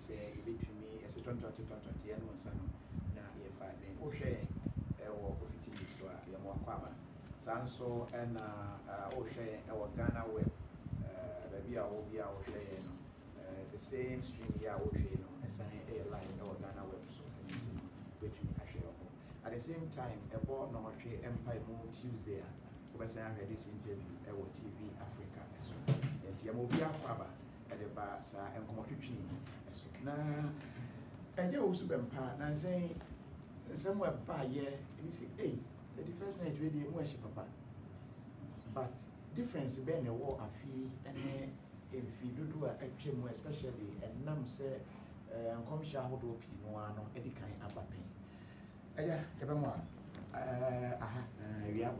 say between as a 2020 and one son na ye five then o share e wo profit so a ye mo akwaba sanso and o share e wo Ghana web baby a wo bia o share no the same stream here o share no assign a line e wo Ghana web so between a share at the same time a board no trade Empire Moon Tuesday we say I this interview e wo TV Africa so enti am obi akwaba e de ba sa enkomotwetwi so na enje wo su bempa na say somewhere ba ye you say hey the first night we dey mo ehye papa but difference be na wo afi ene emfi dodo a atwem especially enam say enkomhya hodo pi no ano e di kan abapen eja ebe mo aha wiabo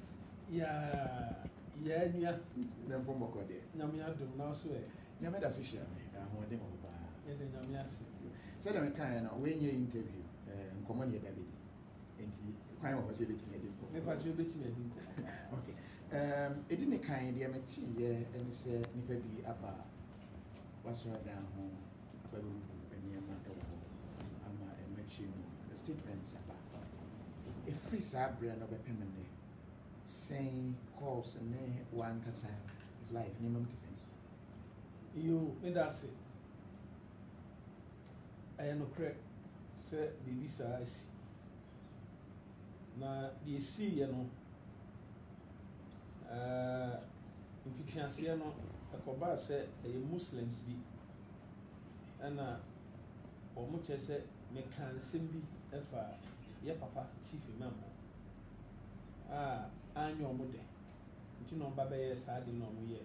ya nya na pombo ko de nyame adom na so e nyame da so hia me ahode mo ba ye de nyame ase say dem kan na we nye interview nkomo ne da bedi enti kwan wo se beti ne de ko me pa jo beti ne de ko okay edi ne kan de me ti ye eni se nipa bi aba waso da ho aba lu eniema e wo ama e mechi no statements aba e free sabre no be pemene saying calls and one kasa is life ni mam tese yo me da se I no correct say bibi sa asi na the see ye no infixianse no akoba say e Muslims bi ana o mo che say me kan sembi efa ye papa chief imam anyo mo de nti no ba be sa de no mo ye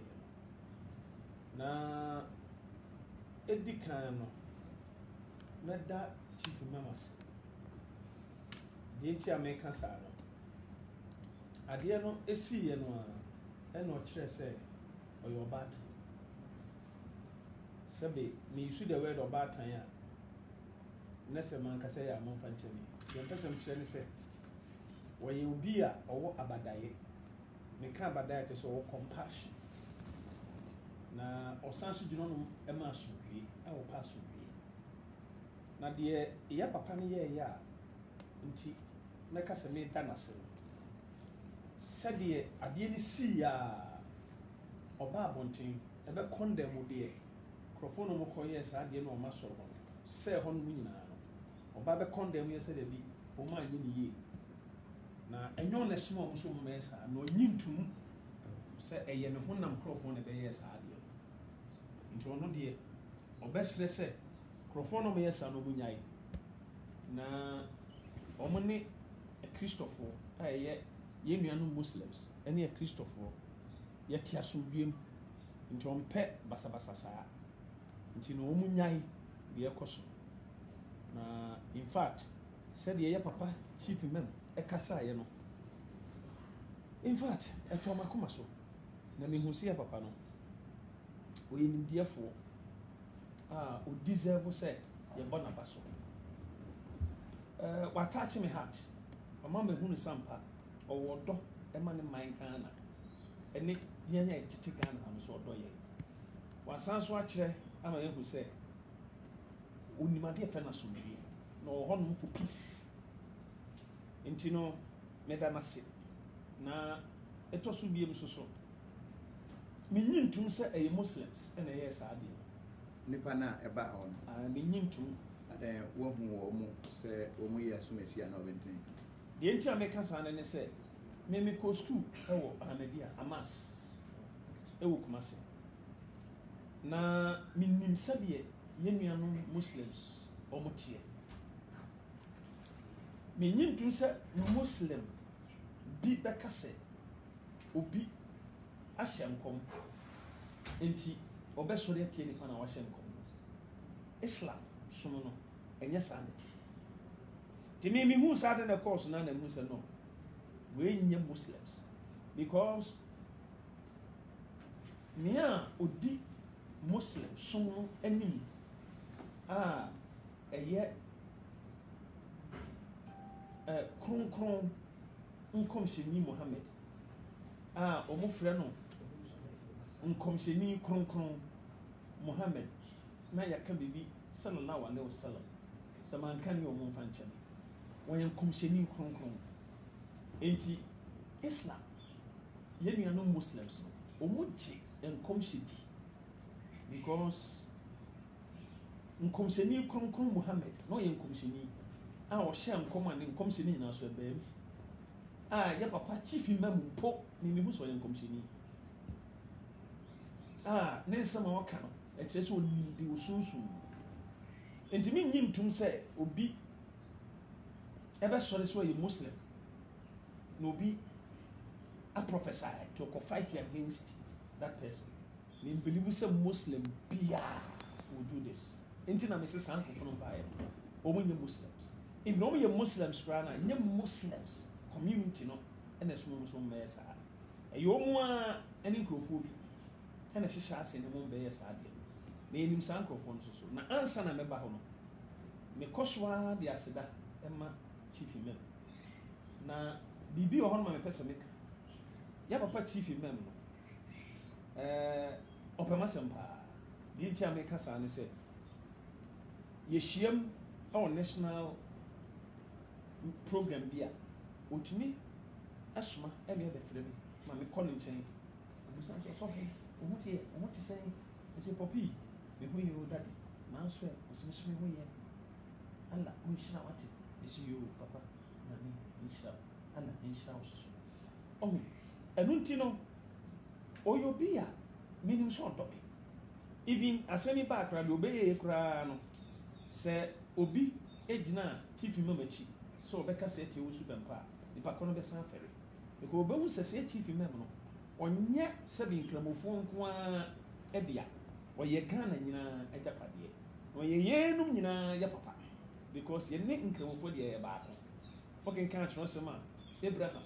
na edikan no meda chief mamas de nti ameka sa no ade no esi ye no e no kire se oyo bad sabe me use the word obatan ya nese man ka se ya mon fanche ni ye pesem kire ni se woye obi a owo abadaye me ka abadaye te so wo compassion na osanso gino no e ma asomdwe e wo pa asomdwe na de ya papa ne ye ya nti na ka se me da na se sede ade ni si ya oba abonten e be condemn de microphone mo ko ye sa ade no o ma soro ho se ho no nyina no oba be condemn ye se de bi o ma nyi ni ye na enyo na sima mo so mo mesa na onyintum se eye ne honam microphone be ye sa ade nti ono de obesre se microphone mo ye sa no bunyai na omone Christopher aye ye nuanu Muslims ene Christopher ye ti asomdwem nti ompe basabasa saa nti no omunyai de ekoso na in fact said ye papa chief imam ekasa ye no in fact eto makoma so na me hu se papa no o yin diefo o deserve say ye bona baso what touch me heart mama me hu no sampa o wodo e ma ne man kana ene ye nya titi kana no so odo ye wasan so a kire ama ye hu se onimade fe na so mewie no ho no for peace enti no meda na se na eto so biem so menyintum se eye Muslims ene ye sa ade nipa na eba on menyintum adan wo hu wo mu se wo mu ye asumesi na obenten de enti ameka sa ne se me ko school ewo Ahmedia Amas ewo Kumasi na minim sabe ye nuanu Muslims omotie menyintum se Muslim bi bekase obi ahyemkom enti obesore atie nipa na wahyemkom Islam somo no enye sanity ti me hu sa de na course na mu se no we nye Muslims because nia odi Muslim somo anim eye kron nkomsheni Muhammad omofre no nkomsheni kron Muhammad na yɛka biribi sallallahu alaihi wasallam sɛ manka ne ɔmo mfa nkyɛn wɔyɛ nkɔmhyɛni kronkron enti Islam yɛn nuanom Muslims no ɔmo gye nkɔmhyɛ di because nkɔmhyɛni kronkron Muhammad na ɔyɛ nkɔmhyɛni a ɔhyɛ nkɔm a ne nkɔmhyɛni nyinaa so ɛbɛn a yɛ papa chief imam mpo ne ne ho so ɔyɛ nkɔmhyɛni a ne nsɛm a wɔka no ɛkyerɛ sɛ ɔnim de osunsun nti menyi ntom sɛ obi ɛbɛsɔre sɛ ɔyɛ Muslim na obi a prophesy to fight against that person me believe sɛ Muslim bia will do this nti na me sɛ saa nkɔfo no baeɛ ɔmo nyɛ Muslims if ɔmo yɛ Muslims koraa na nyɛ Muslims community no ɛna ɛso mo so mbɛyɛ saa ɛyɛ ɔmo a ɛne nkurɔfoɔ bi ɛna hyehyɛ ase ne mo mbɛyɛ saa deɛ na yɛnim saa nkurɔfoɔ no so na ansa na mɛba hɔ no mekɔ so a de aseda ɛma chief imam na biribi wɔ hɔ no ma mepɛ sɛ meka yɛ papa chief imam no ɔpɛm asɛm paa deɛ nti a meka saa ne sɛ yɛhyiam ɛwɔ national program bi a ɔtumi asoma ɛne ɛbɛfrɛ me ma mekɔ ne nkyɛn ɔbusa nso ɔsɔfo ɔmo te sɛn ɛsɛ pɔpi me ho yɛ o dade nanso ɛ ɔsɛmɛsɛ me ho yɛ ala ɔnhyira wate ɛsɛ yɛ o papa na me nhyira ala nhyira wo soso ɔho ɛno nti no ɔyɛ obi a menim sɛ ɔdɔ me even asɛm ba akora deɛ ɔbɛyɛ koraa no sɛ obi gyina chief imam akyi sɛ ɔbɛka sɛ ɛte wo su bɛmpa a nipa kɔ no bɛsan afɛre because ɔbɛhu sɛ sɛ chief imam no ɔnyɛ sɛbi nkramofoɔ nko ara ɛdea ɔyɛ Ghana nyinaa agyapadeɛ ɔyɛ yɛnum nyinaa yɛ papa because yɛne nkramofoɔ deɛ yɛ baako ɔkenka atwerɛsɛm a Abraham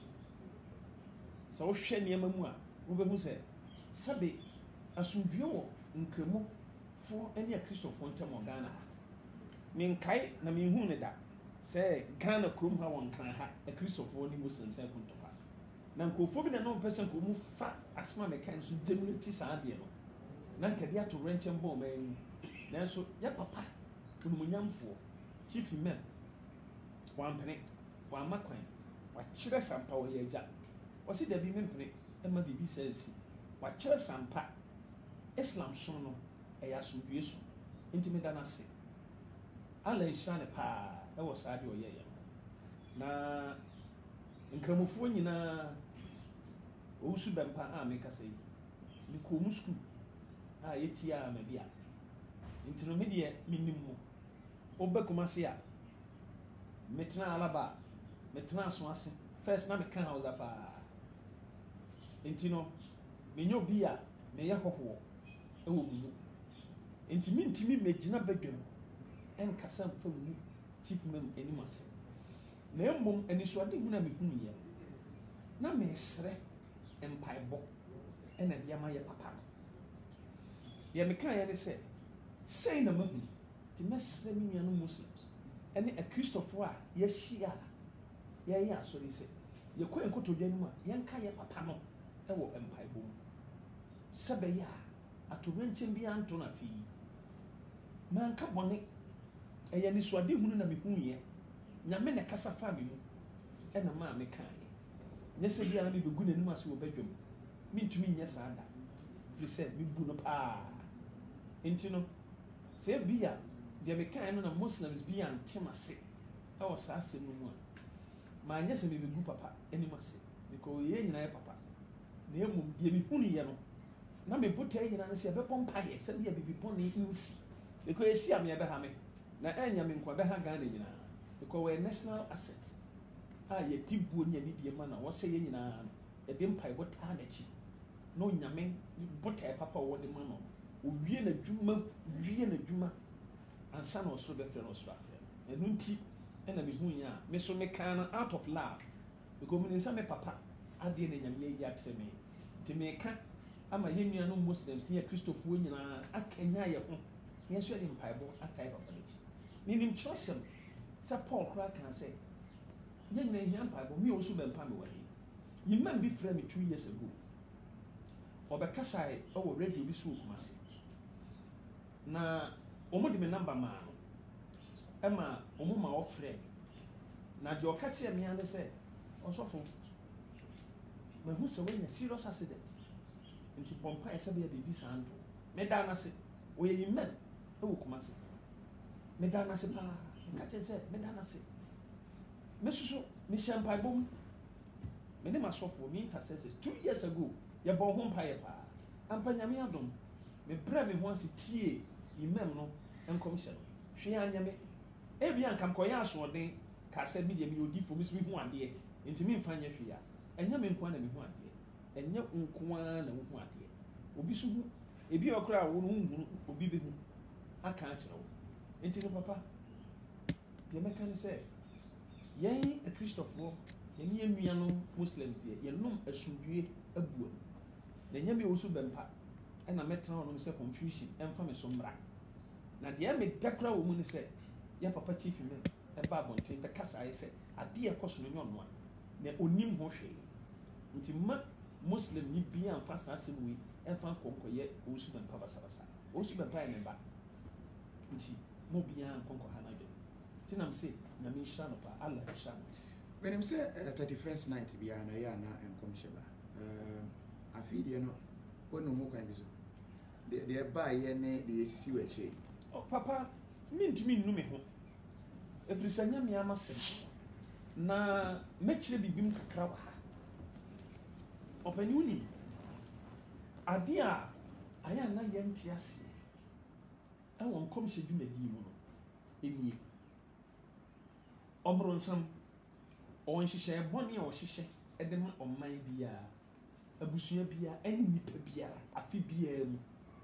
sɛ wohwɛ nneɛma mu a wobɛhu sɛ sɛbe asomdwie wɔ nkramofoɔ ne akristofoɔ ntam wɔ Ghana ha menkae na menhu ne da sɛ Ghana kurom ha wɔ nkran ha akristofoɔ ne Muslims sɛ kontɔ ha na nkurɔfoɔ bi na na ɔmpɛ sɛ nkurɔmu fa asɛm a mɛka no so gyamnati saa adeɛ no na nkɛde ato rɛnkyɛn bɔ ɔman mu nanso yɛ papa onumunyamfoɔ chief imam wampene wamma kwan wakyerɛ sampa wɔyɛ agya wɔsi dabi mempene ɛma biribi sɛ asi wakyerɛ sampa Islam som no ɛyɛ asomdwie so nti meda no ase ala nhyira ne paa ɛwɔ saa deɛ ɔyɛyɛ na nkramofoɔ nyinaa ɔwusu bɛmpa a mekasa yi mekɔ mu skul a yɛtia ma bi a nti no medeɛ menim mu wobɛ Kumasi a metena Alaba metena aso ase first na meka Hausa paa nti no menyɛ obi a meyɛ hɔhoɔ ɛwɔ mu mu nti mentimi megyina badwam ɛnkasa mfa mu chief imam anim ase na mmom anisoade hu na mehu yɛ na mesrɛ mpaebɔ ɛna deɛ ama yɛ papa deɛ meka yɛ ne sɛ sɛn na mahu nti mɛsrɛ me nuanom Muslims ɛne akristofoɔ a yɛahyia a yɛyɛ asɔre sɛ yɛkɔ nkotodwa no mu a yɛnka yɛ papa no ɛwɔ mpaebɔ mu sɛ bɛyɛ a atorɛnkyɛn bi anto no afei manka bɔne ɛyɛ anisoade hu na mehu yɛ nyame na kasa fa me mu ɛna maa mekaeɛ nyɛ sɛ biara mebɛgu n'anim ase wɔ badwam mentumi nyɛ saa da firi sɛ mebu no paa nti no sɛ bi a deɛ mekaeɛ no na Muslims bi a ntem ase ɛwɔ saa asɛm no mu a maanyɛ sɛ mebɛgu papa anim ase because yɛn nyinaa yɛ papa na mmom deɛ mehu no yɛ no na mebotae nyinaa no sɛ yɛbɛbɔ mpayɛ sɛ bia bibi bɔne nsi because ɛsi a meyɛbɛha me na ɛnya me nkwa bɛha Ghana nyinaa because wɔyɛ national asset a yɛdi buo ne anidie ma na wɔsɛ yɛ nyinaa no yɛde mpaebɔ taa n'akyi na onyame botae papa wɔde ma no owie n'adwuma ansa na ɔsoro bɛfrɛ no ɔsoro afrɛ no ɛno nti ɛna mehu yɛ a me so meka no out of love because menim sɛ me papa adeɛ na nyame yɛyi akyerɛ me nti meka ama yɛn nuanom Muslims ne akristofoɔ nyinaa akanya yɛ ho na yɛso yɛde mpaebɔ atae papa no akyi menim kyerɛsɛm sɛ Paul koraa kaa sɛ yɛn nyinaa hia mpaebɔ me a ɔso bɛmpa me wɔ he yimman bi frɛ me 2 years ago ɔbɛkasae ɛwɔ radio bi so wɔ Kumasi na omo de me number maa no ema omo ma ofre na de oka che me ane se osofo me hu se when a serious accident nti pompa e se be bibi santo me da na se oye yimem e wo kuma se me da na se pa ka che se me da na se me susu me champai bom me ne masofo me intercessors 2 years ago ye bon ho mpa ye pa ampa nyame adom me bra me ho ase tie yimem no enkom hye no hwe anyame e bia nkam koya asoden ka se me de me odi fo me so me hu ade enti me mfa nya hwe ya enya me nko na me hu ade enya nko na me hu ade obi so hu ebi okra wo no hu obi be hu aka akira wo enti no papa ye me kan se yen a Christopher yen ye nua no Muslim die ye nom asundue abuam na nya me wo so bempa e na metra no se confusion emfa me so mra na de me dakra wo mu ni se ya papa chief me e ba bonten be kasa ye se ade e koso no nyono na onim ho hwe nti ma Muslim ni bia amfa sase mu emfa konkoye wo so bempa basabasa wo so bempa e ne ba nti mo bia konko ha na de tinam se na me sha no pa Allah sha no menim se 31st night bia na ya na enkom sheba afidie no wonu mo kan biso de ba ye ne de yesisi wa hye oh papa mintumi nnu me ho efrisanya me amase na mechire bibim kakra wa ha opani uni ade a aya na ye ntiase e won kom hye dwumadi mu no enie obronsam on hyehyɛ bɔne a ɔhyehyɛ ɛde ma ɔman bia abusua bia ɛne nipa bia afi bia mu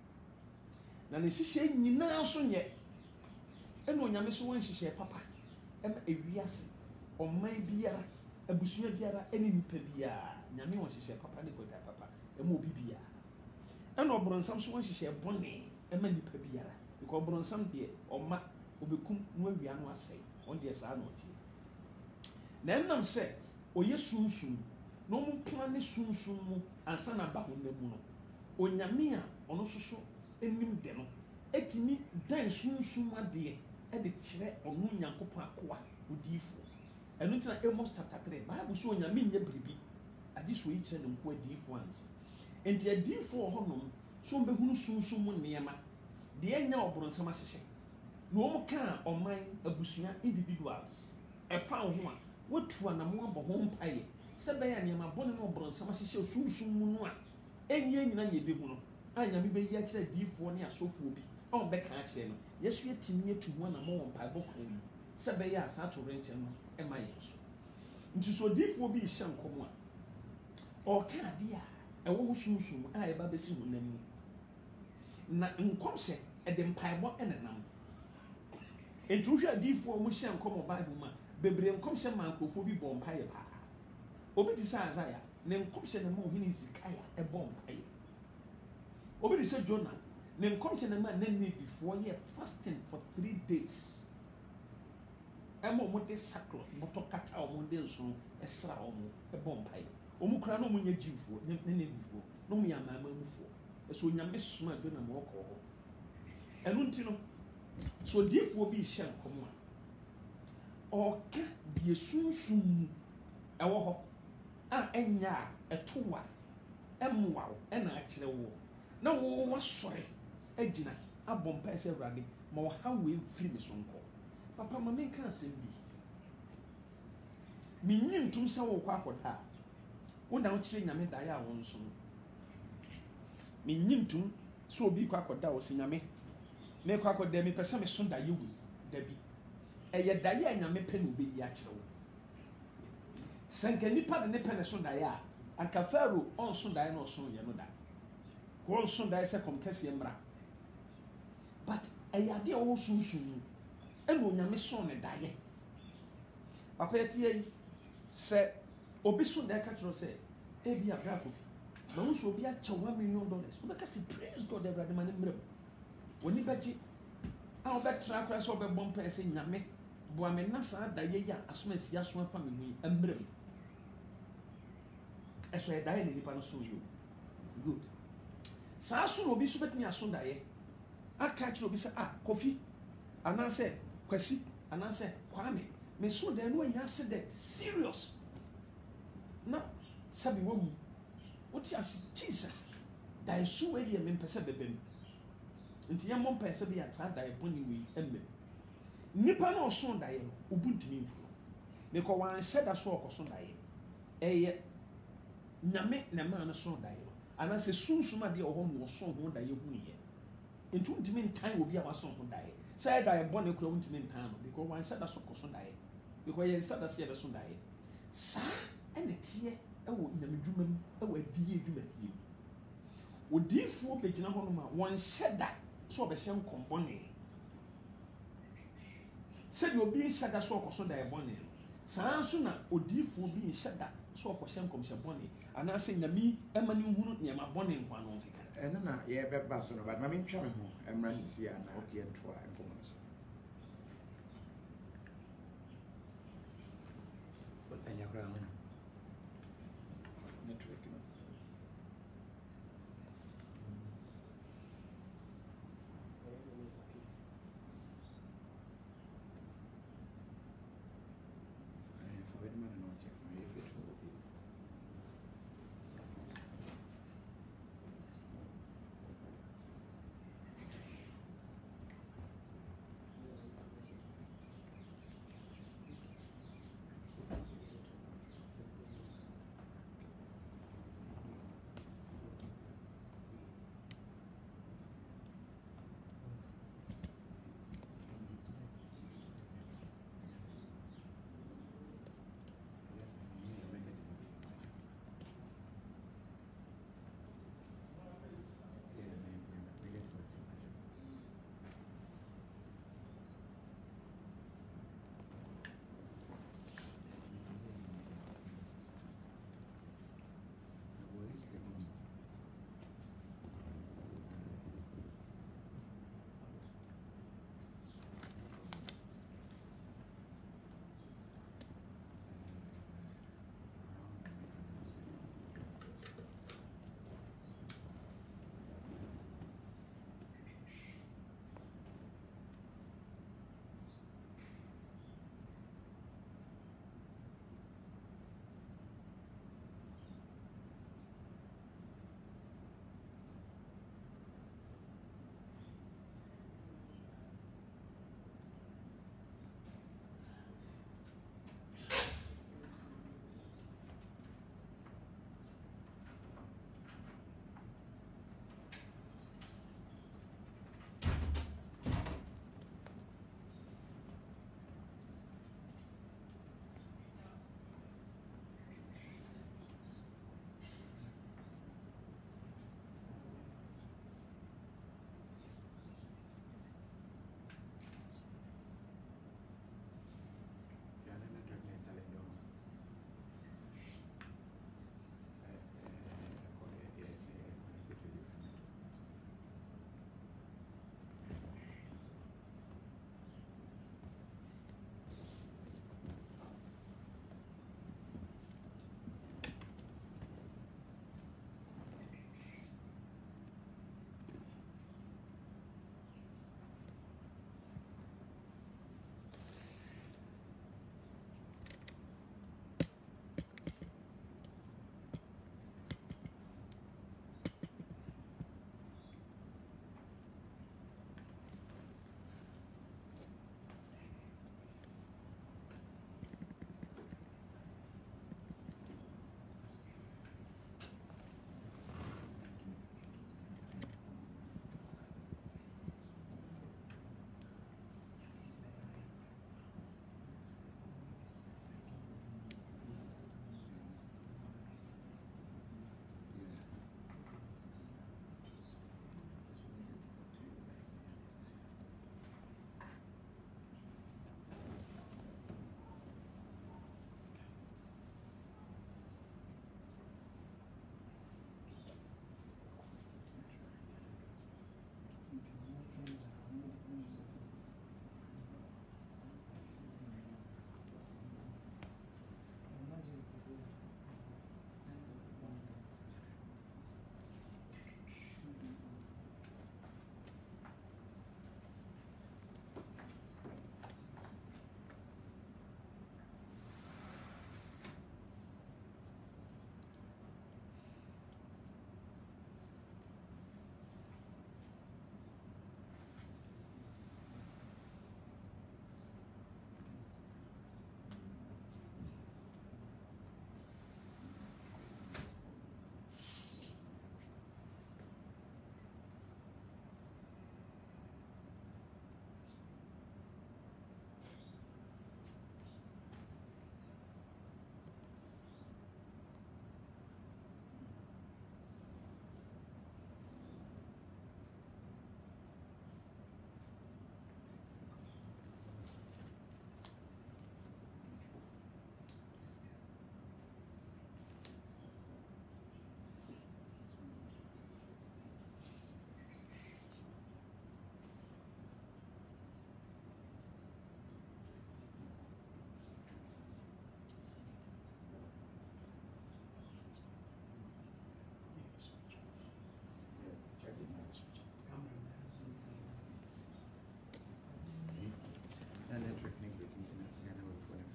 na ne hyehyɛ nyinaa so nyɛ ɛna onyame so wɔn hyehyɛ papa ɛma ewiase ɔman bia abusua bia ɛne nipa bia nyame wɔn hyehyɛ papa ne kota papa ɛma obi bia ɛna ɔbronsam so wɔn hyehyɛ bɔne ɛma nipa bia because ɔbronsam deɛ ɔma obekum no awia no asɛe on deɛ saa na ɔtie na nnam sɛ oyɛ sunsun na ɔmo plan ne sunsun mu ansa na ba ho na mu no onyame a ɔno soso anim de no etimi dan sunsun adeɛ ɛde kyerɛ ɔno nyankopɔn akoa odifo ɛno ntina Amos chapter 3 Bible so onyame nyɛ biribi ade so yi kyerɛ ne nko adifo ansa enti adifo hɔ nom so ɔbɛhunu sunsun mu nneɛma deɛ nya ɔbronsam ahyehyɛ na ɔmo ka ɔman abusua individuals ɛfa ho a watu anamo abɔ ho mpaeɛ sɛ bɛyɛ nneɛma bɔne no ɔbronsam ahyehyɛ sunsun mu no a ɛnyɛ nyina na ɛbɛhu no a nyame bɛyi akyerɛ diifoɔ ne asɔfoɔ bi a ɔbɛka akyerɛ no yɛso yɛtumi atu ho anamo wɔ mpaebɔ kwan mu sɛ bɛyɛ a saa torenkyɛn no ɛma yɛn so nti so diifoɔ bi hyɛ nkɔm a ɔka adeɛ a ɛwɔ ho sunsun a ɛba bɛsi ho n'anim na nkɔmhyɛ ɛde mpaebɔ ɛnenam nti wohwɛ adiifoɔ mu hyɛ nkɔm wɔ Bible mu a bebree nkɔmhyɛ ma nkurɔfoɔ bi bɔ mpaeɛ paa obi te sɛ Isaiah ne nkɔmhyɛ ne ma ɔhene Hesekiah ɛbɔ mpaeɛ obi te sɛ Jonah ne nkɔmhyɛ ne ma Ninevifoɔ yɛ fasting for 3 days ɛma ɔmo de sackcloth bɔtɔ kata ɔmo de nso ɛsra ɔmo ɛbɔ mpaeɛ ɔmo kura na ɔmo nyɛ Jewfoɔ Ninevifoɔ na ɔmo yɛ amanamanmufoɔ ɛso onyame soma Jonah ma ɔkɔ hɔ ɛno nti no so diifoɔ bi hyɛ nkɔm a ɔka deɛ sunsun mu ɛwɔ hɔ a ɛnya a ɛto a ɛmmoa wo ɛna akyerɛ wo na wo wasɔre agyina abɔ mpaeɛ sɛ Awurade ma ɔha wei mfiri me so nkɔ papa ma menka asɛm bi menyi ntom sɛ wokɔ akɔda a wona wokyerɛ nyame daeɛ a wo nso no menyi ntom sɛ obi kɔ akɔda a wɔsɛ nyame mekɔ akɔda mepɛ sɛ meso daeɛ wei da bi ɛyɛ daeɛ a nyame pɛ na obɛyi akyerɛ wo sɛ nka nipa de ne pɛ ne so daeɛ a anka Pharaoh ɔnso daeɛ na ɔso yɛ no da ko ɔnso daeɛ sɛ kɔm kɛseɛ mmra but ɛyɛ adeɛ a ɔwɔ sunsun mu ɛna onyame so ne daeɛ papa yɛte yi sɛ obi so daeɛ ka kyerɛ sɛ ebi abra kofi na wo so obi akyɛ $1 million wobɛka sɛ praise God Awurade ma ne mmerɛ woni bɛgye a wobɛtra akora sɛ wobɛbɔ mpaeɛ sɛ nyame boa me na saa daeɛ yi a asoma asi aso afa me mu yi mmerɛ mu ɛso yɛ daeɛ ne nipa no so yɛ good saa so na obi so bɛtumi aso daeɛ aka kyerɛ obi sɛ Kofi anaasɛ Kwasi anaasɛ Kwame me so dan no anya accident serious na sabi wawu wote ase Jesus da esu wei deɛ mempɛ sɛ bɛbɛ mu nti yɛmmɔ mpɛ sɛ bi ata da ɛbɔne wei ɛmmɛ nipa na ɔso daeɛ no obu ntumi mfuro mekɔ wanhyɛ da so ɔkɔso daeɛ ɛyɛ nyame na maa no so daeɛ no anaasɛ sunsum adeɛ ɔhɔ no wɔso ho daeɛ hu yɛ nti wontumi ntan obi a waso ho daeɛ sɛ ɛda ɛbɔne kora wontumi ntan no because wanhyɛ da so kɔso daeɛ because yɛnhyɛ da sɛ yɛbɛso daeɛ saa ɛna teɛ ɛwɔ nyamedwuma mu ɛwɔ adiyɛ adwumadie mu odiifoɔ bɛgyina hɔ nom a wɔnhyɛ da sɛ ɔbɛhyɛ nkɔmbɔne sɛdeɛ obi nhyɛ da sɛ ɔkɔso da ɛbɔne no saa nso na odiifoɔ bi nhyɛ da sɛ ɔkɔhyɛ nkɔmhyɛ bɔne anaasɛ nyame ɛma no nhunu nneɛma bɔne nkwa no nkeka ɛno na yɛbɛba so no but ma mentwa me ho mmra sisi a na yɛntoa nkɔmmɔ no so ɛnyɛ koraa ho network no network ne break into na we phone.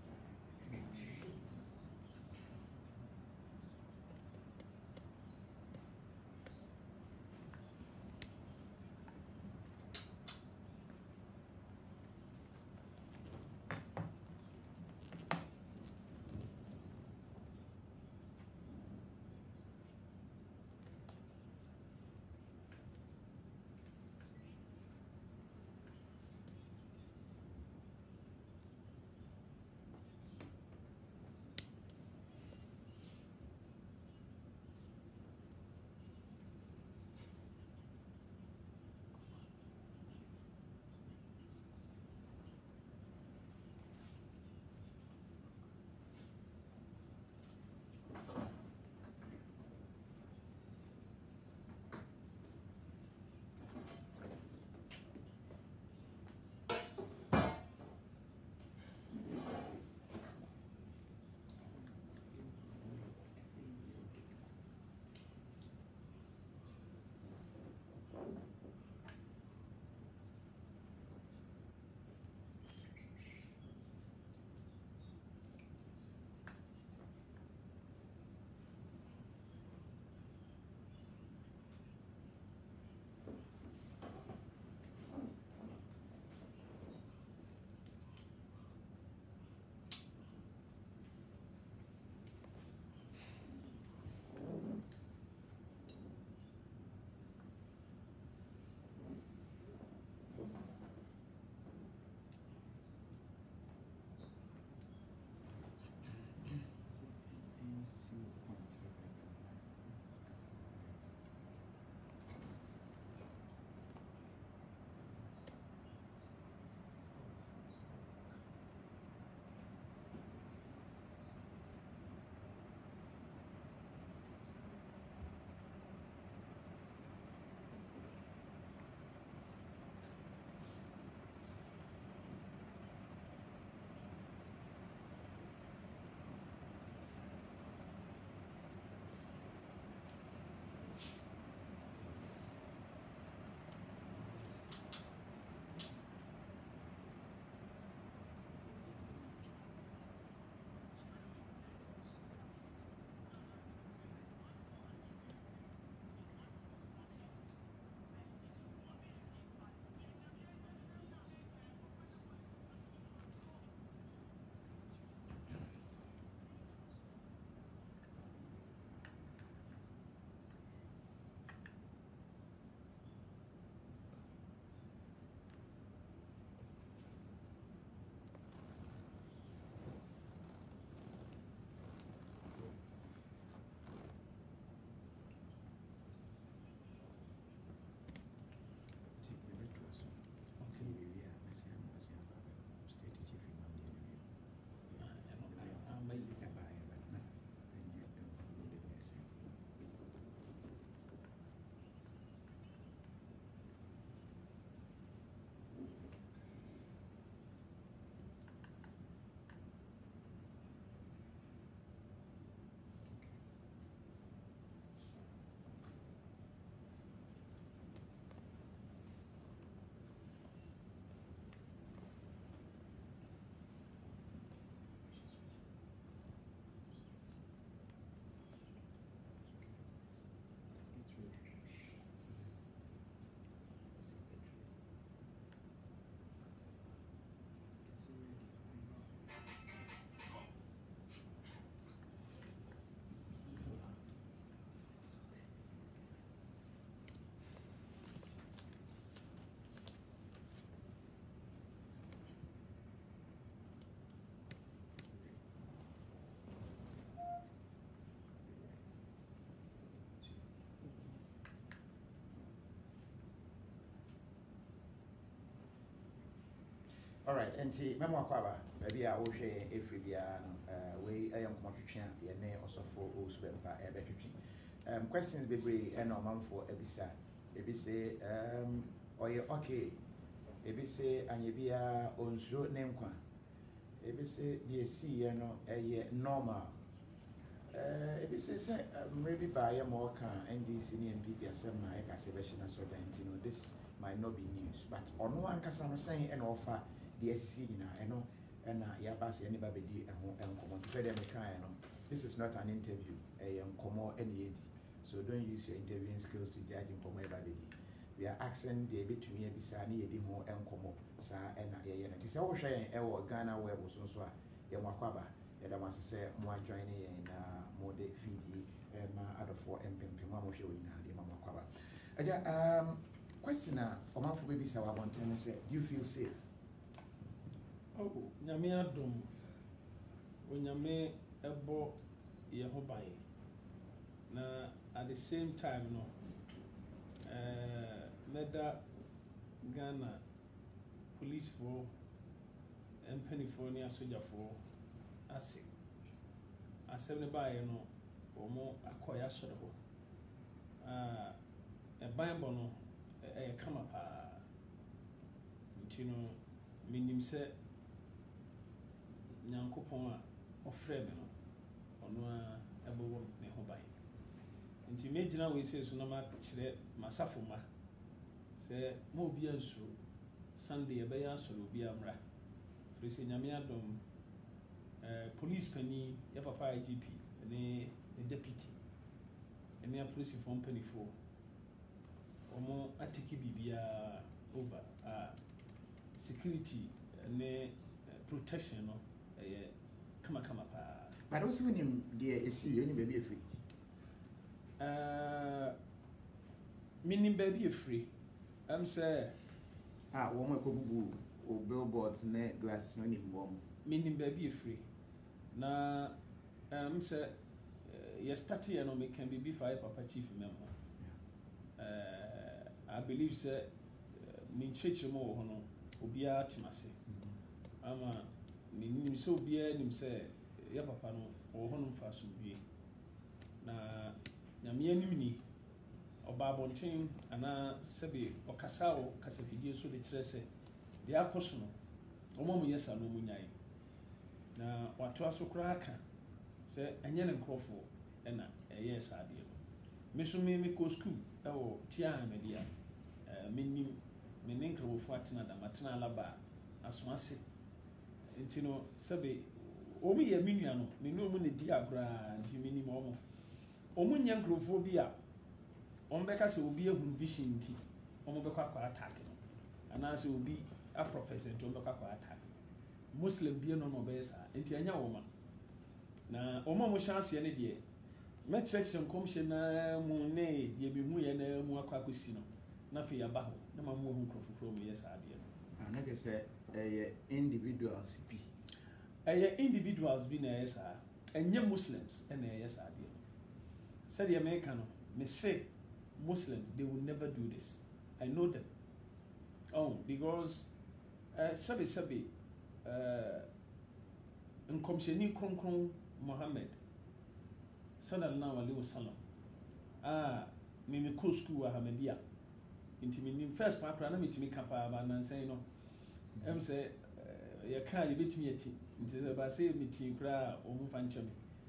Alright, nti memo akwaba baabi a wo hwe efri bia no we ayam komotwetwe a ye ne osofo osubempa ebetwetwe questions bebre e na omanfo ebisa ebise oye okay ebise anyebia onsuo ne nkwa ebise de si ye no eye normal ebise se maybe ba ye mo kan NDC ne MPP asem na e ka se be hina so dan, you know, this might not be news, but ono ankasa no say e na offer the SEC and Yabas anybody and common to say them this is not an interview, a common any. So don't use your interviewing skills to judge in common everybody. We are asking the bit to me besani a more and common, sir, and it is all sharing our Ghana where was also a Yamakaba, and I must say more joining in more day Fiji, other 4 MP show in the Mamakaba. Question a month for baby, so I want to say, do you feel safe? Oh, Yamia Dum, when Yame ebo Yehobai. Now, at the same time, no, Meda Ghana police for and penny for near soldier for Asi. I said, by or more acquire sort of a Bible, no, a come up, meaning said. Nyankopon a ofrɛ me no ɔno a ɛbɛwɔ me ho ban nti megyina we sɛ so na ma kyerɛ masafo ma sɛ ma obi ansuro Sunday ɛbɛyɛ asɔre obi amra firi sɛ nyame adom police pani yɛ papa IGP ne deputy ɛne a police form panifo ɔmo atiki bibia over security ne protection no come pa. But also when him the see any baby free. Meaning baby free. Say woman could or billboards ne glasses no any more. Meaning baby free. Na say yesterday no me can be fire papa chief member. I believe say me church mo hono obia timase. Ama meaning so be nim say ya papa no or honum fa so be na nyame anim ni oba bonten ana sebe okasa o kasa fidie so de kire se de akoso no omo mu yesa no mu nyai na wato aso kura aka se enye ne nkrofo na eye saade no me so me ko school e wo tia media menim me ne nkrofo atena da matena alaba aso ase intino sebe omi ye minua no me no mu ne di agora nti minim omu nya nkrofo bi a ombeka se obi ehun vision nti ombeka kwa attack no ana se obi a professor nti ombeka kwa attack muslim bi no be sa nti anya wo ma na mo chance ne de me church nkomhye na mu ne de bi hu ye na mu akwa kosi no na fe ya ba ho na ma mu hu nkrofo kro mu ye sa de no na ke se individuals bi individuals bi na yes enye muslims na yes ade said the American me say Muslims they will never do this. I know them. Oh, because sabi nkomsheni kronkron Muhammad sallallahu alaihi wasallam me ko school Ahmadiyya inti me first part na me timi kapa ba nan say no say ya kan you betimi ati nti ba say meeting kra o mu fa nche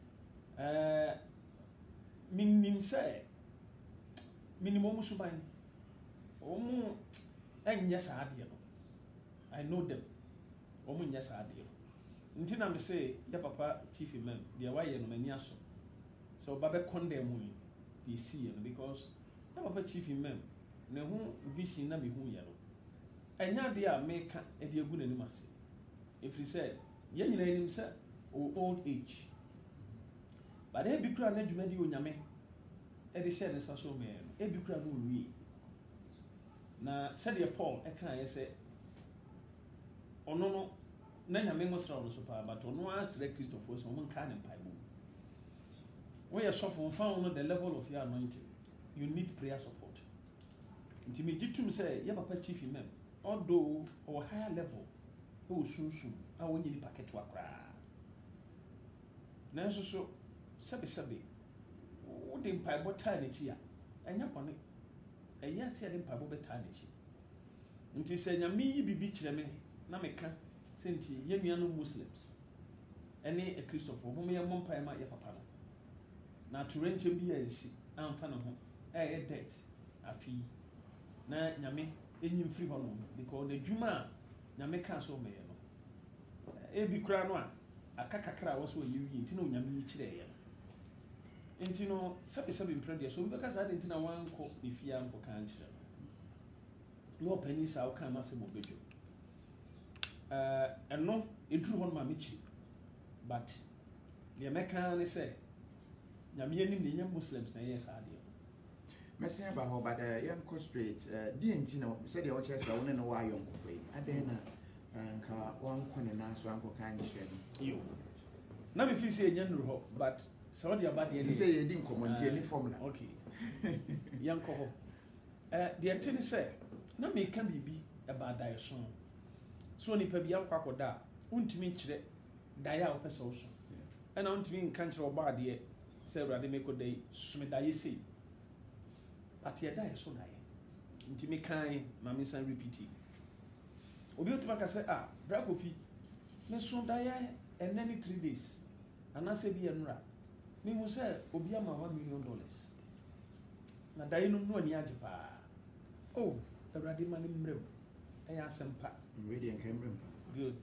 me minim say minimum suban omu enya saade no I know them omu nya saade nti na me say ya papa chief imam dia waye no mani aso so ba be condemn mu dey see no because ya papa chief imam na hu vision na me hu ya no enya de a me ka e de agu nanim ase if he said ye nyina nim say old age but e bi kura na dwuma di onyame e de share ne saso me e bi kura no wi na said ye Paul e kan ye say ono no na nyame ngosra no so pa but ono asre Christopher so mon kan empai mu when you suffer found the level of your anointing you need prayer support nti me gitum say ye papa chief imam although or higher level o sunsun a wonyi ni packet wa kra na so sabe o de mpai bota na chi a enya pone eya se de mpai bota na chi nti se nyame yi bibi kire me na meka senti ye nuano muslims ene a Christopher mo me mpai ma ye papa no na torrent bi ansi amfa na ho debt afi na nyame enyim free ho no because the juma nyame ka so me no ebi kura no a aka kakra wo so yi nti no nyame yi kire ye nti no sabi imprede so be ka sa de nti na wanko ifia nko kan kire no opani sa wo kan ma se mo bejo eno eduru hon ma mechi but the American say nyame anim ne yam Muslims na yes ade Messi ba ho ba da yan ko straight di enti na se de wo kire sa wo ne no wa yonko fei aden na nka wanko ne na so anko kan kire no yo na me fi se enyan ho but se what about the say ye din komonti any formula okay yanko ho the thing say na me kan bibi about die so ni pa bia kwa koda untimi kire die a opesa wo so na untimi nkan kire oba de se urade me kodai sumi die sei ati die so die ntimi kan ma me san repeat obi otuma ka say bra kofi me so die enani 3 days anase bi enra me hu say obi ama $1 million na die no no ani age pa urade ma ni mrem eya asempa ready and camera good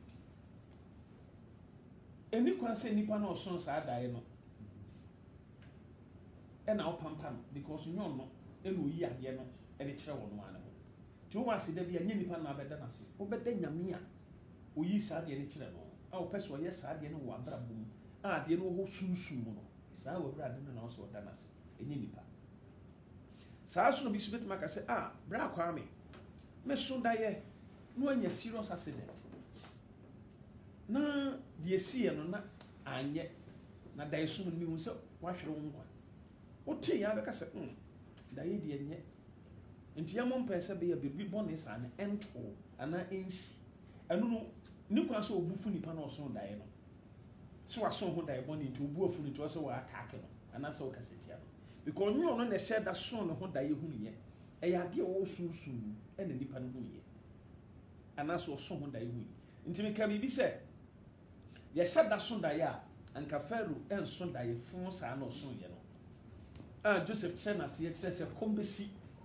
eni kwa say nipa na oson sa die no na opampam because nyon no eno yi ade no e de kire wono ana ti o wase da bia nye nipa na abeda na se o beda nyame a o yi sa de kire no a o peso ye sa de no wa bra bum a de no ho sunsun mu no sa wo bra de no na so da na se enye nipa sa so no bi so betima ka se bra kwa me so da ye no anya serious accident na de esi no na anye na da yesu no mi hu se wa hwere wo nkwa o te ya be ka se da ye de enye nti ya mom pese be ya bebi bone sa na ento ana ensi anu no ni kwa so obufu nipa na oso da ye no so aso ho da ye bone nti obu afu ni to so wa attack no ana se o kasetia no because nyo no na share da so no ho da ye hu ni ye ya de o sunsun e na nipa no hu ye ana so ho da ye hu nti me ka bibi se ya share da so da ye a anka Pharaoh enso da ye fun sa na oso ye no Joseph Chena se ye kire se kombesi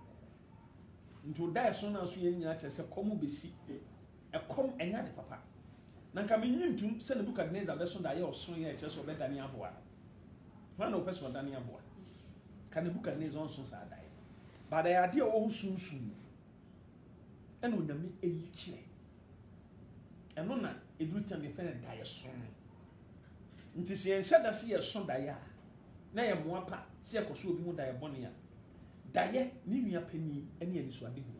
nti da so na so ye nyina kire se komu besi kom enya de papa nanka me nyintum se Nebukadnezar be so da ye oso ye kire se obedani aboa na no person odani aboa ka Nebukadnezar onso sa da ye ba da ya de o sunsun ena onyame eyi kire eno na eduta me fe da ye so nti se ye nhyada se ye so da ye na ye moapa se ekoso obi mu da ye bone ya da ye ni nua pani ene ani so ade hu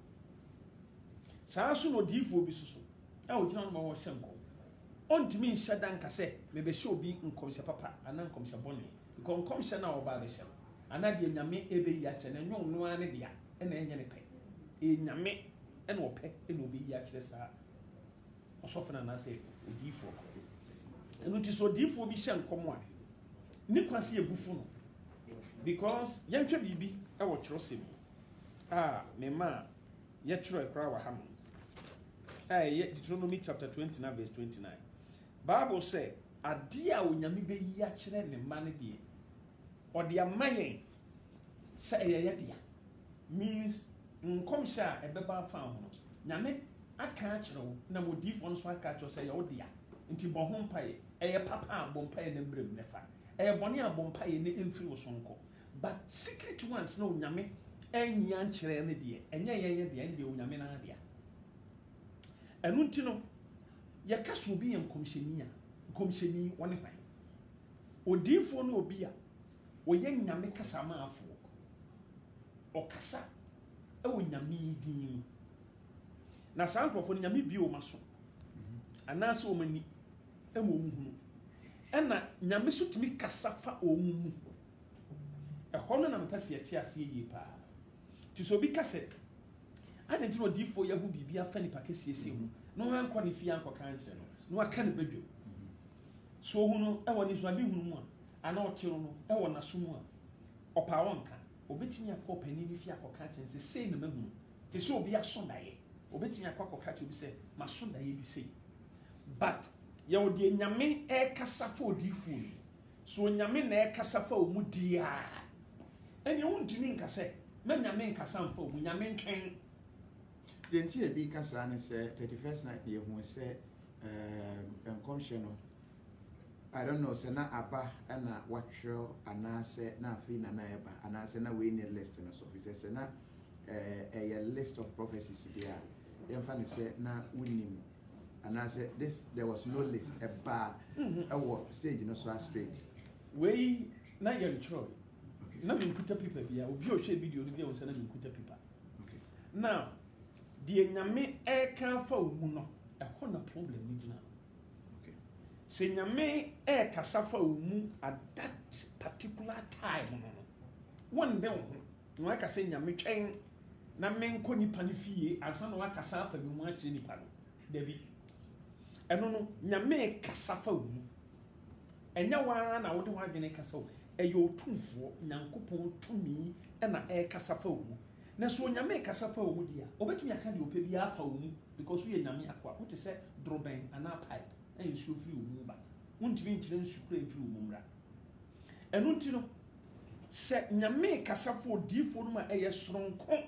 saa so no difo obi susu o gina no ma wo hyenko ontimi nhyada nka se me be hye obi nkomhye papa ana nkomhye bone because nkomhye na wo ba be hye ana de nyame ebe ya kye na nyon no ane de ya ena enye ne pe nyame ena ope ena obi ya kye saa osofena na se difo enu ti so difo bi hye nkomo a ni kwase ebufu no because yentwe bibi e wo kyerosem me ma ye kyero ekra wa ham Deuteronomy chapter 29 verse 29 Bible say ade a onyame be yi a kyere ne ma ne de o de amayen say ye de means nkomhye a ebeba fa ho no nyame aka a kyerɛ wo na modifo no so aka kyerɛ say ye wo de nti bɔ ho mpae eye papa a bɔ mpae na mbrem ne fa bɔne a bɔ mpae ne emfiri wo so nko but secret ones na onyame anya nkyerɛ ne de enye ye de ende onyame na de enu nti no ye ka so obi ye nkomhyeni wone hwan odifo no obi a oye nyame kasa ma afo okasa wo nyame din na saa nkrofo no nyame bi o maso anaso o mani muhunu ena nyame so timi kasa fa omuhu ehɔ no na mpase yɛte ase yie pa ti so bi kase adenti no difo ya hu bibia fa ni pakese ese hu no han kɔ ne fie ankɔ kan kyerɛ no no aka ne badwo so hu no ɛwɔ ne so ade hu mu a ana ɔte no ɛwɔ na so mu a ɔpa wonka obetimi akɔ pani bi fie akɔ kan kyerɛ sei na mahu ti so obi aso dae obetimi akɔ akɔ ka kyerɛ obi sɛ maso dae bi sei but ye wo de nyame kasa fa odifo so nyame na kasa fa o mu dia ene wo ntumi nkase na nyame nkasa mfa o mu nyame nkan the entire big Cassan is 31st night year who say I don't know, say na aba and what show and I say na free na eba and I say na we need list in us office say na a list of prophecies there. Then finally say na winning and I said this there was no list a bar a stage no so straight. We na young Troy. Na me nkuta paper bia obi o hwe video no bia o say na me nkuta paper. Okay. Now the nyame e kan fa omu no e ho na problem ni gina. Se nyame e kasa fa omu at that particular time no one day no aka se nyame twen na menko nipa ne fie ansa na wakasa fa bi mu a kire nipa no dabi eno no nyame kasa fa omu enya wa na wode wadwene kasa o eyo otumfo nyankopon tumi e na e kasa fa omu na so nyame kasa fa omu dia obetumi aka de opa bi afa omu because we nyame akwa wote se droben ana pipe and you should feel mumba. Won't be in Sucre through Mumra. And won't you know, set Yame Casafo Diforma a strong con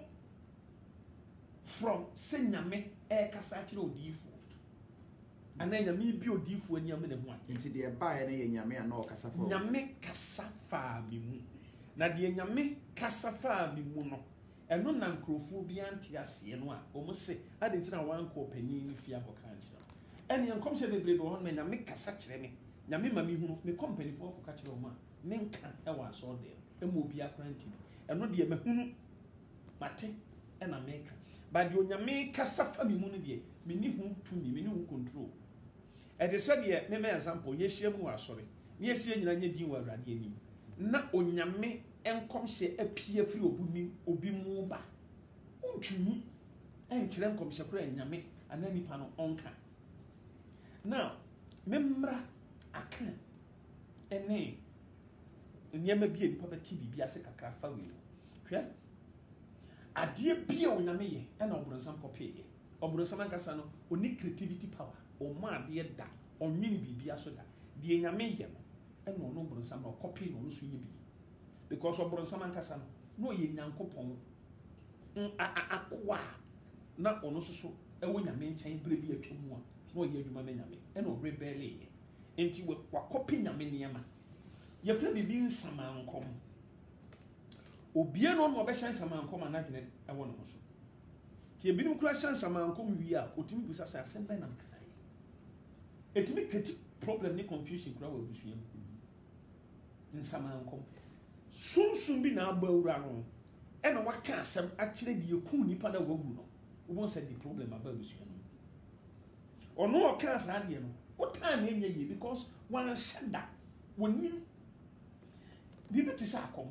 from Senyame a Casatio Difo. And then Yami Bio Difo and Yamin one. Into the buy any Yame and no Casafo. Yame Casafa Bimu. Na the Yame Casafa Bimuno. And no Nancrofobiantias and one almost say, I didn't know one co penny if you have a country. And young comes every brave one man, I make a such any. Yamima me company for catch your man. Men can't ever saw there. And will be a granted. And not be a mahunu, mate, and a maker. But you Yame Casafa me money, me knew who to me, who control. At the said yet, name example, yes, you are sorry. Yes, you and you were radiating. Not on Yame and come say a peer free or be more back. Won't you me? And Chilam come Shakra and Yame and any panel on can. Now, memra aka ene nyama bia nipa beti bibia se kakra fa we hwe ade bia onyame ye na obronsam pope ye obronsam ankasa no oni creativity power o ma ade da onwini bibia so da de nyame ye no na ono obronsam no copy no so ye bi because obronsam ankasa no ye nyankopon akwa na ono so ewo nyame nchen bre bi atwemu a no ye adwuma na nyame e no rebel enti wa copy nyame niema ye fra bibi nsamankom obie no no be hyan nsamankom anadwene e wo no so ti ebinim kura hyan nsamankom wi a otimi busa sa asem be na mkana etimi create problem ni confusion kura wa busuam nsamankom sunsun bi na agba wura no e no waka asem a kire de yekun nipa na wagu no wo say the problem aba busuam ono o kan sa de no what time enye ye because one shada woni bibi ti sa akom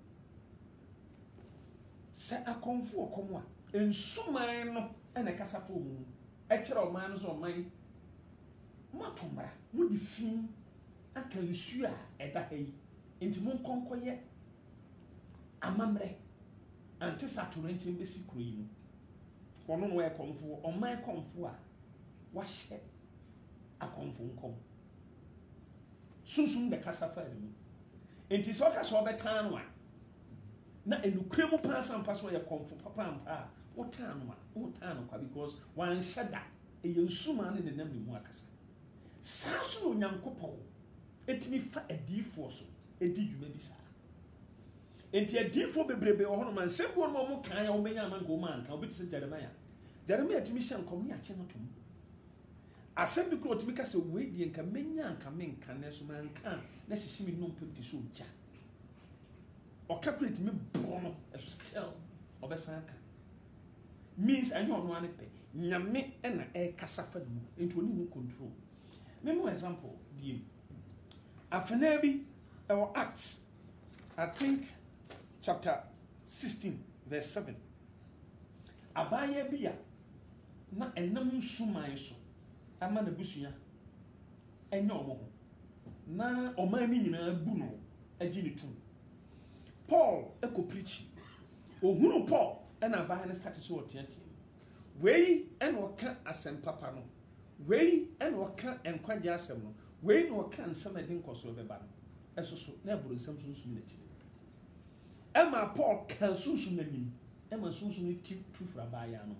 se akomfo okomo a ensuman no na kasafo mu e kire o man so man matomra mu di fin aka nsu a eda hayi enti mon konkoye amamre ante satoro nche mbesi kuro yi mu ono no e komfo o man komfo a wahye akomfo nkom sunsun de kasafa mu enti so ka so betan no a na enukure mu pa sampa so ye komfo papa ampa wotan no kwa because wan shada e yensuma ne nam ne mu akasa saa so onyankopon etimi fa adifo so edi dwuma bi saa enti adifo bebrebe wo hono man sembo no mo kan ya wo menya man go man kan obi tse Jeremiah timi hye nkom ne akye no tom asem bi kro otimi ka se we die nka menya nka menka ne so man kan na hyehye mi no mpem ti so ja o calculate me bono eso still obesan ka means anyo no ane pe nyame na e kasa fa mu enti oni hu control memo example bi afena bi our Acts I think chapter 16 verse 7 abaya bi na enam nsuman so ama na busua enye omo na oman ni nyina bu no agi ni tu Paul eko preach ohunu Paul na abaya na start so otiatia wei ena oka asem papa no wei ena oka enkwaje asem no wei na oka nsem ade nkoso beba no esoso na eburu nsem sunsun na ti ema Paul kan sunsun na nim ema sunsun ti tu fra abaya no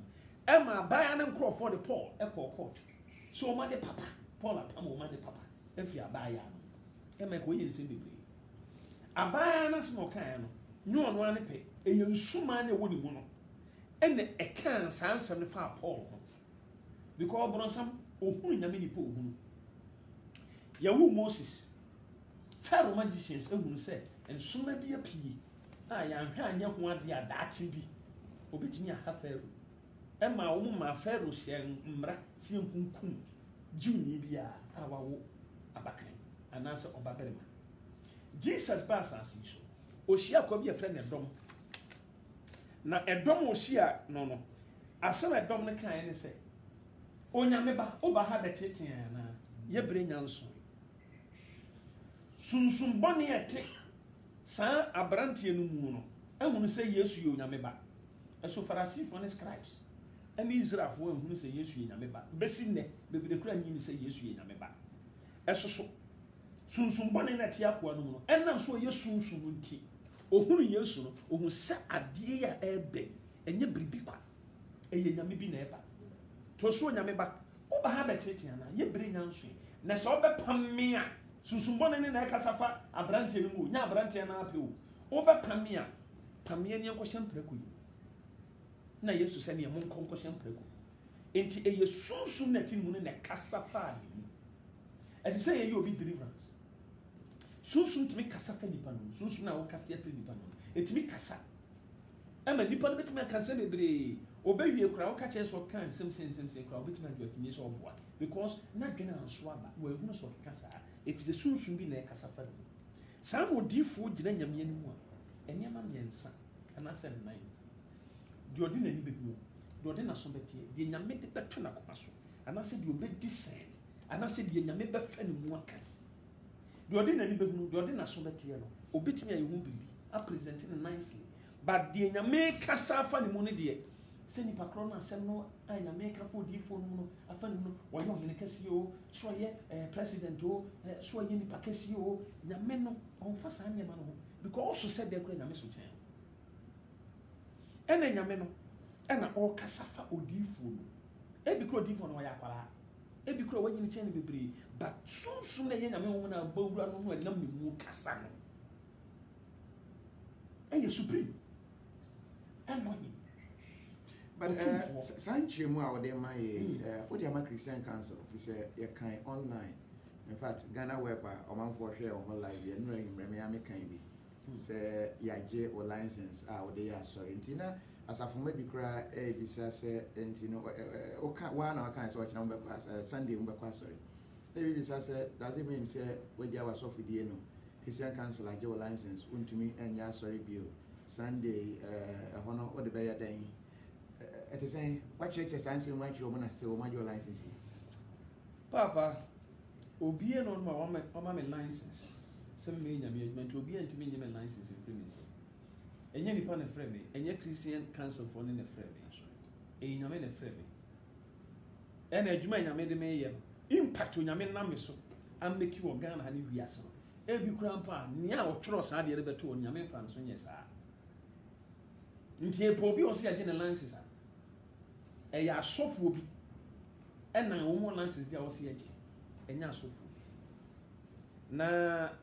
Emma Bayan and Crawford the Paul, Echo Court. So, my papa, Paul, Pamo, my papa, if you are Bayan. Emma, we in Simbi. A Bayan as Mocano, no one pay, a young Sumani woody woman, and a can sans and the far Paul. Because Bronsam, or who in a mini pool. Yahoo Moses, Pharaoh magicians, and will say, and soon may be a pea. I am here, one the Adachi be. Obit me a half Pharaoh. Emma, my Pharaoh, sharing Mra, seeing Kum, Juni be our abakan, and answer Obaberma. Jesus Bass as so. Oshia could be a friend of Dom. Now a Dom Oshia, no. I saw a Dominica and say, O Yameba, Oba had a titiana, ye bring answer. Soon bonny a tick, San Abranti and Muno. I want to say yes, you Yameba. As so far as see from the scribes. And Israel who say yes, you Yameba. Bessine, baby the crown you say yes, you Yameba. As so soon bonny at Yapuano, and now so yes soon tea. O who yes, or who sat a dear air bay, and ye bribiqua. A Yamibi neighbor. To so Yameba, Oba habitatiana, ye bring answer. Nasoba Pamia. Susumbone ne na kasafa abrante no mu nya abrante na apeu oba pamia ne nkɔhyɛ mprako na yesu sɛ ne mo nkɔhyɛ mprako enti eye sunsun na tin mu ne kasafa ni ɛde sɛ ye obi deliverance sunsun timi kasafa nipa no sunsun na wo kasa afiri nipa no etimi kasa ama nipa no betimi akasa bebre obawie kura wo ka kyerɛ so kan sem kura obetimi adu atimi so oboa because na dwena anso aba wo ehunu so kasa if the sunsun bi na kasafa no saa mo difo gina nyame animu a enema miensa ana sɛ nan de odi na ni bebu de odi na so betie de nyame de beto na koma so ana sɛ de obedi sen ana sɛ de nyame befa ne mu aka de odi na ni bebu de odi na so betie no obetimi ayi hu bibi a present it nicely but de nyame kasafa ne mu ne de sɛ nipa kro na asɛm no a nyame kafo difo no no afa ne no wɔyɛ ɔhene kɛse o so yɛ president o so yɛ nipa kɛse o nyame no ɔmfa saa nneɛma no ho because also said de kura nyame so kyɛn ɛna nyame no ɛna ɔkasa fa odifo no ebi kura odifo no wɔyɛ akwara ebi kura wɔnyɛ ne kyɛn bebree but sunsun na yɛ nyame ho na bawura no ho ɛnam ne mu kasa no ɛyɛ supreme ɛnɔnyi. But Sanchi Mua or what the Christian Council officer you can online. In fact, Ghana whereby or man for share on live, you know him Remiami can be. Say Yaje or license out there, sorry. Tina, as a former cry, a disaster, and you know, one or kinds of number Sunday, sorry. Maybe disaster does it mean say when you was off with the Christian Council like your license, to me and ya sorry bill. Sunday, honor or the bear day. It is saying, what church is answering what you want to still want your license? Papa, Obian on my license. Some management will be anti minimum license in primacy. And any pan a friend, and your Christian council for in a friend. A yaman a friend. And a Jumana made a mayor impact on Yaman Namiso and make you a gun honey biaso. Every grandpa, near or trust I the other two on Yaman fans when yes, Inti Popi or see again a license. A software be and now one license there was here. And now software. Na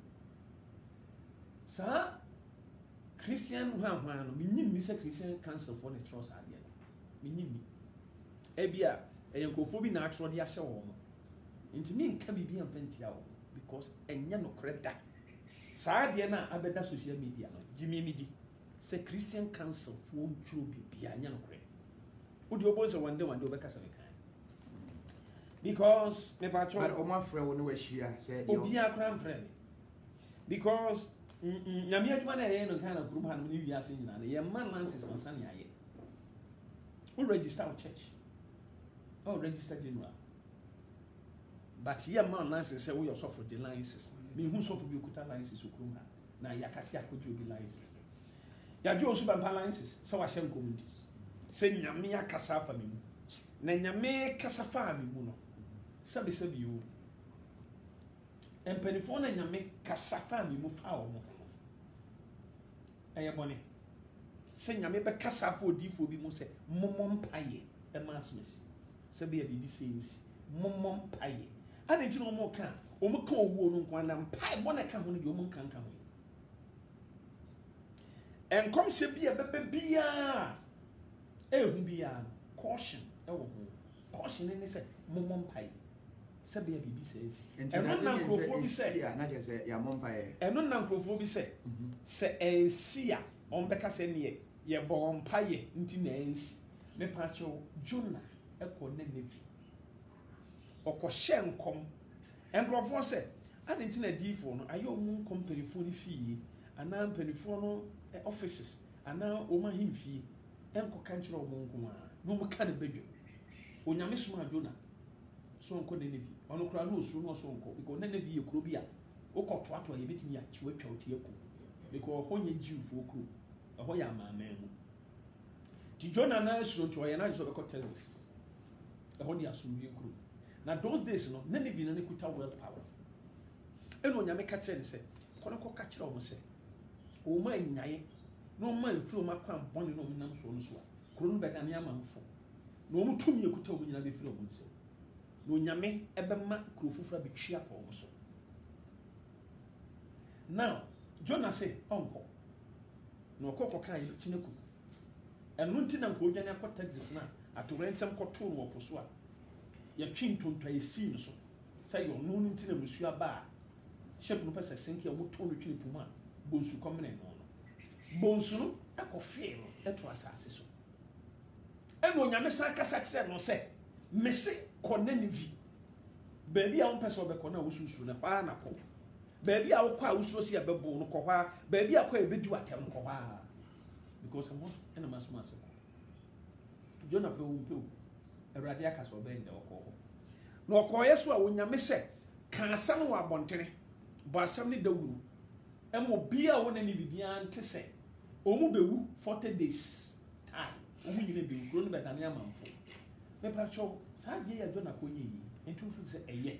sir Christian Juan, meaning Mr. Christian Council for the trust idea. Meaning Ebia, a yokophobia natural the asha woman. Into me can be a vential because a yano credit. Sardiana abeda social media, Jimmy Midi. Say Christian Council for true be a yano credit. Would you oppose one day because the patrol or my friend no share said be a grand friend because Yamia man kind of group and you are saying that your man lances on Sunday. Who register our church? Oh, register general. But your man lances say we also for the licenses. Me who so for you could licenses who come now Yakasia could you be licenses? Yaju also by licenses, so I shall community. Say Yamia Casafa me. Nanyame Casafa me muno. Sabi you. And Penifona Yame Casafa me mufao. Ayaboni. Say Yame Casafo di for be muse, Momom Paye. asmesi sɛ bia bibi sensi mommo mpaye ana nti no mo ka o mo ka owo no nko na mpaye bo na ka ho no de o mo nkanka ho enkom se bia bebe bia ehu bia caution ewo ho caution ne se mommo mpaye sɛ bia bibi sensi eno na nkrofo bi sɛ na je sɛ ya mompaye eno na nkrofo bi sɛ sɛ ensi a on beka sɛ ne ye bo mpaye nti na ensi me pacho Jonah ekɔ Nineveh ɔkɔhyɛ nkɔm nkrɔfoɔ sɛ ade nti na diifo no ayɛ ɔmo nkɔmpanifo no fie anaa mpanifo no offices anaa ɔmo ahemfie nkɔka nkyerɛ ɔmo nko a na ɔmo ka ne badwa onyame soma Jonah so nkɔ Nineveh ɔno koraa no osuro no so nkɔ because Nineveh yɛ kuro bi a wokɔtoatoa yɛ betumi akyew atwa wo tie ku because ɔhɔ nyɛ Jewfoɔ kuro ɛhɔ yɛ amaaman mu ti Jonah na asuro nti ɔyɛ na so bɛkɔ Texas ɛhɔ de asomdwe kuro na those days no Nineveh na ne kuta world power ɛna onyame ka kyerɛ ne sɛ kɔne kɔ ka kyerɛ ɔmo sɛ ɔmo anyae na ɔmo amfiri ɔmo akwan bɔne na ɔmo nam so no so a kuro no bɛdane amanfo na ɔmo tumi ekuta ɔmo nyina bɛfiri ɔmo nsam na onyame ɛbɛma kuro foforɔ abɛtwi afa ɔmo so now Jonah sɛ ɔnkɔ na ɔkɔ ka yɛ kyine ku ɛno nti na nkɔ odwane akɔ Texas na atorɛnkyɛm kɔtoo no wɔ po so a yɛtwe ntontwa yɛsii no so sɛ yɛ ɔno no nti na musu aba a hyɛp no pɛ sɛ senke a wɔtoo no twene pum a bonsu kɔmene no no bonsu no ɛkɔfee no ɛto asase so ɛna onyame san kasa kyerɛ no sɛ mese kɔ Nineveh baabi a wompɛ sɛ wobɛkɔ na wosusu no hɔ a na kɔ baabi a wokɔ a wosuro si a bɛbo no kɔ hɔ a baabi a kɔ a ɛbɛdi watɛm kɔ hɔ a because ɛhɔ ɛna masoma ase kɔ Jonah pɛ wo Awurade aka sɛ ɔbɛn dɛ ɔkɔ hɔ na ɔkɔɔyɛ so a onyame sɛ ka asɛm wɔ abɔntene bɔ asɛm ne dawuru ɛma obi a wɔ Nineveh biara nte sɛ ɔmu bɛwu 40 days time ɔmu nyina bɛwu kuro no bɛdane amanfo mepatwɛw saa deɛ yɛ Jonah kɔnyɛ yi nti wofiri sɛ ɛyɛ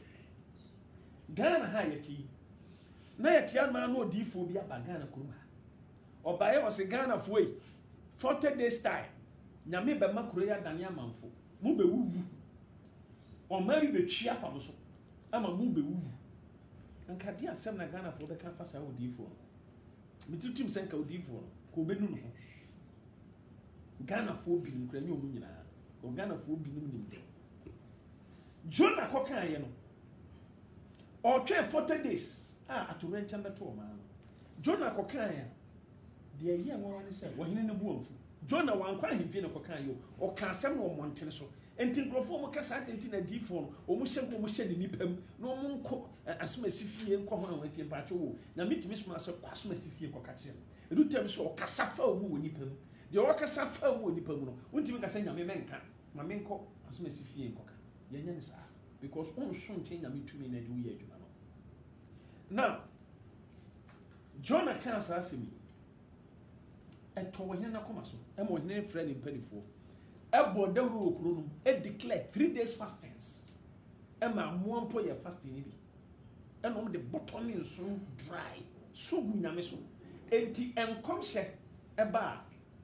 Ghana ha yɛte na yɛte anoma na odiifoɔ bi aba Ghana kurom ha ɔbaeɛ wɔ sɛ Ghanafoɔ yi 40 days time nyame bɛma kuro yɛ adane amanfo mu bɛwu ɔma bi bɛtwi afa mo so ama mu bɛwu nka de asɛm na Ghanafoɔ bɛka fa saa odiifoɔ no metitim sɛ nka odiifoɔ no kɔ bɛnu no ho Ghanafoɔ bi no kura nyɛ ɔmu nyinaa Ghanafoɔ bi nim nim de Jonah kɔkaeɛ no ɔtwɛn 40 days a atorɛnkyɛm bɛto ɔmaa no Jonah kɔkaeɛ a deɛ ɛyɛ nwanwa ne sɛ wɔhene no bu amfu Jonah wankɔ ahemfie na kɔkaeɛ o ɔka asɛm na ɔmmɔntene so enti nkurɔfoɔ mo kasa enti na diifoɔ no ɔmo hyɛ nko ɔmo hyɛ ne nipam na ɔmo nkɔ asomasi fie nkɔ ho a wɔafie mpaatwɛ wo na metumi soma sɛ kɔ asomasi fie kɔka kyerɛ no ɛdu tam sɛ ɔkasa fa ɔmo wɔ nipam deɛ ɔkasa fa ɔmo wɔ nipam no wontumi ka sɛ nyame mɛnka ma menkɔ asomasi fie nkɔka yɛnyɛ ne saa because ɔnso nkyɛn nyame tumi na de woyɛ adwuma no now Jonah ka saa asɛm yi ɛtɔ wɔhene no akoma so ɛma wɔhene frɛ ne mpanifoɔ ɛbɔ dawuro wɔ kuro no declare 3 days fastings ɛma mmoa mpo yɛ fasting ni bi ɛna ɔmo de bɔtɔ ne nso dry so gu nyame so enti nkɔmhyɛ ɛba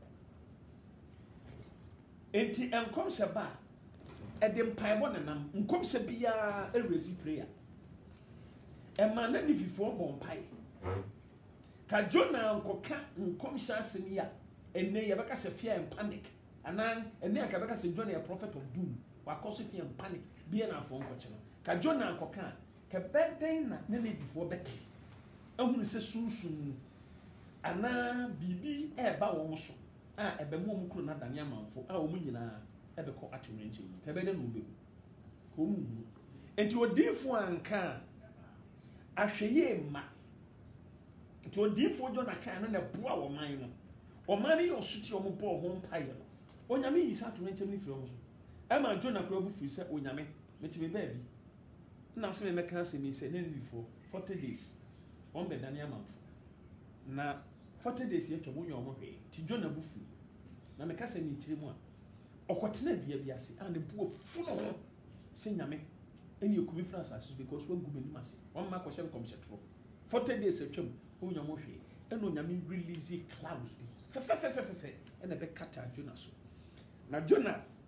ɛde mpaebɔ nenam nkɔmhyɛ biara ɛresi prayer ɛma na ne fifoɔ bɔ mpae ka Jonah nkɔka nkɔmhyɛ asɛm yi a ɛnɛ yɛbɛka sɛ fear and panic anan ɛnɛ aka bɛka sɛ Jonah yɛ prophet of doom wakɔ so fear and panic bia na afɔ nkɔkyɛ no ka Jonah nkɔka ka bɛdɛn na ne fifoɔ bɛte ahunu sɛ sunsun anaa biribi ɛɛba wɔn so a ɛbɛmu wɔn kuro na dane amanfo a wɔn nyinaa ɛbɛkɔ atwere nkyɛn yi pɛbɛdɛ na ɔbɛmu wɔn mu nti odiifoɔ anka ahwɛ yie ma nti odiifoɔ Jonah kan no na boa wɔn man no ɔman no yɛ ɔsote ɔmo bɔ ɔho mpaeɛ no onyame yi sa atwere nkyɛn ne firi ɔmo so ɛma Jonah kora bu firi sɛ onyame metumi baabi na asɛm mɛka asɛm yi sɛ ne nifoɔ 40 days wɔn bɛdane amanfo na 40 days yɛtwa mo nyɛ ɔmo hwee ti Jonah bu firi na mɛka sɛ ne nkyerɛ mu a ɔkɔtena dua bi ase a ne bu afu no ho sɛ nyame ɛne ekumi firi asase so because wagu m'anim ase wɔn mma akɔhyɛ nkɔmhyɛ toro 40 days atwam wɔn nyɛ ɔmo hwee ɛna onyame release clouds bi fɛfɛfɛfɛfɛ ɛna bɛkata Jonah so na Jonah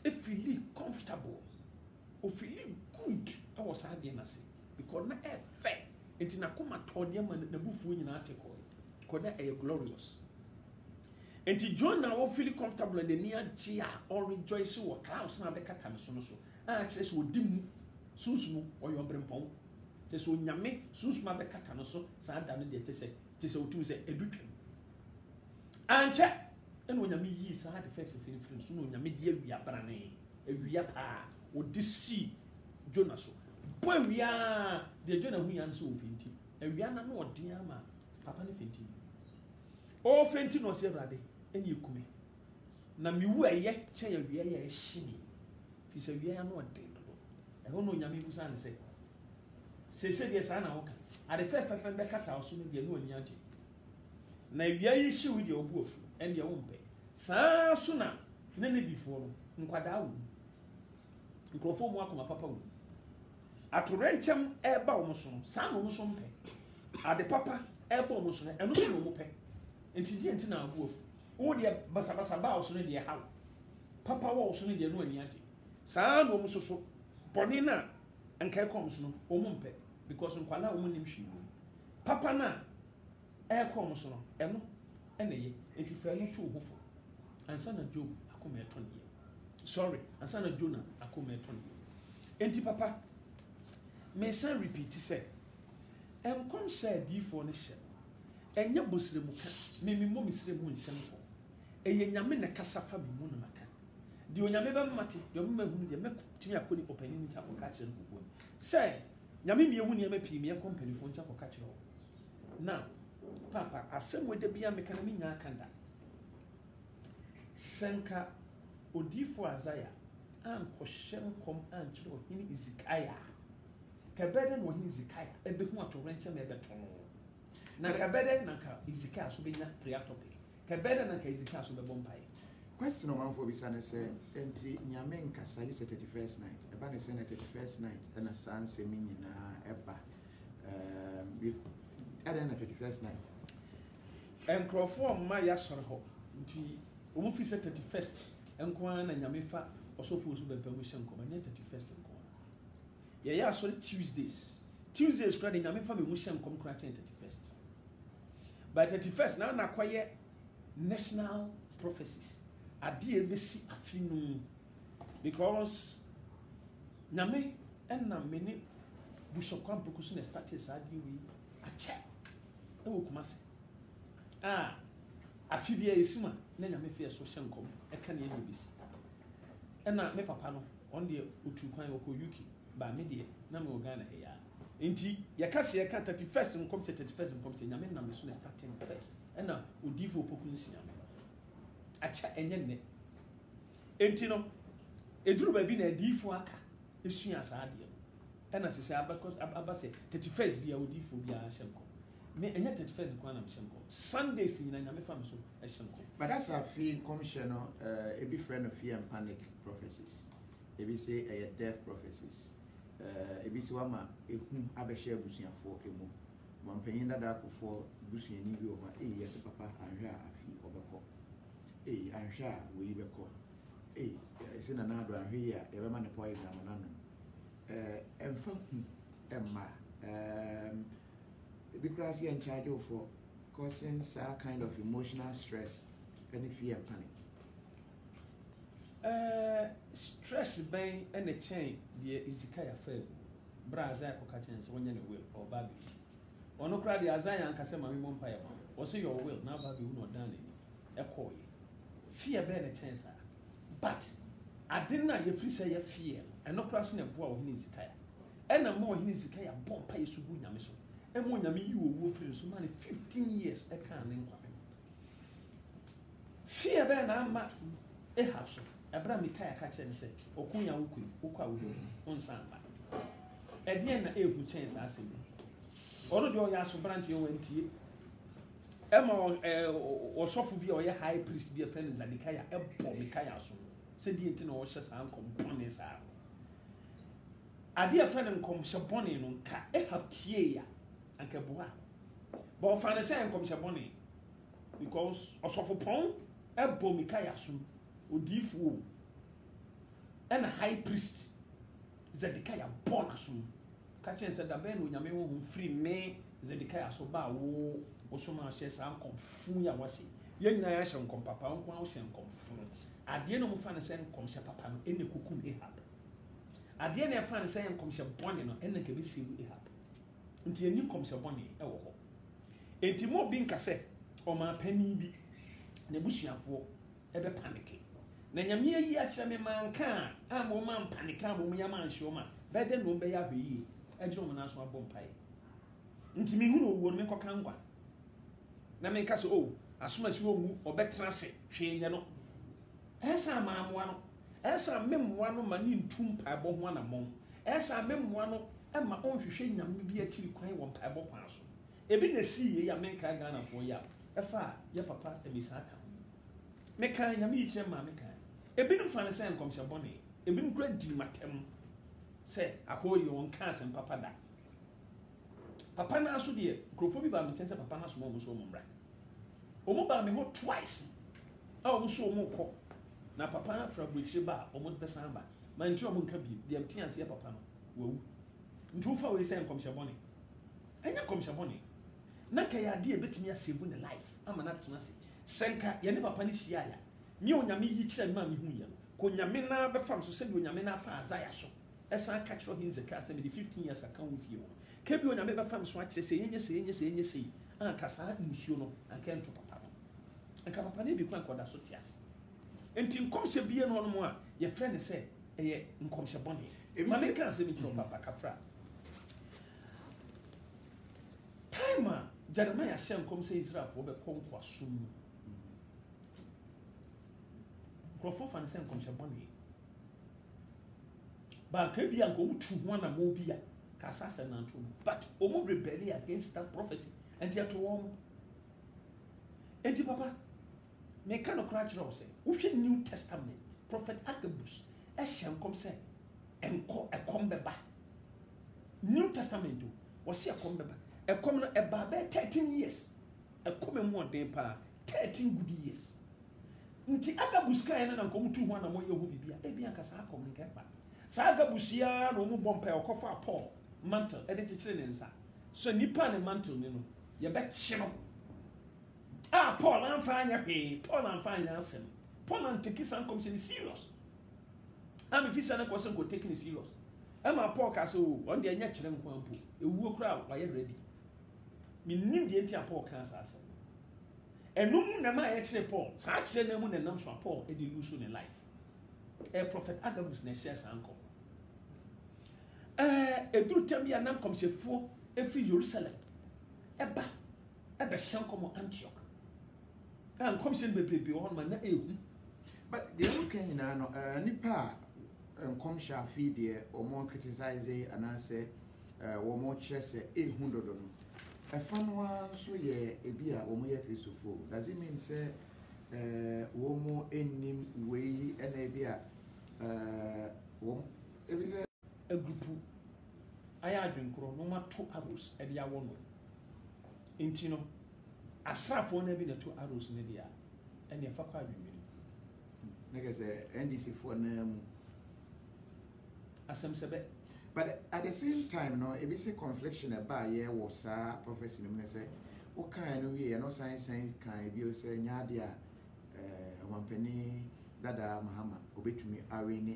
feel comfortable o feel good ɛwɔ saa deɛ na se because na ɛfɛ nti na koma tɔ nneɛma na bufuo nyinaa te kɔ kɔ na ɛyɛ glorious nti John na wo feel comfortable and n'ani agye a or rejoice wɔ clouds na bɛkata ne so no so a kyerɛ sɛ ɔdi mu sunsumu ɔyɛ ɔbrɛmpɔn kyerɛ sɛ onyame sunsumu abɛkata no so saa da no deɛ kyerɛ sɛ ɔtumi sɛ ɛdu twam ankyɛ ɛna onyame yii saa de fɛfɛfɛfɛ so na onyame de awia brane awia paa ɔde si Jonah so bɔ awia deɛ Jonah hu ya no sɛ ɔfɛnti awia na na ɔden ama papa no fɛnti ɔfɛnti na ɔsɛ Awurade ɛne ɛkume na mewu ɛyɛ kyɛ awia yɛ ɛhye me fi sɛ awia ya no ɔden dodo ɛhɔ na onyame busa ne sɛ sɛsɛ deɛ saa na woka ade fɛfɛfɛ bɛkata wo so no deɛ ne ɔni agye na awia yi hye wo deɛ ɔbu afu ɛne deɛ wompɛ saa so na ne bifoɔ no nkwadaa wo nkurɔfoɔ mu akoma papa wo atorɛnkyɛm ɛba wo so no saa na wo so mpɛ ade papa ɛba wo so no ɛno so na wo pɛ nti deɛ nti na abu afu wo deɛ basabasa ba wo so no deɛ haw papa wɔ wo so no deɛ no ani agye saa na wo so so bɔne na nkae kɔm so no wo mpɛ because nkwadaa wo nim hwee papa na ɛkɔm so no ɛno ɛna yɛ nti fɛ no to ho fo ansa na Job akoma ɛtɔ ne yɛ sorry ansa na Jonah akoma ɛtɔ ne yɛ nti papa me san repeat sɛ ɛnkɔm hyɛ adiifoɔ no hyɛ ɛnyɛ bosremu ka me mmɔ mesrɛ mu nhyɛ nkɔ ɛyɛ nyame na kasa fa me mu no maka deɛ onyame bɛmate deɛ ɔbɛma hunu deɛ mɛtumi akɔ nipa panin nkyɛ akɔka kyerɛ no kɔkɔɔ sɛ nyame mmiɛhu nneɛma pii meyɛkɔ mpanimfoɔ nkyɛ akɔka kyerɛ hɔ now papa asɛm wɔ da bia meka na menya aka da sɛnka odiifo Isaiah ankɔhyɛ nkɔm ankyerɛ ɔhene Hesekiah kabɛdɛ na ɔhene Hesekiah ɛbɛhu atorɛnkyɛm ɛbɛtɔ no na kabɛdɛ na nka Hesekiah so bɛnya prayer topic kabɛdɛ na nka Hesekiah so bɛbɔ mpaeɛ question ɔmanfoɔ bisa ne sɛ enti nyame nkasa de sɛ 31st night ɛba ne sɛ na 31st night ɛna saa nsɛm nyinaa ɛba ɛdɛn na 31st night nkurɔfoɔ mma yɛasɔre hɔ nti wɔn fi sɛ 31st nko ara na nyame fa ɔsɔfo so bɛbɛ mu hyɛ nkɔm ɛnyɛ 31st nko ara yɛyɛ asɔre Tuesdays kora de nyame fa me mu hyɛ nkɔm kora kyɛn 31st by 31st na akɔyɛ national prophecies adeɛ bɛsi afi no because nyame ɛnam me ne Bishop Kwampoku so na started saa adeɛ wei akyɛ ɛwɔ Kumase afi bia yɛsi ma na nyame fie so hyɛ nkɔm ɛka ne ɛnyɛ bɛsi ɛna me papa no ɔn deɛ otu kwan wɔkɔ UK ba me deɛ na me wɔ Ghana ɛyɛ nti yɛka sɛ yɛka 31st nkɔm sɛ 31st nkɔm sɛ nyame nam so na starting first ɛna odiifo opoku nsi nyame akyɛ ɛnyɛ nnɛ nti no ɛduru baabi na adiifo aka ɛsua saa adeɛ no ɛna sɛ aba sɛ 31st bia odiifo biara hyɛ nkɔm me ɛnyɛ 31st nkɔm na mehyɛ nkɔm Sundays nyina nyame fa me so ɛhyɛ nkɔm but that's a fee nkɔmhyɛ no ebi friend of fear and panic prophecies ebi say ɛyɛ death prophecies ebi sɛ wama ehu abɛhyɛ abusuafoɔ emu mampanyin dada akofoɔ busuani bi wɔ hɔ yɛsɛ papa anhwɛ a afi ɔbɛkɔ anhwɛ a woyi bɛkɔ ɛsɛ na naado anhwɛ yi a yɛbɛma ne poison amanano ɛmfa hu ɛmma ebi koraa sɛ yɛn charge for causing some kind of emotional stress and fear and panic. Stress bɛn ɛna kyɛn deɛ Hesekiah fɛ bra Isaiah kɔka kyɛn sɛ wɔnyɛ ne will or baby ɔno koraa deɛ Isaiah ankasa ma me mmɔ mpaeɛ ma wɔsɛ your will na baby hu na ɔdan ne ɛkɔɔyɛ fear bɛn na kyɛn saa but ade no a yɛfiri sɛ yɛ fear ɛno koraa sɛ na ɛboa ɔhene Hesekiah ɛna ma ɔhene Hesekiah bɔ mpaeɛ so gu nyame so ɛmo nyame yi owuo firi so ma ne 15 years ɛka ne nkwa fear bɛn na ama Ahab so Abraham Mikael ka kyerɛ ne sɛ ɔkunya wokui wokɔ a wohɔ onsan ba ɛdeɛn na ɛhu kyɛn saa asɛm ɔno deɛ ɔyɛ aso branch yɛ wantie ɛma ɔsɔfo bi a ɔyɛ high priest bi a friend Zedekiah ɛbɔ Mikael so sɛ deɛ nti na ɔhyɛ saa nkɔmpɔne saa adeɛ fɛ ne nkɔmhyɛ bɔne no nka Ahab tie ya anka boa ba ɔfa ne sɛ nkɔmhyɛ bɔne because ɔsɔfo pɔn ɛbɔ Mikael so odiifo and a high priest Zedekiah born asum catching said the ben when you free me Zedekiah so ba wo osoma hye san konfu ya washi yen na ya hye nkom papa nko a hye nkomfu ade no mo fa ne se nkom hye papa no ene kukum Ahab ade na ya fa ne se nkom hye bone no ene ke be siwu Ahab nti eni nkom hye bone e wo ho enti mo bi nka se o ma pani bi na busuafo e be panike na nyame yi a kire me manka a mo man panika mo nya man hye o ma be de no be ya hwe e gye mo na so abom pai nti mi hu no wo me koka ngwa na me nka so asoma si wo mu obetra se hwe nya no esa maamwa no esa memmoa no ma ni ntum paebo ho na mon esa memmoa no e ma onhwehwe nyame bi akiri kwan wo paebo kwan so ebi na si ye ya menka Ghana fo ya efa ya papa ebisaka me kan nyame yi kire ma me kan ebi no fa ne se nkomhye bone ebi no kura di matem se akoyi won kan se papa da papa na so de krofo bi ba me tense papa na so mo so mo mra omo ba me ho twice a omo so omo ko na papa na fra bwichi ba omo besan ba ma nti omo nka bi de amtia se papa no wawu nti ufa we say nkomhye bone enya nkomhye bone na ka ya de betumi asevu ne life ama na tena se senka ye ne papa ni hia ya mi onyame yi kire ma mi hu ya ko nyame na be fam so se bi onyame na fa azaya so esa ka kire hin zeka se bi 15 years aka wo fie wo ke bi onyame be fam so a kire se yenye se anka saa musuo no anka ento papa no anka papa ne bi kwa nkoda so tiase enti nkomhye bie no no a ye frɛ ne sɛ ɛyɛ nkomhye bɔne ma me ka sɛ mi kire papa kafra time a Jeremiah hyɛ nkom sɛ Israelfo bɛ kɔnkɔ asum nkrɔfo fa ne sɛ nkomhye bɔne ba ka bi anka omu tu ho na mo bi a ka asase na nto but omu rebel against that prophecy and yet one enti papa me ka no kra kyerɛ sɛ wohwɛ New Testament prophet Agabus ɛhyɛ nkom sɛ ɛkom bɛba New Testament wɔse ɛkom bɛba ɛkom no ɛba bɛ 13 years ɛkom mu ɔden pa 13 good years nti Agabus ka ene na nkom tu ho na mo yɛ ho bibia ebi anka saa akom nke ba saa Agabus ya na omu bompa ɔkɔfa Paul mantle ɛde kyekyere ne nsa so nipa ne mantle ne no ye bɛ kyerɛ Paul amfa anya hwee Paul amfa anya asɛm Paul and take some commission serious am if say na ko say ko take it serious ama Paul ka so on de anya kyerɛ nkwan po ewuo kra wa ye ready me nim de enti Paul ka sa asɛm enum na ma ye kyerɛ Paul saa kyerɛ na mu na nam so Paul e de lose ne life prophet Agabus na share sanko eduru tam ya nam komhyefo efi Jerusalem eba hyankomo Antioch and commission bebrebe on man na ehu but the other can no nipa komhye afi de o mo criticize and say wo mo kyerɛ sɛ ehu dodo no ɛfa no so ye ebi a wo mo ye Christopher does it mean say wo mo enim wei na ebi a wo ebi say a group aya adwenkro no ma to arrows e de awo no enti no asrafo na bi na to arrows ne dia ene fa kwa adwenwiri nigga say NDC for na mu asem sebe but at the same time no e be say confliction about ye was sa prophecy no say o kan no we no science kan bi o say nya de a wampani dada Mahama obetumi arene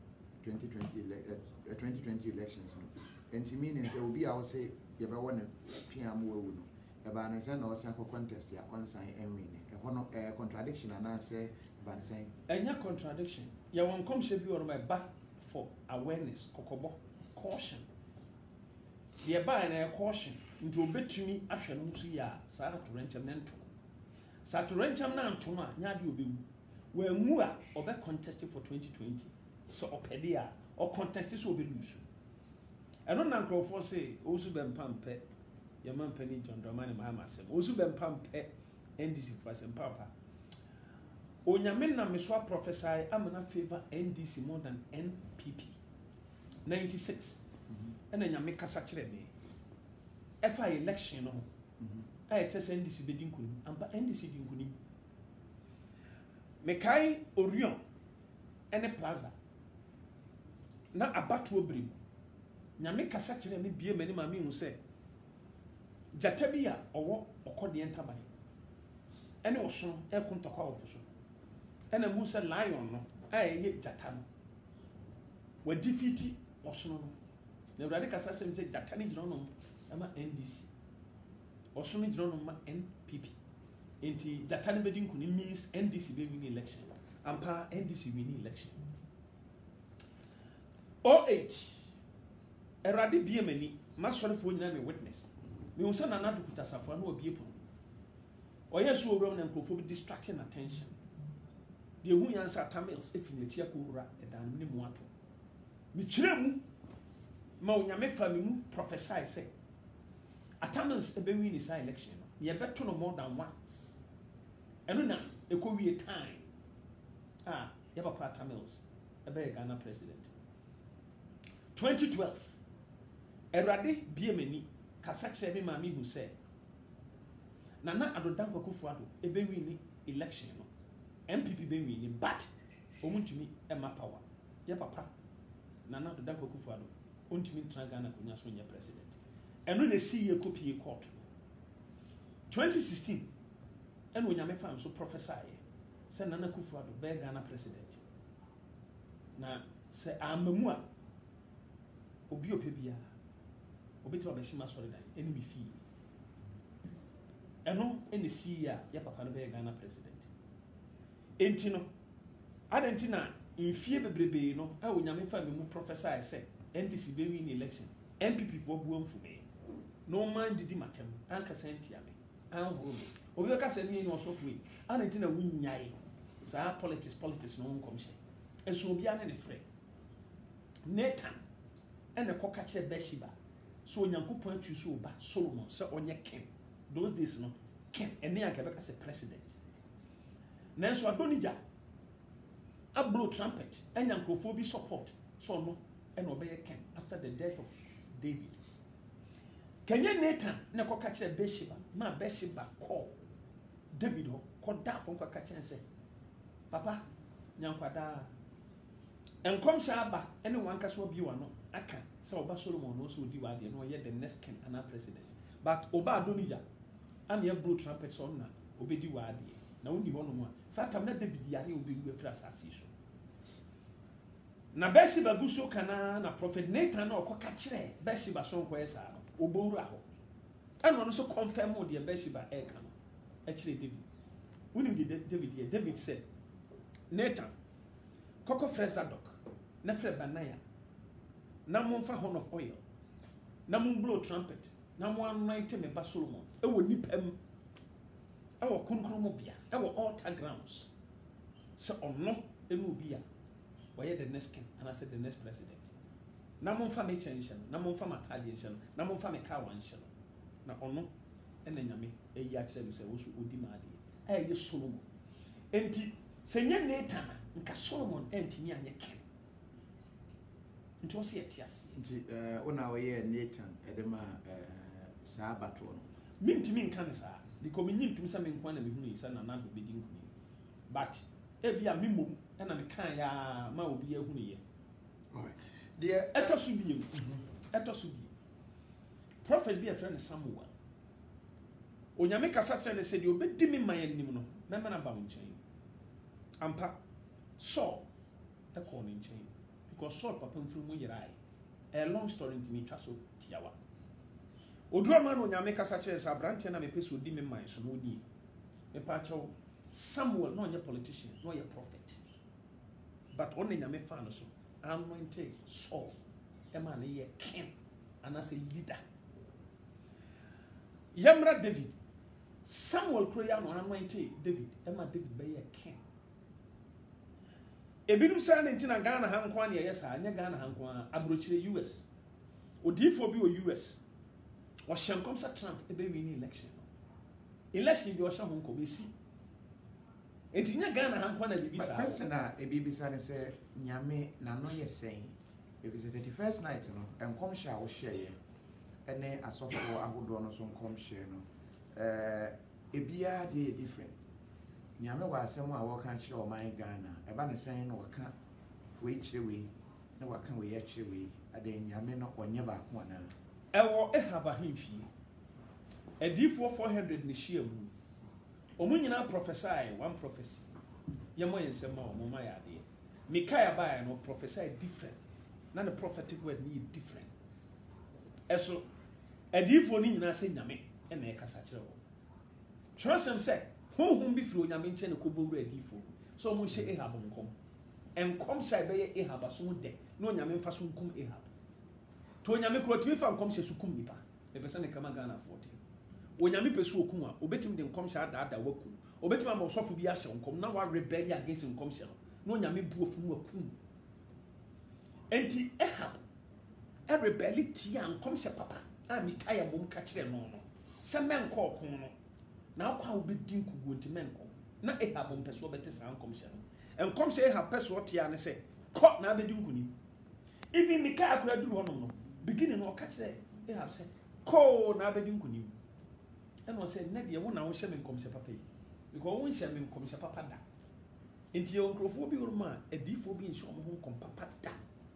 2020 elections no enti meaning say obi a o say ye be won piam wawu no e ba ne say na o say contest ya konsan enwi ne e ho no contradiction ana say ba ne say enya contradiction ye won komhye bi or my back for awareness kokobo caution the ba na caution nti obetumi ahwe no so ya saa torencham na nto saa torencham na nto no a nya de obewu wa mu a obe contest for 2020 so opede a o contest so obe lose eno na nkrofo say osu be mpampe ye mampani John Dramani Mahama asem osu be mpampe NDC for asem papa onyame na meswa prophesy amana favor NDC more than NPP 96 and nyame kasa kire me efa election no I tell NDC be dinkuni amba NDC dinkuni mekai Orion ene plaza na abatuo brim nyame kasa kyerɛ me bie mani ma me hu sɛ gyata bi a ɔwɔ ɔkɔdeɛ ntaban ɛne ɔsono ɛko ntɔkwa wɔ po so ɛna mu sɛ lion no a ɛyɛ gyata no wadi fiti ɔsono no na awurade kasa sɛ sɛ gyata ne gyina no ɛma NDC ɔsono gyina no ma NPP enti gyata ne bɛdi nkuni means NDC bɛ win election ampa NDC win election 08 awurade bie mani masɔrefoɔ nyina me witness mehu sɛ Nana Addo kuta safoa na ɔbie pono ɔyɛ so owuram na nkurɔfoɔ bi distracting attention deɛ hu yansa Tamils ɛfiri n'akyi akɔwura ɛdan ne mu ato mekyerɛ mu ma onyame fa me mu prophesy sɛ Tamils ɛbɛwi ne saa election no yɛbɛto no more than once ɛno na ɛkɔwie time yɛbɛpa Tamils ɛbɛyɛ Ghana president 2012 awurade bie m'ani kasa kyerɛ me maame hu sɛ Nana Addo Dankwa Akufo-Addo ɛbɛwi ne election no MPP bɛwi ne but ɔmuntumi ɛma power yɛ papa Nana Addo Dankwa Akufo-Addo ɔntumi ntra Ghana konya so nyɛ president ɛno na ɛsi yɛ kɔpie court 2016 ɛna onyame fam so prophesy sɛ Nana Akufo-Addo bɛyɛ Ghana president na sɛ amamu a obi opɛ biara obetuma bɛhyima sɔre dan ɛne me fie ɛno ɛna si a yɛ papa no bɛyɛ Ghana president enti no adɛnti na mfie bebrebe no a onyame fa me mu prophesy sɛ NDC bɛwi ne election MPP fo bua mfume no man didi matem anka sentia me anhoro me obi ka sɛ ne ɔsɔfo yi adɛnti na wunyae saa politics no nkɔmhyɛ ɛso obi ane ne frɛ Nathan ɛna kɔka kyerɛ Bathsheba so onyankopɔn atwi so ba Solomon sɛ ɔnyɛ king those days no king ɛne anka bɛka sɛ president nanso Adonija ablow trumpet ɛnya nkurɔfoɔ bi support so ɔno ɛna ɔbɛyɛ king after the death of David Kenya Nathan na kɔka kyerɛ Bathsheba ma Bathsheba kɔ David hɔ kɔda fo kɔka kyerɛ sɛ papa nyankwada enkomhyɛ aba ɛne wankasa obi wa no aka sɛ ɔba Solomon no so odi wa de no ɔyɛ the next king and president but oba Adonija am yɛ blow trumpet so na obedi wa de na woni hɔ no mu a satam na David yare obi wu afira asase so na Bathsheba guso kana na prophet Nathan na ɔkɔka kyerɛ Bathsheba so nkɔ ɛsa no obowura hɔ ɛno no so confirm o de Bathsheba ɛka no ɛkyerɛ David woni de David said Nathan kɔkɔ frɛ Zadok na frɛ Benaiah na momfa horn of oil na blow trumpet na mo anoint me ba Solomon ɛwɔ nipam ɛwɔ konkromo bia ɛwɔ altar grounds sɛ ɔno ɛnu obi a wɔyɛ the next king and I said the next president na momfa me kyɛnhyɛ no na momfa matade nhyɛ no na momfa me car wanhyɛ no na ɔno ɛna nyame ɛyi akyerɛ me sɛ wo so odi maade ɛyɛ Solomon enti sɛ nyɛ Nathan nka Solomon ɛntimi anyɛ king nti wɔ sɛ yɛte ase nti wona wɔyɛ Nathan ɛdema saa bato no mentimi nka ne saa because menyim tum sɛ menkwa na mehunu yi sɛ Nana Addo bɛdi nkuni but ebia memom ɛna meka ya ma obi ahunu yɛ deɛ ɛtɔ so bi prophet bi a friend Samuel onyame kasa kyerɛ ne sɛ deɛ obɛdi me man anim no mɛma na ba wo nkyɛn ampa Saul ɛkɔɔ ne nkyɛn because Saul papa mfiri mu yerae a long story ntimi twa so tiawa oduro ma no onyame kasa kyerɛ sɛ abrante na mepɛ sɛ odi me man so no odi me pa kyɛw Samuel no ɔnyɛ politician no ɔyɛ prophet but ɔne nyame fa no so anointed Saul ɛma ne yɛ king anase leader yamra David Samuel kuro ya no anointed David ɛma David bɛyɛ king ebinum sa ne ntina Ghana hankwa ne yɛ saa nya Ghana hankwa abrochire US odifo bi wɔ US wɔhyɛ nkɔm sɛ Trump ɛbɛwi ne election bi ɔhyɛ ho nkɔm esi enti nya Ghana hankwa na bibi saa question a ebibisa ne sɛ nyame na no yɛ sɛn ebisa 31st night no nkɔm hyɛ a wɔhyɛ yɛ ɛne asɔfo ahodoɔ no so nkɔm hyɛ no ebia de different nyame wɔ asɛm a wɔka kyerɛ ɔman Ghana ɛba ne sɛn no wɔka foi kyerɛ wei na waka we yɛkyerɛ we ade nyame no ɔnyɛ baako ana ɛwɔ ehaba hemfie adifo 400 ne hyia mu ɔmo nyinaa prophesy one prophecy yɛmɔ yɛn nsɛm a ɔmo ma yɛ adeɛ Micaiah baa no prophesy different na the prophetic word ni different ɛso adifo ni nyinaa sɛ nyame ɛna ɛkasa kyerɛ wɔ trusem sɛ honhom bi firi onyame nkyɛn ne kɔbɔwura adifo so ɔmo hyɛ ehab nkɔm hyɛ bɛyɛ ehab so mo de na onyame mfa so nkum ehab to onyame kuro tumi fa nkɔm hyɛ so kum nipa ɛbɛsɛ ne kama Ghana 14 onyame pɛ so okum a obetumi de nkɔm hyɛ adaada wakum obetumi ama ɔsɔfo bi ahyɛ nkɔm na wa rebel against nkɔm hyɛ no na onyame bu ofu wakum enti ehab rebel tia nkɔm hyɛ papa a Micaiah bom ka kyerɛ no no sɛ men kɔ ɔko no na akwa obedi nkugu nti men kɔ na ehab mpɛ so obɛte saa nkɔm hyɛ no nkɔm hyɛ ehab pɛ so tia ne sɛ kɔ na abedi nkuni even Micaiah kura duru hɔ no beginning no ɔka kyerɛ ehab sɛ kɔ na abedi nkuni ɛna ɔsɛ ne deɛ wo na wo hyɛ me nkɔm hyɛ papa yi because wo hyɛ me nkɔm hyɛ papa da enti yɛ nkurɔfoɔ bi wɔ mu a adiifoɔ bi nhyɛ ɔmo ho nkɔm papa da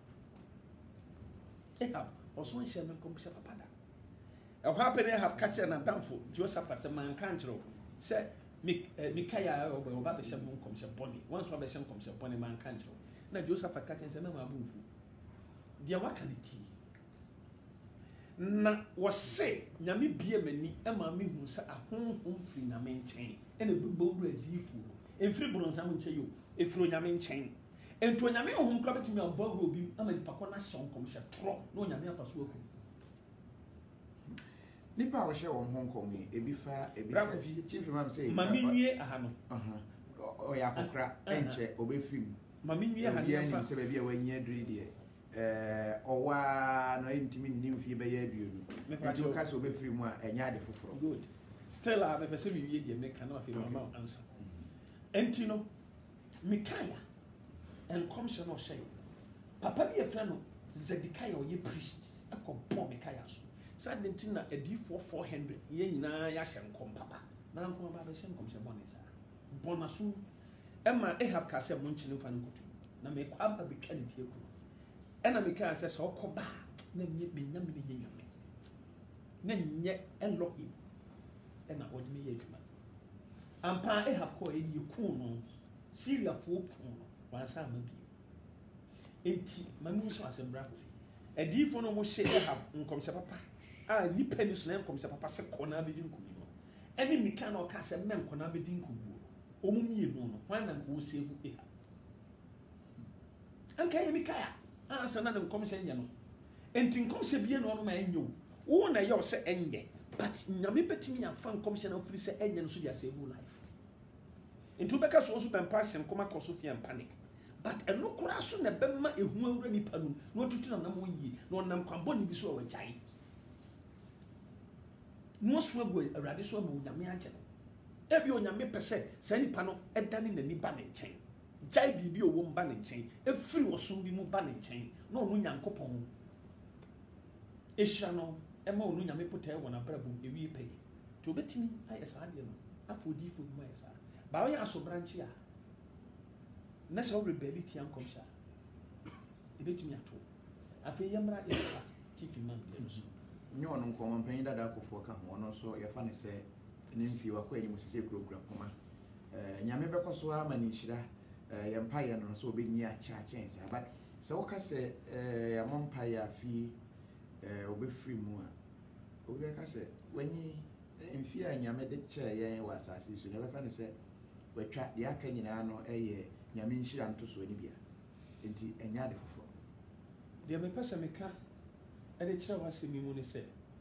ehab ɔso nhyɛ me nkɔm hyɛ papa da ɛhɔ apɛ ne ehab ka kyerɛ n'adamfo Josaphat sɛ manka nkyerɛ sɛ Micaiah ɔba bɛhyɛ me nkɔm hyɛ bɔne wɔn nso abɛhyɛ nkɔm hyɛ bɔne manka nkyerɛ na Josaphat ka kyerɛ sɛ mɛma abo mfu deɛ waka ne tie na wɔse nyame bie m'ani ɛma me hu sɛ ahonhom firi nyame nkyɛn ɛna bɛbɔwura adiifo ɛmfiri borɔnsam nkyɛn yo ɛfiri nyame nkyɛn ɛnto nyame honhom kora bɛtumi abɔ wura obi ama nipa kɔ na hyɛ nkɔm hyɛ torɔ na onyame afa so akum nipa a wɔhyɛ wɔn ho nkɔm yi ebi sɛ chief imam sɛ mame nwie aha no ɔyɛ akokra ɛnkyɛ ɔbɛfiri mu mame nwie aha no fa sɛ baabi a wɔanyɛ aduru deɛ ɔwa no ntimi nnim fie bɛyɛ aduonu nti woka sɛ ɔbɛfiri mu a ɛnyɛ ade foforɔ good still a mepɛ sɛ mewie deɛ meka na afei mama answer enti no Micaiah nkɔm hyɛ no ɔhyɛ papa bi yɛfrɛ no Zedekiah ɔyɛ priest ɛkɔbɔ Micaiah so saa de nti na adiifoɔ 400 yɛn nyinaa yɛahyɛ nkɔm papa na nkɔm ba bɛhyɛ nkɔm hyɛ bɔne saa bɔna so ɛma ehab ka sɛ monkyene mfa no nkɔtu na mekɔ aba bɛtwa ne tie kuro ɛna Micaiah sɛ sɛ ɔkɔ ba na menya me ne nyame na nyɛ Elohim ɛna ɔde me yɛ adwuma ampa ehab kɔ ɛdi yɛkuu no Syriafoɔ kuu no wansa ama bio enti mamu nso asɛm bra kofi adiifo no mo hyɛ ehab nkɔmhyɛ papa a nipa ni so na nkɔmhyɛ papa sɛ kɔ na abɛdi nkuni no ɛne Micaiah na ɔka sɛ mɛ nkɔ na abɛdi nkuguo ɔmo mmienu no hwan na nkɔ save ehab anka yɛ Micaiah ansa na ne nkɔmhyɛ nyɛ no enti nkɔmhyɛ bie no ɔno ma ɛnyɛ wo na yɛ sɛ ɛnyɛ but nyame betimi afa nkɔmhyɛ na ofiri sɛ ɛnyɛ no so dia save life enti wobɛka so pɛmpa hyɛ nkɔm akɔ so fia panic but ɛno koraa so na bɛma ehu awura nipa no na ɔtutu na nam wɔyie na ɔnam kwambɔ ne bi so a wɔgyae no so agu awurade so abu nyame agye no ebi onyame pɛ sɛ saa nipa no ɛdane n'ani ba ne nkyɛn gyae biribi a ɔwɔ mba ne nkyɛn efiri ɔsom bi mu ba ne nkyɛn na ɔno nyankopɔn ehyira no ɛma ɔno nyame potɛ wɔ n'abrabɔ ewie pɛ nti obetumi ayɛ saa deɛ no afɔ odiifo bi mu ayɛ saa ba ɔyɛ asobranche a na sɛ ɔrebɛli tia nkɔmhyɛ a ebetumi ato afei yɛmmra yɛfa chief imam deɛ so nyɛ ɔno nkɔmɔ mpanyin dada akɔfoɔ ka ho ɔno nso yɛfa ne sɛ ne mfie wakɔ anim sɛ kurakura poma nyame bɛkɔ so ama ne nhyira yɛmpayɛ no sɛ ɔbɛnyi akyɛakyɛn saa but sɛ woka sɛ yɛmmɔ mpayɛ afei ɔbɛfiri mu a wobɛka sɛ wanyi mfie a nyame de kyɛɛ yɛn wɔ asase so na yɛbɛfa ne sɛ watwa deɛ aka nyinaa no ɛyɛ nyame nhyira ntosoɔ ne bia nti ɛnyɛ ade foforɔ deɛ mepɛ sɛ meka ɛde kyerɛ w'asɛm mu ne sɛ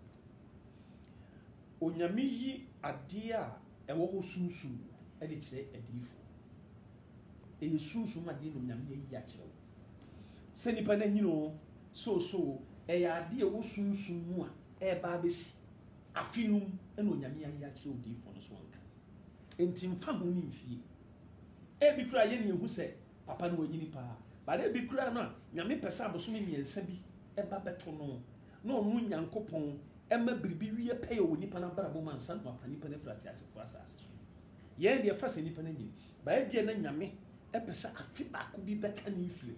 onyame yi adeɛ a ɛwɔ hɔ sunsum ɛde kyerɛ adiifo ɛyɛ sunsum adeɛ no nyame yi akyerɛ wo sɛ nipa no anyini o so ɛyɛ adeɛ ɛwɔ sunsum mu a ɛɛba abɛsi afi no ɛna onyame yi akyerɛ odiifo no so anka enti mfa ho ne mfie ebi kura yɛ ne ehu sɛ papa no wanyini paa bade ebi kura no a nyame pɛ sɛ abosome mmiɛnsa bi ɛba bɛto no na ɔno nyankopɔn ɛma biribi wie pɛyɛ wɔ nipa no abrabɔ ma nsa no afa nipa no afiri ateasefo asase so yɛn deɛ fa sɛ nipa no anyini baɛ bia na nyame ɛpɛ sɛ afe baako bi bɛka ne mfie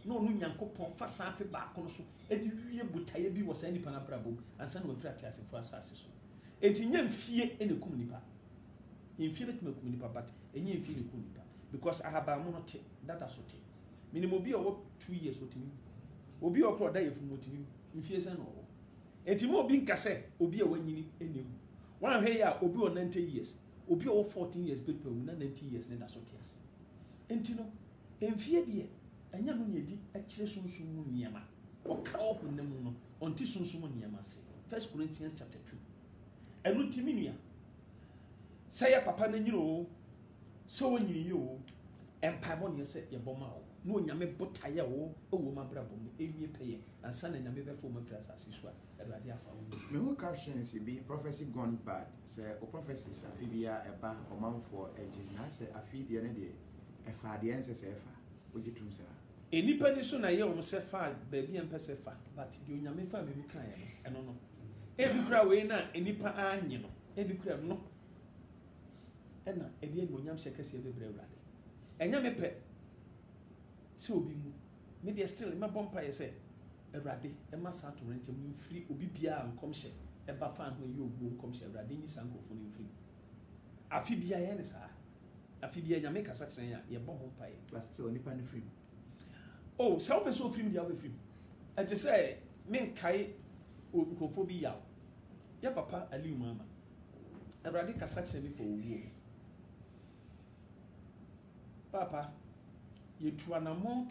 no no nyankopon fa san fe ba kono so e di wie butaye bi wo san nipa na brabom ansa na wafira ate asefo asase so enti nya mfie ene kum nipa mfie betuma kum nipa but enye mfie ne kum nipa because ahaba mo no te data so te minimum bi owo 2 years otimi obi okro da yefu motimi mfie san no enti mo obi nkase obi a wanyini ene wan hwe ya obi o 90 years obi o 14 years betuma wu na 90 years ne da so te ase enti no mfie de enya no nyedi akire sunsun mu niema oka ohunam no onti sunsun mu niema se 1 Corinthians chapter 2 enu timi nua say papa na nyiro so wonyini yo empire ne se ye boma o no onyame botaye wo owo mabrabom no ewie peye ansa na nyame befo mafira asase so a erade afa wo me who captions be prophecy gone bad say o prophecies afibia eba omanfo ejina say afidie ne de efa de ense se efa ogitum sa enipa ni so na ye o se fa ba bi empese fa but de onyame fa me bi kan ye no eno no ebi kura we na enipa anye no ebi kura no ena ebi e onyam shekese bebre urade enya me pe se obi mu me de still me bompa ye se urade e ma sa to rent mu free obi bia ankom hye e ba fa ho ye ogbo nkom hye urade nyi sankofo no free afi bia ye ne sa afi bia nya me kasa kire ya ye bom bompa ye but still nipa ne free oh so person so free dia we free and to say men kai nkofo bi ya ya papa aliu mama urade kasa kire me for owo papa ye tuanamo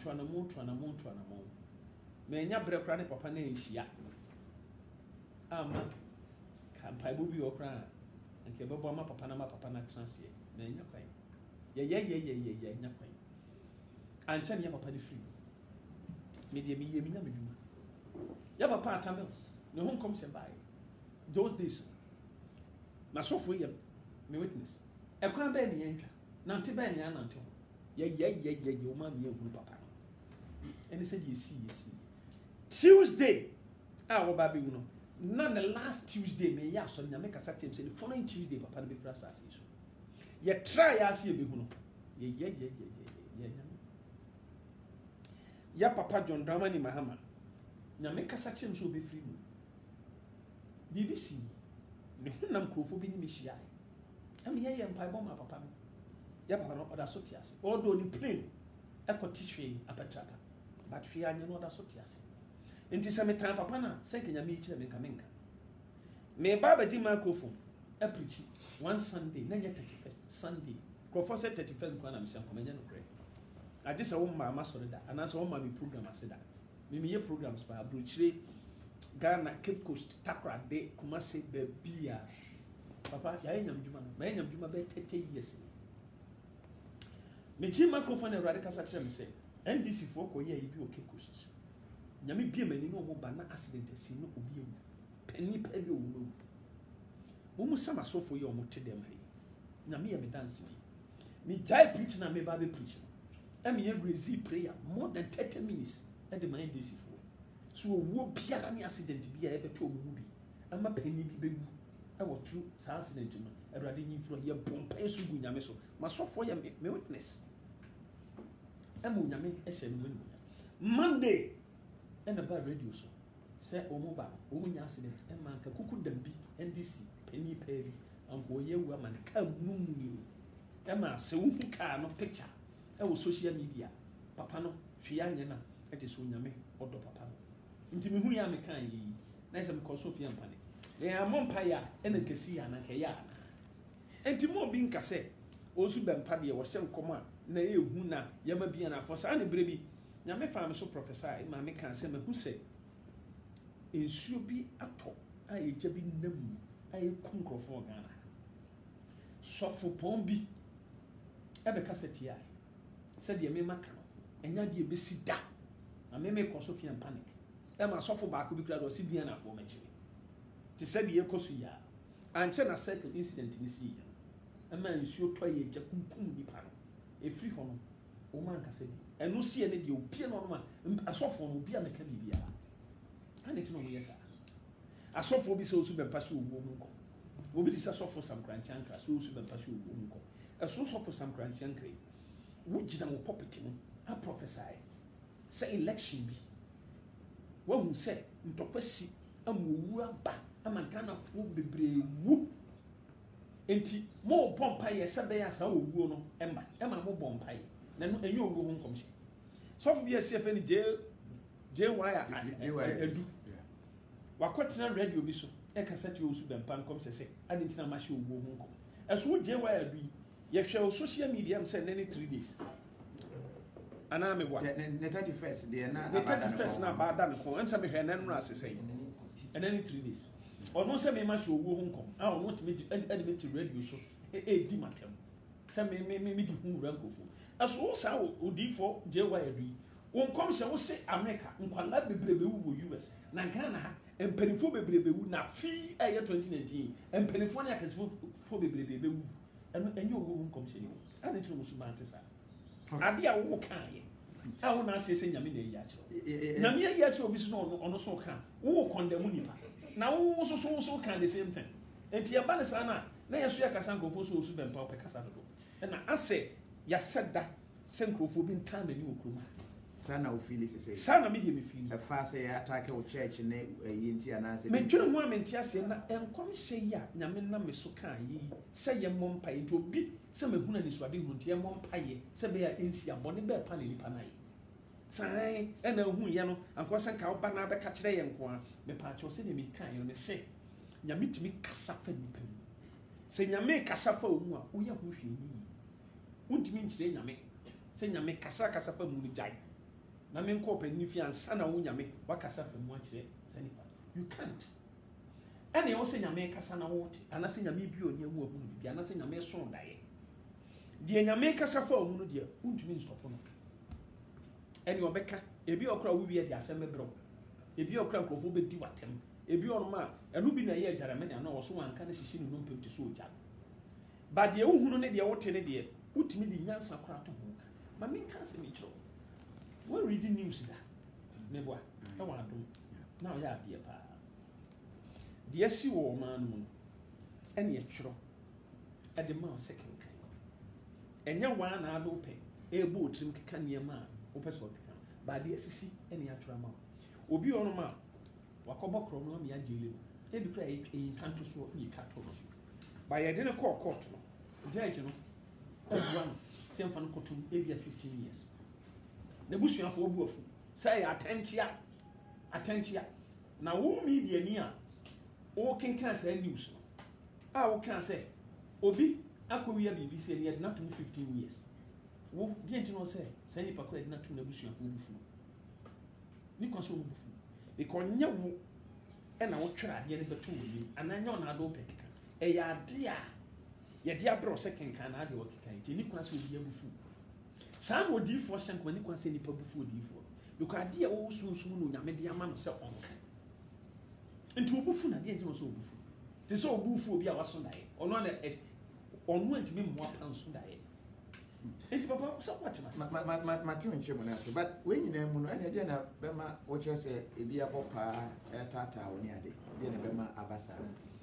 me nya bre kra ne papa na enhia ama kampai bobi okra nke bebo ama papa na transie me nya kwan ye nya kwan ancha ne papa ne free me de me ye me nya meduma ya papa atamels ne hon kom se bai those days na so for ye me witness e kwan ba ne yentwa nante ba ne anante ye o ma me ehuru papa and he said yes Tuesday wo ba be no na the last Tuesday me ya so nya me kasa tem say the following Tuesday papa no be fra sa so ye try as ye be hu no ye ya papa John Dramani Mahama nya me kasa tem so be free mu BBC me hunam krofo bi ni me hia am ye mpa bo ma papa no ya papa no oda so tiase odo ni plane ekotishwe apatrapa but hwe anya no oda so tiase enti se metan papa na se kenya me kire me kamenka me baba di microphone e preach one Sunday na nya 31st Sunday ko say 31st ko na me shanko menya no kre ade se wo mama so da ana se wo mama program aseda me ye programs pa abrochire Ghana Cape Coast Takra de Kumasi be bia papa ya enyam djuma no ma enyam djuma be 30 years me chi microphone e radical kasa me say NDC for ko ye bi o Cape Coast nyame bia mani no mo ba na accident asi no obi ewu pani pa bi owu no mo sama so for ye o mo te dem hai nyame ye me dance me jai preach na me ba be preach am ye grace prayer more than 30 minutes at the NDC for so wo biara ni accident bia e beto omu bi ama pani bi bewu e wo true sa accident no erade nyi fro ye bompa esu gu nyame so maso for ye me witness am nyame e hye me wenu Monday and the radio so say omuba omunya accident e man ka kuku dambi NDC pani peri anko ye wu ama ka mumuni e ma se wu ka no picture e wo social media papa no hwe anya na e de so nyame odo papa no nti me hu ya me kan yi na se me ko so fie mpane e amompa ya e na kesi ya na ke ya na nti mo bi nka se osu bempa de wo hye nkoma na e hu na ya ma bia na fo sa ne brebi nyame fa me so professor ma me kan se me hu se ensuo bi ato a ye gya bi nam a ye kunkrofo Ghana sofo pon bi e be kaseti ai se de me maka no enya de be sida na me ko so fie panic e ma sofo ba ko bi kra do si bia na fo ma chi ti se de ye koso ya anche na settle incident ni si ya e ma ensuo to ye gya kunkum ni pa no e free ho no o man ka se bi enu si ene de opie no no ma asofo no bia na ka bibia ana ti no mo yesa asofo bi so su be passe owo mu nko obi di asofo sam kranchanka so su be passe owo mu nko eso sofo sam kranchanka wo gina mo property no a prophesy sɛ election bi wahu sɛ ntɔkwasi ama owu aba ama Ghanafoɔ bebree wu enti mo bɔ mpaeɛ sɛ bɛyɛ asa owuo no ɛma mo bɔ mpaeɛ na no ɛnyɛ owuo ho nkɔmhyɛ sɔfo bi ɛsi ɛfɛ no JY adu wakɔtena radio bi so ɛkasa te osu bɛmpa nkɔmhyɛ sɛ ade ntina ma hyɛ owuo ho nkɔm ɛso wo JY adu yi yɛhwɛ o social media m sɛ nene 3 days ana me wa ne 31st de na the 31st na ba da ne ko ɛnsa me hwɛ nan no asesɛ ɛnene 3 days ɔno sɛ me ma hyɛ owuo ho nkɔm a ɔno tumi ɛde me te radio so di matam sɛ me di hu wura nkɔfo ɛso wo saa odifo JY adu yi wo nkɔmhyɛ wo se America nkwala bebrebe wu wɔ US na Ghana ha mpanifo bebrebe wu na fi ɛyɛ 2019 mpanifo ne akasifo bebrebe wu ɛno ɛnyɛ owuo ho nkɔmhyɛ ni ɛne tiri musu ma ante saa ade a wo kan yɛ a wo na asɛ sɛ nyame na ɛyi akyerɛ nyame ɛyi akyerɛ obi so no ɔno so kan wo kɔndɛmu nipa na wo so kan the same thing enti yɛba ne saa na yɛso yɛ kasa nkurɔfoɔ so osu bɛmpa wopɛ kasa dodo ɛna asɛ yɛahyɛ da sɛ nkurɔfoɔ bi ntaa n'ani wɔ kurom saa na ofili sɛ saa na medeɛ mefili ɛfa sɛ yɛ atake wo church ne ɛyi nti anaasɛ mentwene ho a mente aseɛ na ɛnkɔmhyɛ yi a nyame na me so kaa yi sɛ yɛmmɔ mpaeɛ nti obi sɛ mahunu anisoade hunu nti yɛmmɔ mpaeɛ sɛ bɛyɛ a ɛnsi abɔne bɛɛpa ne nipa no ayɛ saa ɛna ɛhu yɛ no ankɔ sɛ nka woba na bɛka kyerɛ yɛ nko a mepaakyɛw sɛdeɛ mekaeɛ no me sɛ nyame tumi kasa fa nipa mu sɛ nyame kasa fa wo mu a woyɛ ho hwɛ ni yi wontumi nkyerɛ nyame sɛ nyame kasa fa mu no gyae na me nkɔ panyin fi ansa na wo nyame wakasa fa mu akyerɛ sɛ nipa you can't ɛna ɛwɔ sɛ nyame kasa na wote anasɛ nyame bi ɔnyɛ mu ahunu bibi anasɛ nyame so daeɛ deɛ nyame kasa fa wo mu no deɛ wontumi nstɔpo no ɛne ɔbɛka ebi ɔkora wo wie de asɛm bebrɛw ebi ɔkora nkurɔfoɔ bɛdi watam ebi ɔnom a ɛno bi na ɛyɛ agyarame na wɔ so wanka ne hyehyɛ ne nompem te so ogya ba deɛ wohunu ne deɛ wote ne deɛ wotumi de nyansa kora to ho ka ma menka asɛm kyerɛw wɔn reading news da ne boa ɛwɔ adom na ɔyɛ adeɛ paa deɛ si wɔ ɔman no mu no ɛne ɛtwerɛ ɛde ma ɔsɛ kenkan ɛnyɛ wɔn na ado pɛ ɛbɔ otirim keka nneɛma a wopɛ sɛ ɔkeka ba adeɛ sisi ɛne atwerɛ ma obi ɔnom a wakɔbɔ korɔ no ɔme agyele no ebi kora ɛyi kanto so ne yɛka to no so ba yɛde ne kɔɔ kɔɔto no gyɛgye no ɛboa no sɛ mfa no kɔtom ebi a 15 years na busuafoɔ bu afu sɛ yɛ atɛnkyea na wo media ni a wo kenkan sɛ news no a wo kan sɛ obi akɔwia biribi sɛ ne yɛde na tom 15 years wo deɛ nti no sɛ sɛ nipa kɔ yɛde na tom na busuafoɔ bu fu ni kɔ sɛ wo bu fu because nyɛ wo ɛna wo twere adeɛ no bɛto wɔ yim anaa nyɛ ɔna ado pɛ keka ɛyɛ ade a yɛde abrɛ sɛ kenkan na ade wɔ keka nti ni kɔ sɛ obi abu fu saa na odiifoɔ hyɛ nkɔmani kwan sɛ nipa bufu odiifoɔ because adeɛ a wɔwɔ sunsun no nyame de ama no sɛ ɔnka nti obufu na adeɛ nti wɔ sɛ obufu te sɛ obufu obi a waso daeɛ ɔno na ɔno ntumi mmoa pa nso daeɛ nti papa sɛ wɔte mas mate wo nkyɛ mu no ase but wɔn nyinaa mu no ɛne deɛ na bɛma wɔkyerɛ sɛ ebi abɔ paa ɛtaataa wo ne ade deɛ na bɛma aba saa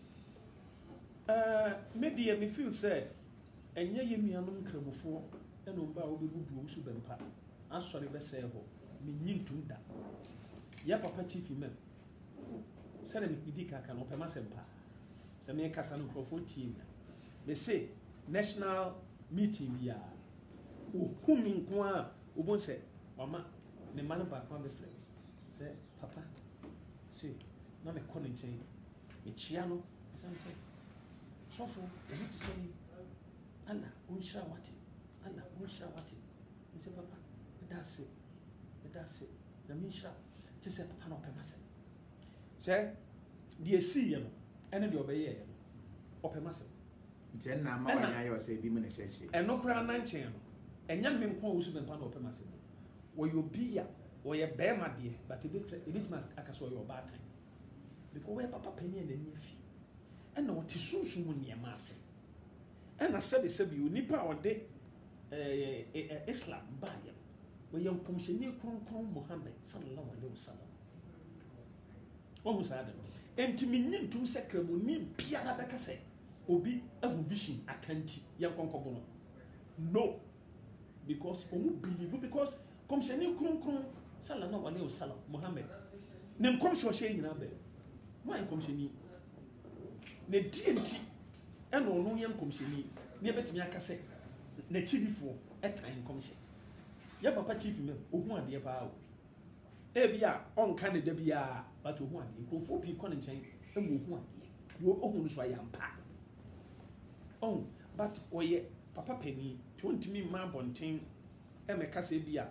medeɛ me feel sɛ ɛnyɛ yɛ nuanom nkramofoɔ ɛna ɔmba a wobɛbubu wo so bɛmpa asɔre bɛsɛe hɔ menyi ntom da yɛ papa chief imam sɛde medi kaka no ɔpɛ ma sɛm paa sɛ mekasa no nkurɔfoɔ tie nya mese national meeting biaa ɔhu me nko a wobɛhu sɛ ɔma ne ma no baako abɛfrɛ sɛ papa sɛ na mekɔ ne nkyɛn mekyia no ɛsiane sɛ sɔfo ɛbi te sɛ ala ɔnhyira wate ala ɔnhyira wate mesɛ papa meda ase na menhyira kyɛ sɛ papa na ɔpɛ ma sɛm sɛ deɛ siiɛ no ɛne deɛ ɔbɛyɛɛ no ɔpɛ ma sɛm nti ɛnna ama wanya ayɛ ɔsɛ bi mu ne hyɛhyɛ ɛno koraa na nkyɛn no ɛnyɛ me nko a wɔsu bɛmpa na ɔpɛ ma sɛm wɔyɛ obi a wɔyɛ bɛrima deɛ but ɛbɛtumi aka sɛ ɔyɛ ɔbaatan because wɔyɛ papa panyin a n'ani afi ɛna ɔte sunsun mu nneɛma ase ɛna sɛbisɛbi onipa a ɔde Islam baayɛ wɔyɛ nkɔmhyɛni kronkron Muhammad sallallahu alaihi wasallam wɔn saa de enti menyi ntum sɛ kramoni biara bɛka sɛ obi ahu vision akanti yɛn kɔnkɔbɔ no because ɔmo believe because kɔmhyɛni kronkron Salah no wale o Salah Muhammad ne nkom so hye nyina ba mo nkom hye ni ne dienti ɛna ɔno yɛ nkom hye ni ne betimi aka sɛ na chibifo ɛtan nkom hye ya papa chief me ohu ade pa o ebia ɔnka ne da bia but ohu ade nkrofo pi kɔ ne nkyɛn ɛmu ohu ade yo ohu no so ayampa oh but oye papa pani to ntimi ma bonten emeka se bia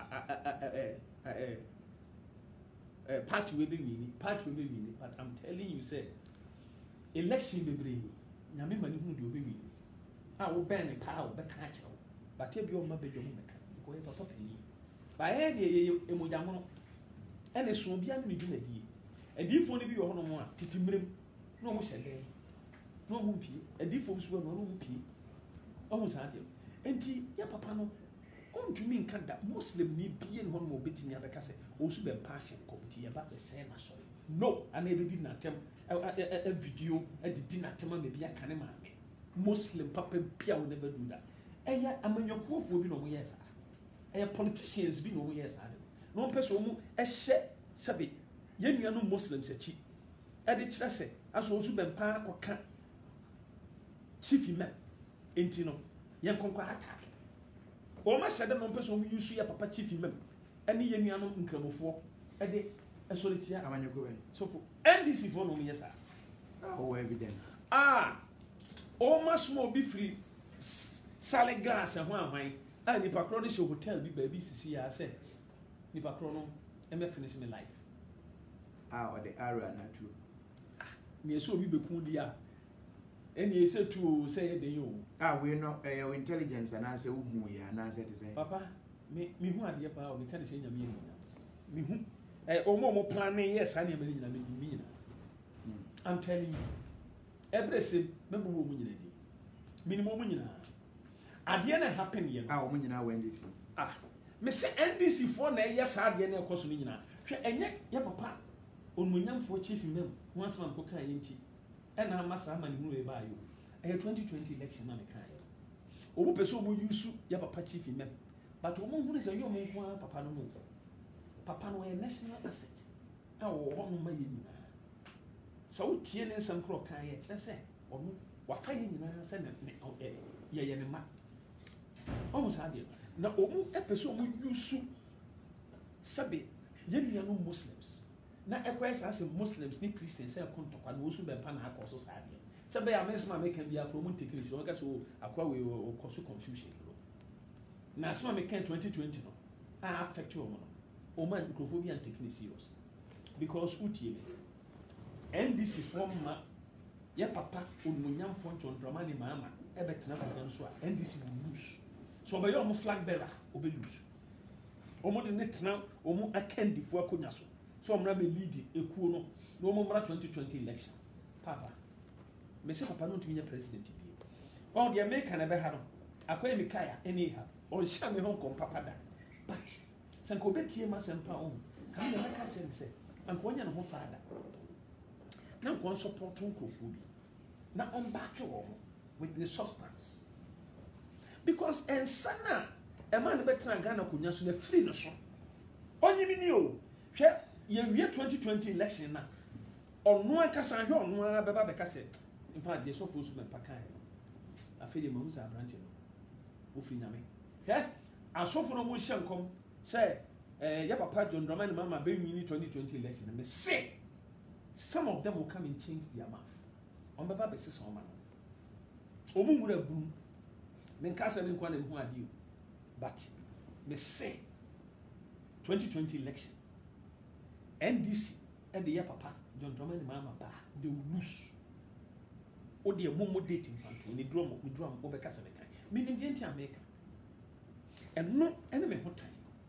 party we be wini but I'm telling you say election bebre nyame mani hu de obewini a wo ben ne ka wo be ka kyerɛ but e bi o ma bedwo mu meka ko e papa pani ba e de emogya ho ene so bia ne bi na die adifo ne bi wo ho no mo a titimrem no mo hyɛ no mo pie adifo so no mo pie o mo sa de enti ya papa no ontumi nka da muslim ni bie no mo betimi abeka se o su be passion committee ya ba be say na so no ana e be na tem a video a didi na tem ma be aka ne maame muslim papa bia will never do that eya amanyakofo bi no mo yes eya politicians bi no mo yes no person mo ehye sebe yenua no muslims achi e de kire se aso osu be mpa akoka chief imam enti no yen konkwa attack o ma hyɛ de no person mo use ya papa chief imam ene yenua no nkramofo e de esolitia amanyako ben so for NDC for no mo yes evidence o ma small be free sale glass ho ahwan a nipa kro no hye hotel bi ba bi sisi ya say nipa kro no e me finish my life or the area na true me so obi bekun di a eni ese tu o say de yo we no your intelligence and answer hu ya na answer to say papa me hu ade pa o me ka de say nyame me hu mo planning yes ani me nyina me nyina I'm telling you everything me bo mo nyina di minimum mo nyina ade na happen ye mo nyina we NDC me say NDC for na yes ade na ekoso no nyina hwe enye ya papa onmunyamfo chief mem ho asema ko kan yenti ena amasa amani hu e ba yo 2020 election na me kan ye obu pese obu yusu ya papa chief mem but obu hu ne say yo mo nko papa no mo papa no a national asset e wo ho no ma ye nyina so tie ne nsam kro kan ye kire se onu wafa ye nyina se ne ye ne ma omu sa de na omu epese omu yusu sabe ye nua no muslims na ekwesa as muslims ni christians e kontokwa na osu be pa na akoso sa de sabe ya mesma make kan bia promote techniques o ka so akwa we o koso confusion na asma me kan 2020 no a affect you no o man microphobia and techniques serious because utie NDC forma ya papa onmunyam fo ntontroma ni mama e betena papa nso a NDC will lose so be your flag bearer obe lose omo de netena omo akandifo akonya so omra be lead ekuo no no omo mra 2020 election papa me se papa no ntumi nya president bi on the American na be ha no akoye mikaya eni ha on sha me hon kom papa da but sanko betie ma sempa on kan na ka che me se anko nya no ho faada na nko support nkrofo bi na on back wo with the substance because ensana e man betra Ghana kunya so na free no so onyi mi ni o hwe ye wie 2020 election na onu akasa hwe onu beba beka se in fact they so supposed to be pakan afeli mo musa branch no o free nyame he asofo no mo hye nkom say ya papa John Dramani mama be win 2020 election me say some of them will come and change their mouth on baba be sisa oma no omu ngura bu me nkasa me nkwa na hu ade but me say 2020 election NDC and the ya papa John Dramani mama ba they will lose o de momo date infanto ni drum o be kasa me kan me ni de ntia America and no ene me hotan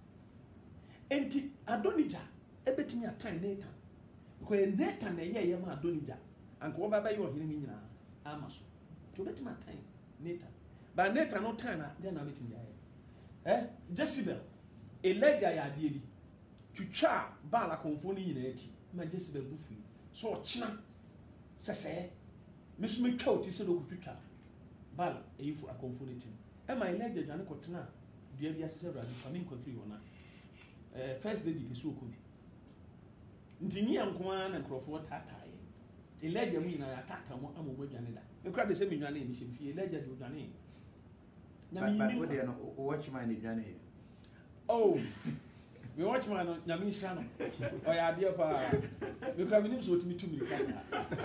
enti Adonija ebetimi atan neta ko neta na ye ma Adonija anko wo baba ye ohire ni nyina amaso to betimi atan neta ba neta no tan na de na betimi ya Jezebel Elijah ya de bi twitwa bala konfo ni nyina ati ma Jezebel bufu so ochina sese mesu me twa oti se do twitwa bala eyifu akonfo ni tim e ma Elijah dwane ko tena dua bi asese radi famin ko free wona first lady peso ko bi nti nyi ankoa na nkrofo tatae eleja mu nyina atata mo amomwa dwane da me kra de se me dwane ni hemfie eleja de dwane but what they no watch man ni dwane oh me watch man no nyame nhira no o ya ade pa me kra me nim so otimi tu mi kasa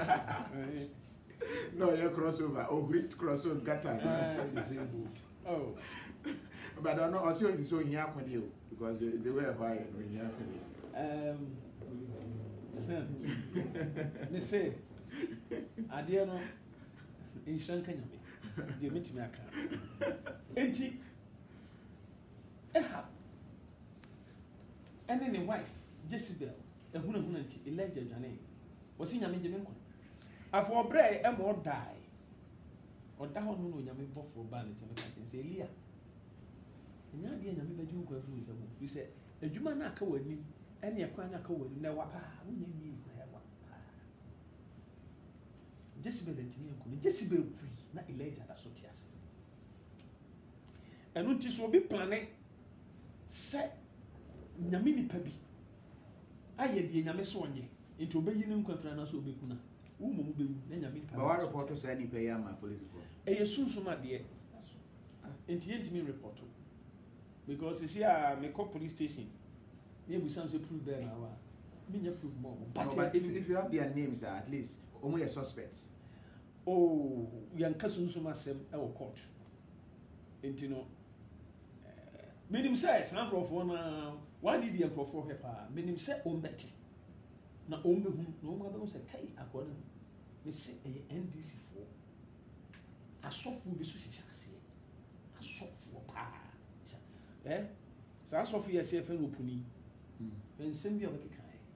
no you crossover or great crossover gata disabled oh but I don't know also is so here kwade because they were why no here me say ade no nhira kan nyame de metimi aka enti and then the wife Jezebel ehuna nti Elijah dwane wosi nyame je menko afọ bre e mo die oda ho no nyame bofo ba ne teme kan se Elia nya de nyame ba ju ko afuru se mo fi se adwuma na aka wani ene ekwan na aka wani na wapa wonye ni ko ya wapa Jezebel ntini ko ni Jezebel kuri na Elijah da so tiase enu nti so obi plane se nyame nipa bi aye de nyame so onye enti obeyi ne nkwafra na so obekuna wo mu bewu na nyame nipa ba wa report to say nipa ya ma police report eye sunsuma de enti yentimi report because see me call police station me busam so prove there na wa me nya prove more but if you have their names at least only suspects oh yanka sunsuma sem e wo court enti no minim say san profo na why did the profo hepa minim say ombeti na ombehu na omaba say kai akona me say NDC for asofu bi so hihya ase asofu pa sa asofu ya se fe no puni ensem bi obekeka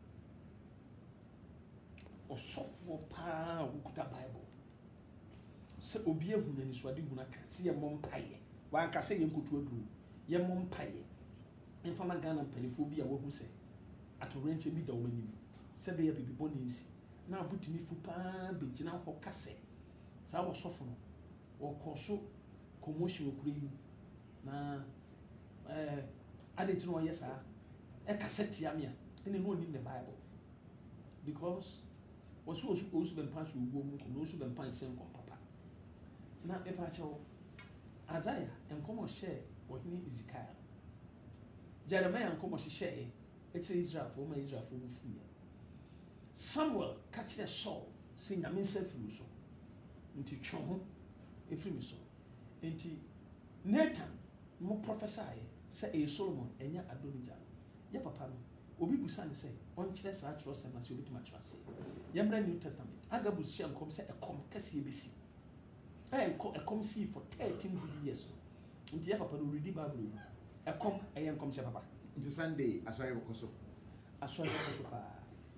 osofu pa ukuta bible se obi ehu na ni so ade hu na ka se ye mompaye wan ka se ye nkutu aduru ye mompaye infama Ghana mpelifo bi a wo hu se atorenche bi da wo manim se be ya bibi bonensi na abutini fu pa begina ho kase sa wo sofo no wo koso commotion okuri na adetino ye sa e cassette amia ene no ni the bible because wasu ben pass ugbo mu ko no su ben pan sen ko papa na e pa chawo Isaiah enkomo share wo ni Ezekiel Jeremiah enkomo share it's Israel for my Israel for fu Samuel catch the Saul say nyame nsafuru so nti twa ho efiri so nti Nathan mo prophesy say e Solomon enya Adonijah ya papa no obi busa ne say on kire sa atro se na se obi tuma atro se yemra New Testament agabus share nkom say ekom kase ebisi ekom see for 13 good years nti ya papa no read Bible ekom eyenkom se papa nti Sunday asori bokoso pa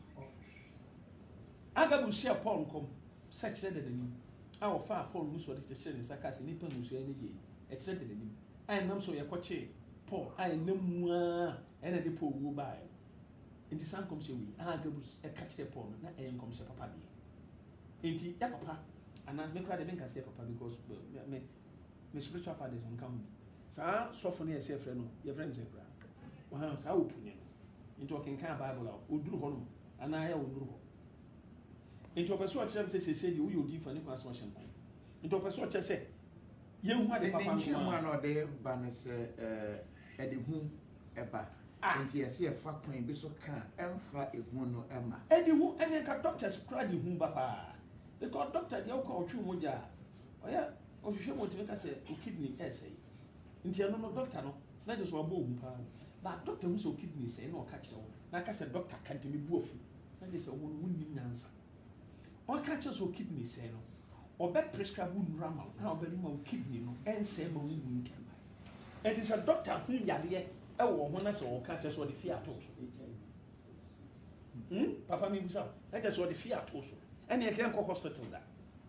agabus share Paul nkom section de ni a wo fa Paul muso de kire ne sakase ni pa muso ene ye e kire de ni ai nam so ye kwache Paul ai namua ene de Paul wo ba nti sankom se wi agabus e ka kire Paul na eyenkom se papa de nti ya papa and as me cry the say papa because me spiritual fathers on come sa so for na say friend no your friend say cry wa sa opunye no into can Bible out oduru ho no ana ya oduru ho into person a chere say the we odi fa ne kwa so hyenko into person a chere say ye hu ade papa no mu ana ode ba ne se e de hu eba nti ye se fa kwan bi so ka emfa ehu no ema e de hu ene ka doctors cry de hu ba pa because doctor dey call twu moja oya ohwehwe mo timi ka say o kidney essay nti eno no doctor no na just wa bo hu pa ba doctor hu so kidney say na o ka kire wo na ka say doctor kan timi bu ofu na dey say wo wunni nyansa o ka kire so kidney say no o be prescribe nrama na o be ma o kidney no ense ma wunni ntem it is a doctor who yare e wo ho na say o ka kire so the fear to so papa mi busa na kire so the fear to so and you can go hospital that.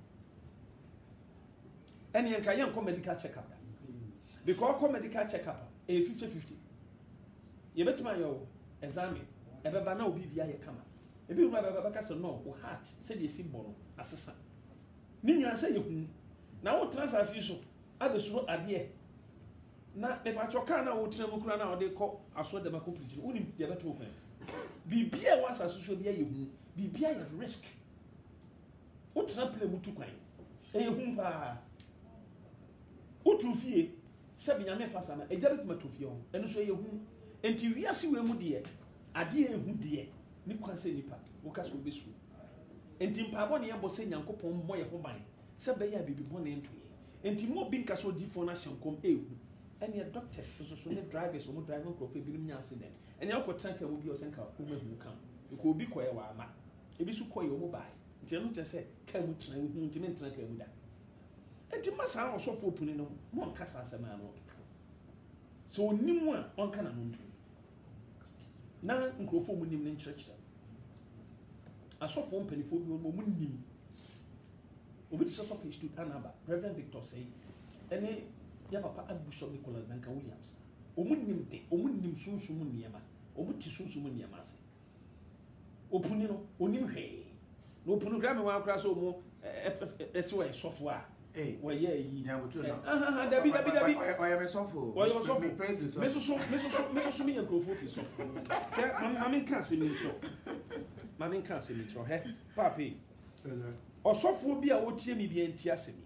And you can go medical checkup that. Because go medical checkup, a 50-50. You bet my examine, a baba now be via come. A bit of my babakas no, or heart, said you see bono, assassin. Nina say you now transas you so, I was so idea. na me pa choka na wo tena mu kura na wo de kɔ aso de mako preach woni de beto kwan bibia wa asasuo bia ye hu bibia ye risk wo tena play mu tu kwan e ye hu pa wo tu fie se bi nyame fa sama e jare tuma tu fie ho eno so ye hu enti wiase we mu de ade e hu de ni kwan se nipa wo ka so besu enti mpabo ne ye bo se nyankopon mo ye ho ban se be ya bibi bo ne ntoye enti mo bi nka so di fo na hyenkom e hu any doctors so ne drivers or driving profile bi nya accident and you ko tanka wo bi o senka wo mahu kan ko obi koye wa ama ebi su koye wo bai nti eno che se ka mu tena hu nti men tena ka mu da enti masa o so fo puni no mo nka sasa ma no so onimu a onka na no ntu na nkrofo mu nim ne nkyerɛkyerɛ asofo mpanifo bi mo nim obi tse so fa stood anaba Reverend Victor say any ya papa Archbishop Nicholas Duncan Williams omunimte omunim sunsumu niema omuti sunsumu niema ase opuni no onim hwe no opunu gra me wa akra so mo esiwe sofo a wo ye yi nyamutu no dabi oya me sofo me praise the sofo me so me yankrofo fi sofo mamin kan se mi tro he papi osofo bi a wotie mi bi enti asemi.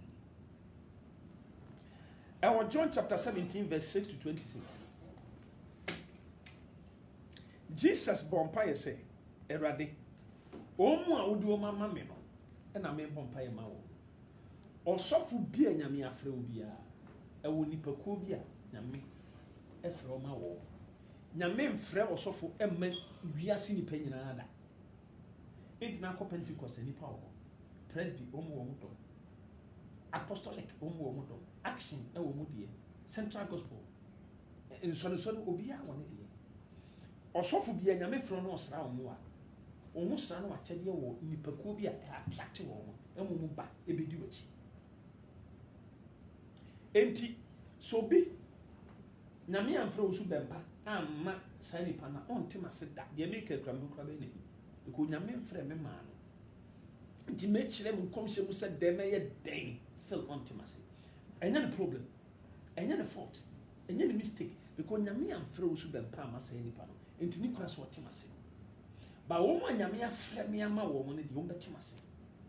And John chapter 17, verse 6 to 26. Jesus bompaye say, Erade, Omu a udi o mama me no, ena me bompaye ma wo. Osofu bia nyame afre obi a, ewo nipakuo bia nyame efre o ma wo. Nyame mfre osofu emme wiase nipa nyina da. Enti na ko Pentecost nipa wo. Presby omu wo muto. Apostolic omu wo muto. Action ewo mu die central gospel en so obi a woni die osofu bia nyame fro no osra wo mu a omu sra no akyede wo nipakuo bi a attract wo mo emu mu ba ebedi wachi enti so bi nyame amfra wo su bempa amma sani pa na onte maseda de make akra me kra be ne ko nyame mfra me ma no enti me kire mu komhye mu se de me ye den still onte maseda enya the problem enya the fault enya the mistake because nyame amfra usu bempa ma say nipa no enti ni kwa so otemase ba wo mo nyame afra me ama wo mo ne de wo betemase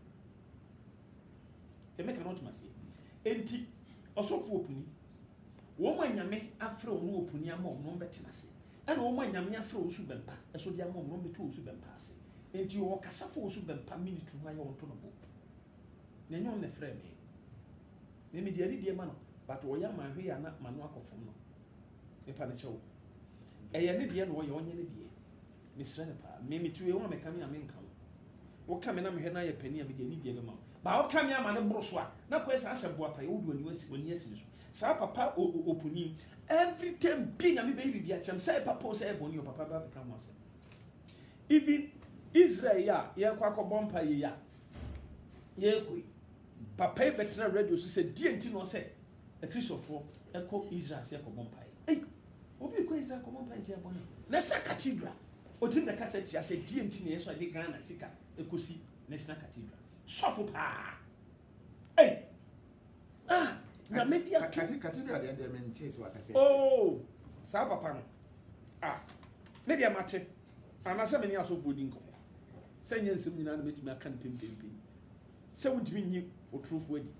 e make not mase enti osofo opuni wo mo nyame afra wo no opuni ama wo no betemase ena wo mo nyame afra usu bempa eso de ama wo no betu usu bempa ase enti wo kasafo usu bempa minute hu aye wo to no bo na enyo ne frɛ me me di adi ma no but wo ya ma hwe ya na manu akofom no e pa na chewo e ye ne die no wo ye onye ne die me sra ne pa me tuwe wo ameka me amenka wo ka me na me hwe na ye pani a me di ani die be ma ba wo ka me ama ne boro so a na ko esa asɛ boa pa ye wo du ani asi so sa papa opuni every time bi na me be bi bia chem say papa o say boni o papa ba be ka mo asɛ even Israel ya ye kwa ko bompa ye ya ye koi papa e betra radio so say DNT no say a Christopher eko Israel say ko bompa eh obi ko Israel ko bompa ntia boni na sa cathedral otim na cassette ya say DNT na yeso ade Ghana sika ekosi national cathedral sofo pa eh na media cathedral de men chase wa ka say oh sa papa no media mate ana se meni asofo di nko se nyensem nyina na metimi aka pempempe se wuntimi nyi otrufo adi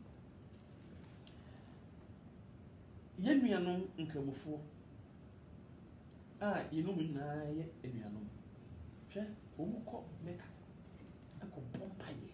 yenuanom nkramofo yenu nyina ye enuanom hwe omuko meka akọ bompaye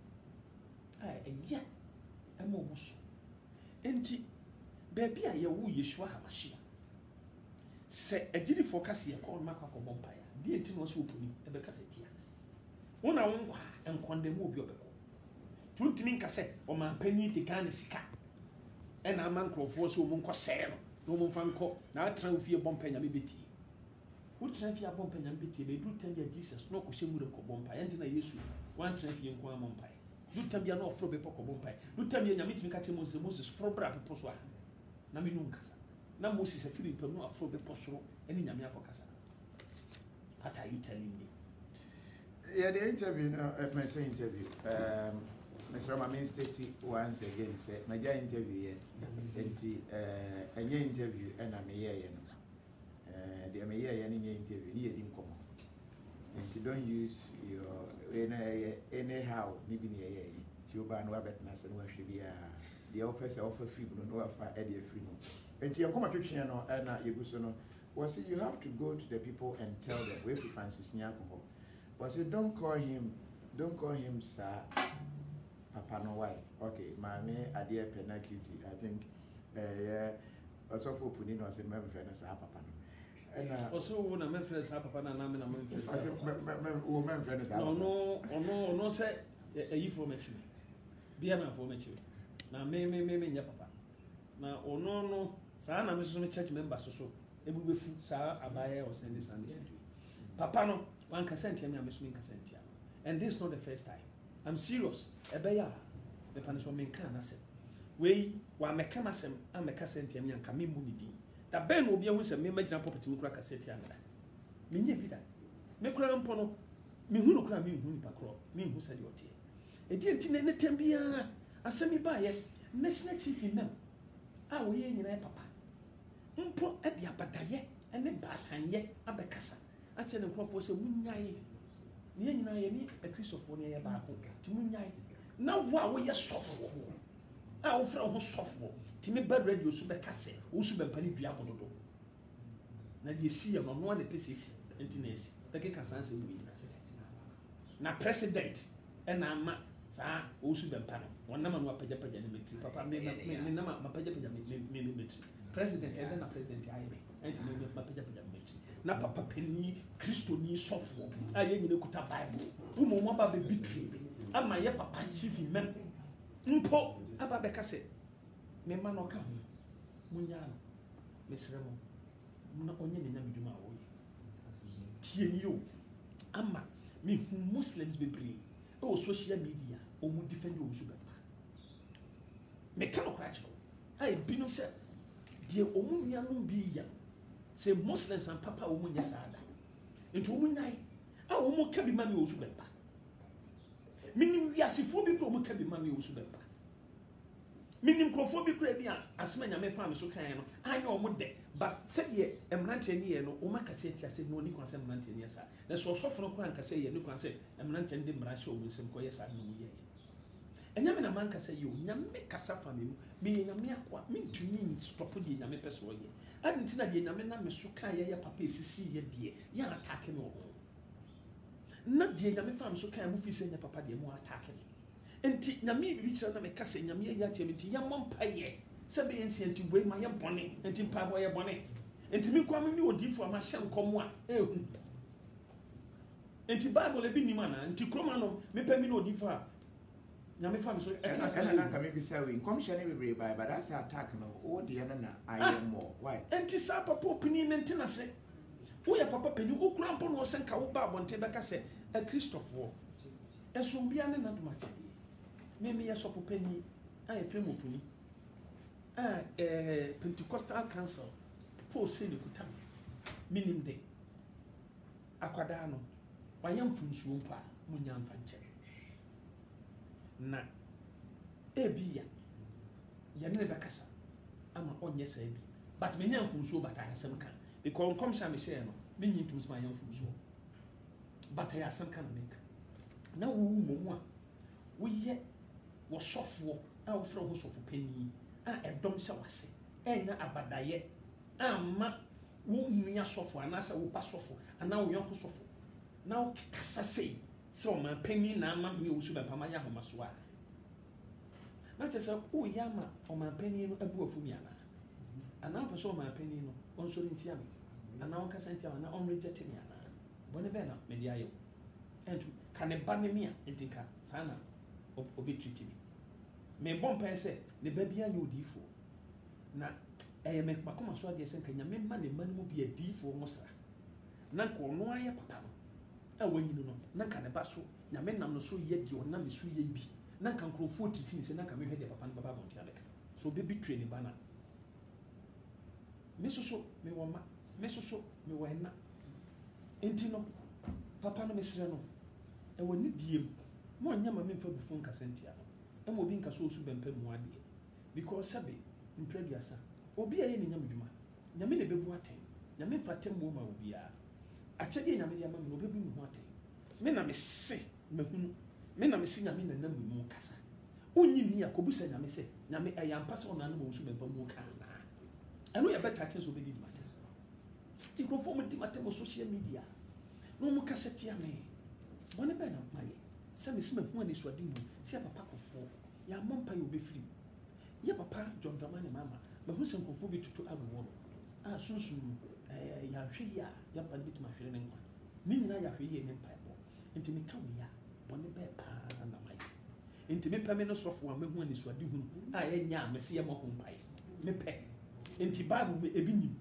eya ema obuso enti baby a ye wo Yeshua Hamashia se ejiri focus ye ko ma akọ bompaye di enti no so opuni ebe kasetia wona wonkwa enkondemu obi obeko tuntini nkase o ma pani de Ghana sika ena amankrofo so mo nko se no mo mfa nko na atra ofie bompanya me beti wo tra fie bompanya me beti be du tan ya Jesus no ko shemure ko bompaya enti na Yesu wan tra fie nko amompaya du tan bia no ofro be ko bompaya du tan bia nyame timi ka che Moses fro bra pepo so a na me nu nkasa na Moses afiri pe no afro be posoro eni nyame akokasa. What are you telling me? Yeah, the interview, my say interview. Mr. Mamin State once again said, my interview, and interview, and I'm a year. They may hear any interview, you didn't come. And you don't use your anyhow, maybe near a year. You ban Wabetness and worship the opposite offer free, no offer Eddie free. And you come to Chino and Yagusono. Was it you have to go to the people and tell them where to Francis Nyakomo? Was it don't call him sir, Papa no why? Okay, mommy, I dear Penacuti. I think, also for Punino as a member of Papa. And also, when a member of Papa and I'm in a member of no, say a information. Be an information. Now, may your papa. Now, no, sir, I'm a church member, so it will be sir, a buyer or send this and this. Papa, no, one consent him, I'm assuming consent. And this is not the first time. I'm serious. A bear, the punishment may can I say. We, while Mechanism, and Mecasent and Camimuni. That Ben will be always a member property to crack a set younger. Mini Peter. Mecram Pono, Mihuno Cram, Pacro, me who said your tea. A dear Tina Tembia, a semi buyer, national chief in them. Ah, we ain't in papa. Umpo at the Abataye, and then Batan yet, Abacassa. I tell them what was a moonlight. Ni a Christopher about to moonlight. Now, what we are soft. I'll throw her softball. Timmy Bad Radio Subacasse, Usuba Penny Diabodo. Now you see a man one pieces and Tines, the Cassans in me. Now, President, and I'm Sir Usuba Panel. One number of Pajapajamitri, Papa, number Pajapajamitri. President, and then a president, I and to name Pajapajamitri. Now, Papa Penny, Christoni softball. I ain't in the Kuta Bible. Umoma be betrayed. I'm my papa chief in men. Mpo, Ababecase. Me man no come. Munyano. Miss Remo. Muna onye ne nyame dwuma wo. Tie yo. Ama me hu Muslims bebree. O social media, o mu defend o so bepa. Me ka no kracho. Ai binu se die o mu nyano bi ya. Say Muslims and papa o mu nya saada. Enti o mu nyai. A o mu ka bi ma me o so bepa. Minim wiasefo bi ko o mu ka bi ma me o so bepa. Minim crofobia crabia, as many may find so kind. I know what day, but said ye, a Mrantian, no, Omacassetia said no Nicolas and Mrantian, yes, sir. That's so often a crank say, you can say, a Mrantian de Brasho with some coyes I know ye. And Yaman a man can say, you, Yammy Cassafam, me a mere what mean to mean stop with Yammy Pessoy. I didn't know the Yamana Mesukaya Papi, see ye dear, ya attacking all. Not dear Yammy farm so kind of say, Papa, dear more attacking. Enti na me bi chira na me kase nyame ya tiam enti yamon paye sebe ensi enti we ma ye bone enti pa bo ye bone enti mi kwa me odifo ama hye nkomo a ehu enti bible e bi ni mana enti kroma no me pa mi no odifo a nyame fa me so e na ka me bi say we nkom hye ne bebre bai but that's attack no o de na aye more why enti sa papa opini ne ntina se wo ya papa peni wo kura mpo no senka wo ba bonte be ka se a Christopher enso bia ne na duma che Maybe a soft penny, I a frame of penny. Pentecostal Council, poor Sally Kutam, meaning day. Aquadano, my young from Swampa, Munyan Fancher. Na, Ebia, Yanebacassa, I'm on yes, but many young from Swampa, I have some kind. Because come Sam Michel, meaning to my young from Swamp. But I have some kind of make. Now, we yet. Was software, our friend was of penny, a dom shawase, and a abadaye, ma won't me a software, and as I will pass software, and now we are software. Now, Cassay, so my penny, now my music by Pamaya Maswa. Not as a poor yama or my penny a book for Yana. And now pursue my penny on Solintiam, and now Cassantia, and on rejecting Yana. Bonavena, Mediayo, and to Canebanimia, and Tinka, Sana, obituary. Me bon pense the baby an udifo na me makoma so ade sen kanya me ma ne man mu bi adifo mo sra na ko no aye papa no wanyi no na ka ne ba so nya me nam no so ye di ona me so ye bi na ka nkrofo titini se na ka me hwede papa no baba bon tia beka so baby tray ne bana me so me wo ma me so me wo na enti no papa no me sre no e woni diem mo nya ma me fa bu fon kasentia e mo bi nka so osu bempa mu ade because sabe impreduasa obi aye ne nyam dwuma nyame ne bebu aten nyame fatem mo ma obi a akyede nyame de ama me obebu me ho aten me na me se mahunu me na me se nyame na nam mu kasa onyi ni akobusa nyame se nyame ayampa se ona na mo osu bempa mu ka na eno ye better things obedi di matter ti krofo mo di matter mo social media no mo kasa tia me bone be na maye se me se mahu ani so ade mu se papa kofo ya mompa ye obefiri ye papa John Dramani mama mahu se nkofo bi tutu awo a sunsun ya hwe ya ya pa bit ma hwe ne nkwa ni nyina ya hwe ye ne mpa bo enti me ka wo ya bone be pa na maye enti me pa me no sofo a mahu ani so ade hu a ye nya me se ye mo ho mpa me pe enti Bible me ebi nim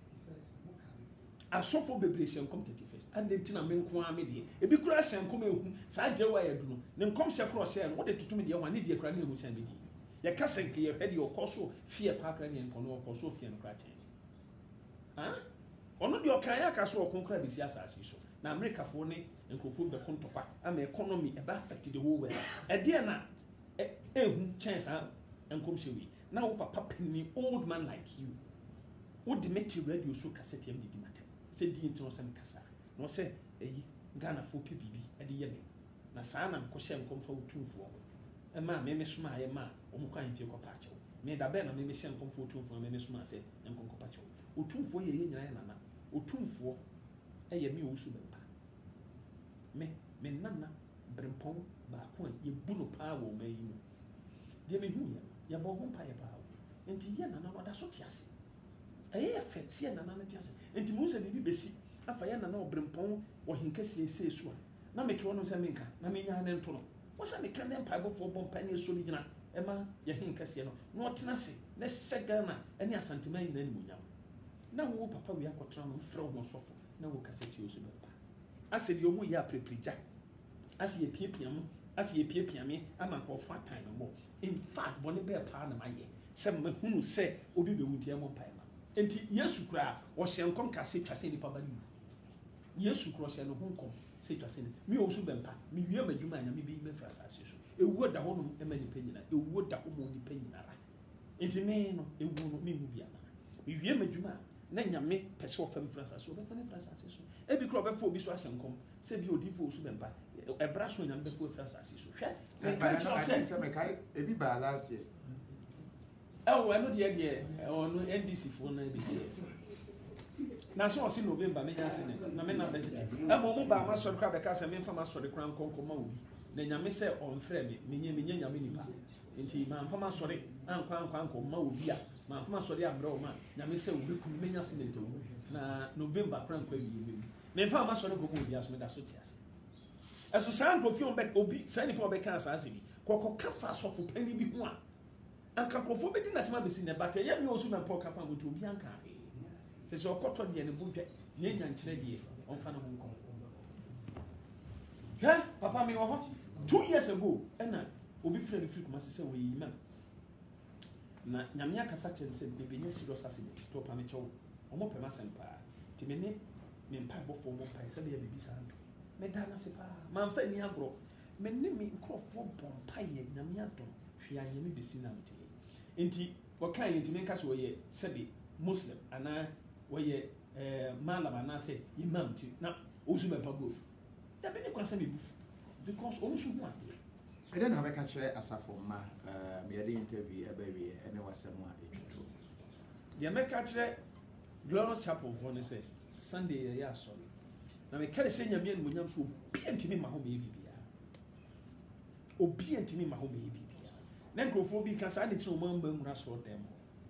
asofo bebre hye nkom 31st and enti na me nko a me de ebi kura hye nkom ehu saa jewa ya dunu ne nkom hye kura hye no de tutum de wa ne de kura ne ehu hye me de ya kasa nke ye hede okoso fie pa kra ne nko no okoso fie no kra chen ha ono de okan ya kaso okonkra bi si asase so na America fo ne nkofo be kontopa ama economy e ba affect the whole world e de na ehu chance nkom hye wi na wo papa penny old man like you would meet radio so cassette yam di matter say di enti no sem kasa no say eyi Ghana fo pe bibi e de ye me na saa na ko hye nkom fa otumfo e ma me suma ye ma o mo kwan fie ko pa acho me da be na me hye nkom fo otumfo me suma say nkom ko pa acho otumfo ye nyina ye nana otumfo e ye me osu be pa me nana brempon ba ko ye bu no pa wo ma yi no de me hu ya bo ho pa ye pa enti ye nana no da so tiase eye fetsi ye nana no tiase enti mu se bibi besi afa ye nana obrempon wo hinkasi ese so na metro no se menka na menya ne nto no wo se meka ne pa bo fo bo pa ne so gina e ma ye hinkasi no na otena se na sega na ene asanteman na ni munyam na wo papa wi akotra no mfra wo sofo na wo kaseti osu be pa ase de omu ya preprija ase ye piepia mu ase ye piepia me ama ko fa tan no mo in fact bone be pa na maye se mahunu se obi be wuntia mo pa ma enti Yesu kura o hye nkom kase twase ni pa ba ni Yesu kura hye no honkom se twase ni me osu bempa me wie madwuma nya me bi me fra asase so ewuo da ho no e ma ni panyina ewuo da ho mo ni panyina ra enti me no ewuo no me mu bia na me wie madwuma na nya me pese ofam fra asase so be fa ne fra asase so e bi kura be fo obi so hye nkom se bi odi fo osu bempa e bra so nya be fo fra asase so hwe me ka me kai ebi ba last year oh eno de ono NDC fo na bi yes na so osi November me nya se ne na me na betete mo ba ma so kra be ka se me fa ma so de kra nkonko ma obi na nya me se on frɛ me nya nya me nipa enti ma fa ma so de ankwa nko ma obi a ma fa ma so de abra o ma nya me se obi kum me nya se ne to na November kra nkwa wi me fa ma so de gogo obi aso me da so tiase eso san ko fi on be obi san ni po be kan sa ase bi kokko kafa so fo pani bi ho a anka kofo be di na tema be si ne bata ye me osu na po kafa mo to obi anka te so okoto de ne budwe ne nya nkyere de on fa na ho nko ha papa me wo ho 2 years ago ena obi frɛ me free kuma se wo yi man na nyame akasa kyerɛ se bebe nya serious ase de to pa me kyɛw o mo pɛ ma sempa ti me ne me mpa bofo mo pa se be ya bibi sa nto me da na se pa man fa ni agro me ne me nkrofo bompa ye nyame adom hwe anya me besi na mte enti wakan enti me nka so ye sebe muslim ana waye malam ana se imam ti na ozu me pa gof da be ne kwasa me buf because o musu hu ade ede na be ka kyerɛ asafo ma me yɛ de interview ebe wie ene wasɛm a etwetwo ya me ka kyerɛ Glorious Chapel for ne se Sunday ya sorry na me kare se nyame en munyam so obi antimi ma ho me bibia obi antimi ma ho me bibia na nkrofo bi ka sa ne tiri o ma nwura so dem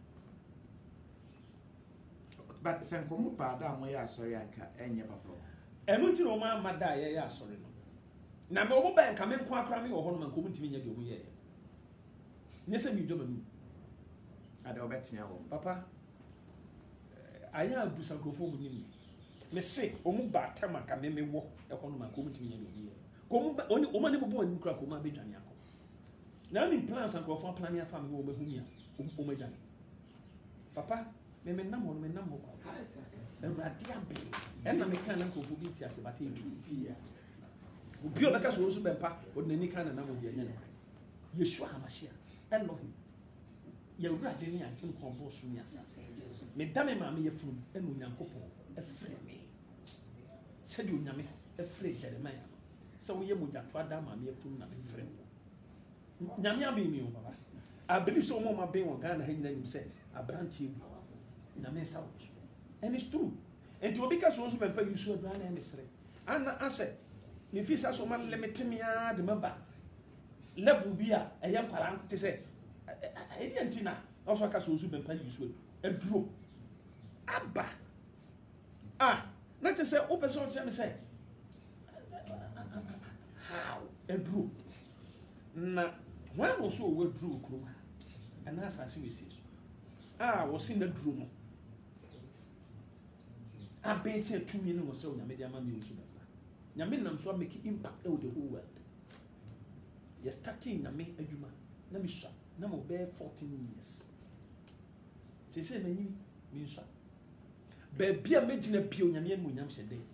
but sen komo ba da mo ya sorry anka enye papa enu tiri o ma mada ya sorry no na me obo ba nka me nko akra me wo ho no man ko mutimi nya de o mu ye ne se mi do ma mi ada obetia wo papa aya abusa nkrofo mu nim me se o mu ba tama ka me wo e ho no man ko mutimi nya de o mu ye ko mu oni o ma ne bobo ani kra ko ma be dwane akọ na ni plans nkrofo plan ya fa me wo mahu nya o ma dwane papa me nam ho kwa ewrade abe enna me kan nkrofo bi ti ase bata edu obi o beka so so bempa o nani kan na mo bi anya no Yeshua HaMashiach Elohim yɛwura de ne ante nkɔmbɔ so ne asase meda me maame yɛfunu ɛna onyankopɔn ɛfrɛ me sɛdeɛ onyame ɛfrɛ Jeremiah no sɛ woyɛ mogyato ada maame yɛfunu na mefrɛ wo nyame abɛn mi o baba I believe so ɔmo ma bɛn wɔ Ghana ha nyina nim sɛ aberanteɛ bi nyame nsa wɔ so and it's true nti obi ka so nso bɛmpa yusu adua na ɛne sere ana asɛ ne fi sa so ma limit me a de maba level bi a ɛyɛ nkwara te sɛ ɛdi antina also aka so nso bɛmpa yusu aduro aba na te sɛ wo pɛ sɛ ɔkyerɛ me sɛ how aduro na wɔn a wɔso wɔ aduro kurom ha ɛna asase wɔ esi so wɔsi na aduro no abɛnkyɛ tumi no wɔ sɛ onyame de ama me nso bɛfa nyame nam so make impact ɛwɔ the whole world yɛ starting nyame adwuma na me sua na mo bɛɛ 14 years sɛ manyi me sua baabi a mɛgyina bio nyame amu nyam hyɛ dɛ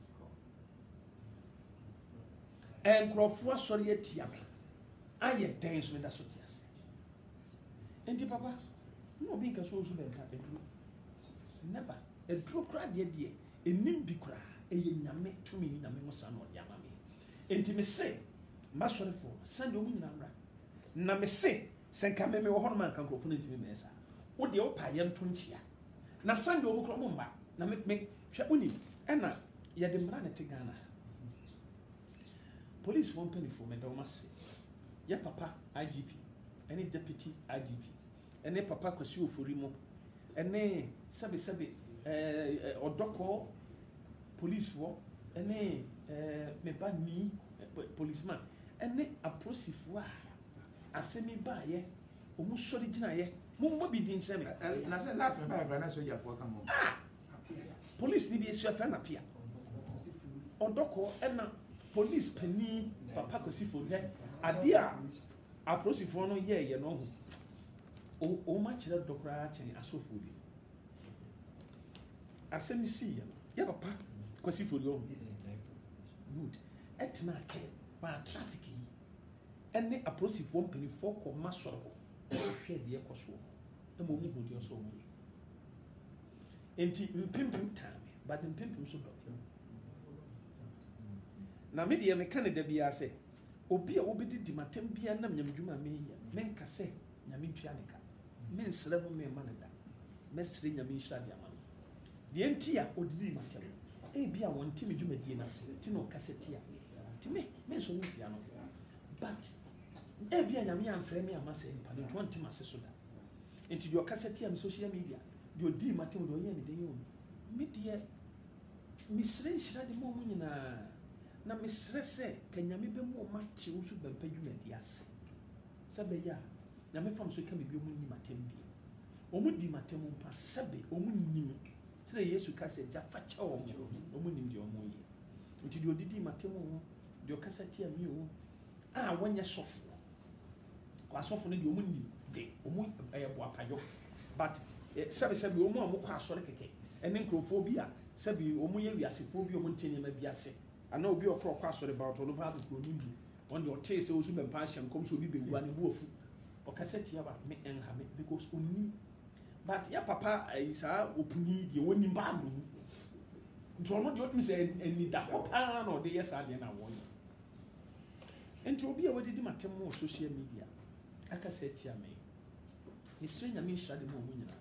nkurɔfoɔ asɔre atia me ayɛ dɛn so meda so te ase enti papa na obi nka so bɛnka aduro never aduro kora deɛ enim bi kora ɛyɛ nyame tumi ni nyame mosa na ɔde ama me enti me se masɔrefo sɛnde ɔmu nyina mmra na me se sɛ nka me wɔ hɔ no ma nka nkurɔfoɔ no ntimi mɛɛsa wo deɛ wopa yɛ nto nkyia na sɛnde ɔmu kora mo mba na me hwɛ woni ɛna yɛde mmara ne te Ghana police fo mpanifo mɛda wɔn ase yɛ papa IGP ɛne deputy IGP ɛne papa Kwasi Ofori mo ɛne sɛbe ɔdɔkɔ police fo ɛne meba ni policeman ɛne apolisifoɔ a asɛmi baayɛ ɔmo sɔre gyinaeɛ mo mbɔ bi di nkyerɛ me na sɛ last me ba bra na sojafoɔ ka mo police ni bi esu afɛ na pia ɔdɔkɔ ɛna police pani papa Kwasi Ofori hɛ ade a apolisifoɔ no yɛ no ho o ma kyerɛ dɔkora kyɛn asɔfoɔ bi asɛmi si yɛ papa Kwasi Ofori ho good ɛtena kɛ ba traffic yi ɛne apolisifoɔ mpanifoɔ kɔ ma sɔrɔ hɔ hwɛ deɛ kɔ so ɛma ɔmo hu deɛ ɔsɔ ɔmo yɛ enti mpempem time but mpempem so dɔ na me deɛ meka ne da biara sɛ obi a wobɛdi di matam biara nam nyamdwuma a meyɛ menka sɛ nyame ntua ne ka mensrɛ no memma ne da mɛsrɛ nyame nhyira de ama no deɛ nti a ɔdidi matam ebi a wɔn ti me dwumadie na se ti na ɔkasa ti a ti me nso no ti ano but ebi a nyame amfrɛ me ama sɛ nipa no wɔn ti ma se so da enti deɛ ɔkasa ti a me social media deɛ ɔdi matam deɛ ɔyɛ ne den yɛ me deɛ mesrɛ nhyira de mo nyinaa na mesrɛ sɛ ka nyame bɛ mu ɔma te wo so bɛmpa dwumadie ase sɛ bɛyɛ a nyame fam so ka me bi ɔmo ni matam bi ɔmo di matam mpa sɛbe ɔmo nim sɛ Yesu ka sɛ gya fa kyɛ ɔmo nim deɛ ɔmo yɛ nti deɛ ɔdidi matam ho deɛ ɔkasa tia mi ho a wɔnyɛ sɔfo kɔ asɔfo no deɛ ɔmo nim de ɔmo ɛyɛ boapayɔ but sɛbe ɔmo a mokɔ asɔre kɛkɛ ɛne nkurɔfoɔ bi a sɛbe ɔmo yɛ wiasefoɔ bi ɔmo nte nneɛma bi ase ana obi ɔkɔ asɔre ba ɔtɔ no ba abɛkuro no bi wɔn deɛ ɔtee sɛ osu bɛmpa ahyɛ nkɔm sɛ obi bɛwua ne bu afu ɔkasa tia ba me ɛnha me because onni but ya papa saa opuni deɛ wɔnim baabolo mu nti ɔno deɛ ɔtumi sɛ ani da hɔ paa na ɔde yɛ saa deɛ na wɔn nti obi a wɔdedi matem wɔ social media aka sɛ tia me mesrɛ nyame nhyira de mu ɔmo nyinaa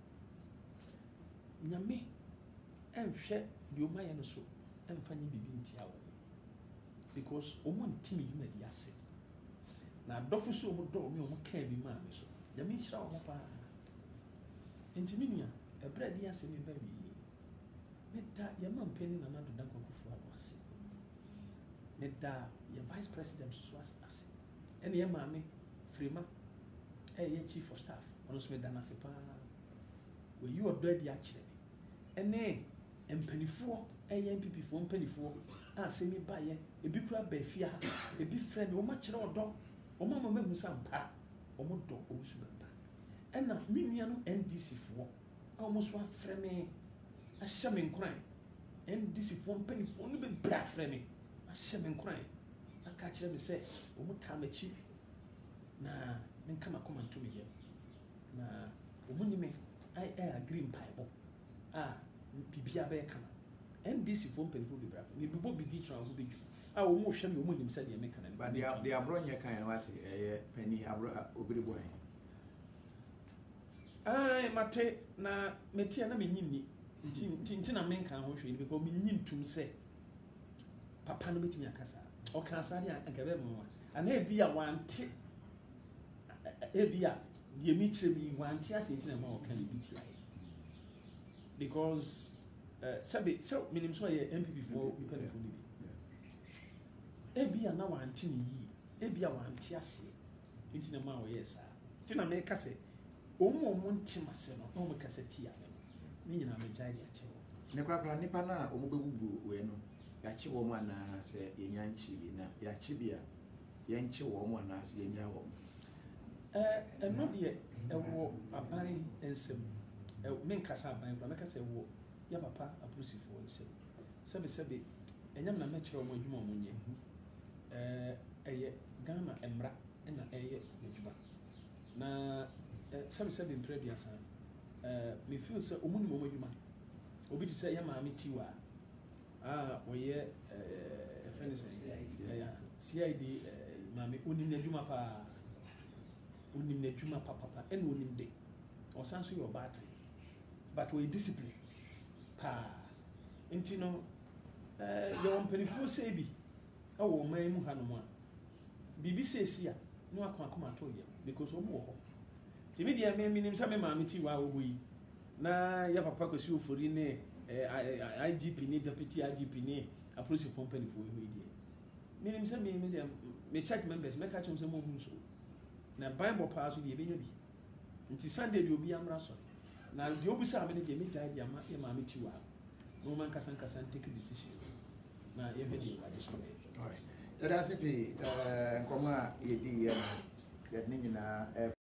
nyame ɛnhwɛ deɛ ɔma yɛ no so ɛmfa nye bibi ntia wɔ because ɔmo ntimi dwumadi ase na adɔfo so ɔmo dɔɔ me ɔmo kaa bi maa me so nyame nhyira ɔmo paa nti me nua ɛbrɛ di ase me ba wie me da yɛma mpani na nado da kwakufoɔ abo ase me da yɛ vice president so ase ɛne yɛ maame Frema ɛyɛ chief of staff ɔno so me da n'ase paa wɔyi ɔdɔ adi akyerɛ ɛne mpanifoɔ ɛyɛ MPP foɔ mpanifoɔ a sɛ me ba yɛ ebi kura baafia ebi frɛ me ɔmo akyerɛ ɔdɔ ɔmo ama mahu sɛ mpa ɔmo dɔ ɔmo so bɛmpa ɛna me nua no NDC foɔ a ɔmo so afrɛ me ahyɛ me nkoran NDC foɔ mpanifoɔ no bebree afrɛ me ahyɛ me nkoran aka kyerɛ me sɛ ɔmo taa m'akyi na men kama koma nto me yɛ na omuni me ai agree mpaibo bibia bɛyɛ kama NDC fo mpanyinfo bibra me bibo bi di kyerɛ ho bedwu omo hwɛ me omo nim sɛ deɛ meka na ba de abro nyɛ kan wate pani abro obiribo han mate na metia na menyinni nti na menka ho hwɛ because menyintum sɛ papa no betumi akasa ɔka asade anka bɛ mwa ana ebia wante ebia deɛ mi kyerɛ mi wante ase nti na ma ɔka ne bitia because so minim so yɛ MPP for mpanyinfo ni bi ebia na wante ne yi ebia wante ase nti na ma ɔyɛ saa nti na meka sɛ omo ntima se no omo kasa tia me nyina me gyae ya kyewo ne kwakra nipa na omo begugu we no ya kye wo mu ana se yenya nkyi bi na ya kye bi a yenkye wo mu ana se yenya wo no de ewo aban ensem me nkasa aban kwa meka se wo ya papa aprosifo ensem sebe enyam na mekere wo adwuma wo nye eye Ghana emra na eye adwuma na sebe mpredua san me feel say omuni mo adwuma obi di say ya maame tiwa oye FNC CID maame onim na adwuma pa en onim de o san so your battery but we discipline pa enti no your mpanyinfo say bi awo man mu hanom a bibi sesi a no akoma to ye because omo wo ho timi dia me minim sa me maame tiwa wo yi na ya papa kwesi ofori ne IGP ni deputy IGP ni approach company for we dey minim sa me dia me check members me catch them say mo hu so na bible pass dey be nya bi nti Sunday dey obi amra so na dey obi sa me dey me jai dia ma ya maame tiwa no man kasan take decision na ye be dey wade so alright that is pe nkoma ye di ye ni nyina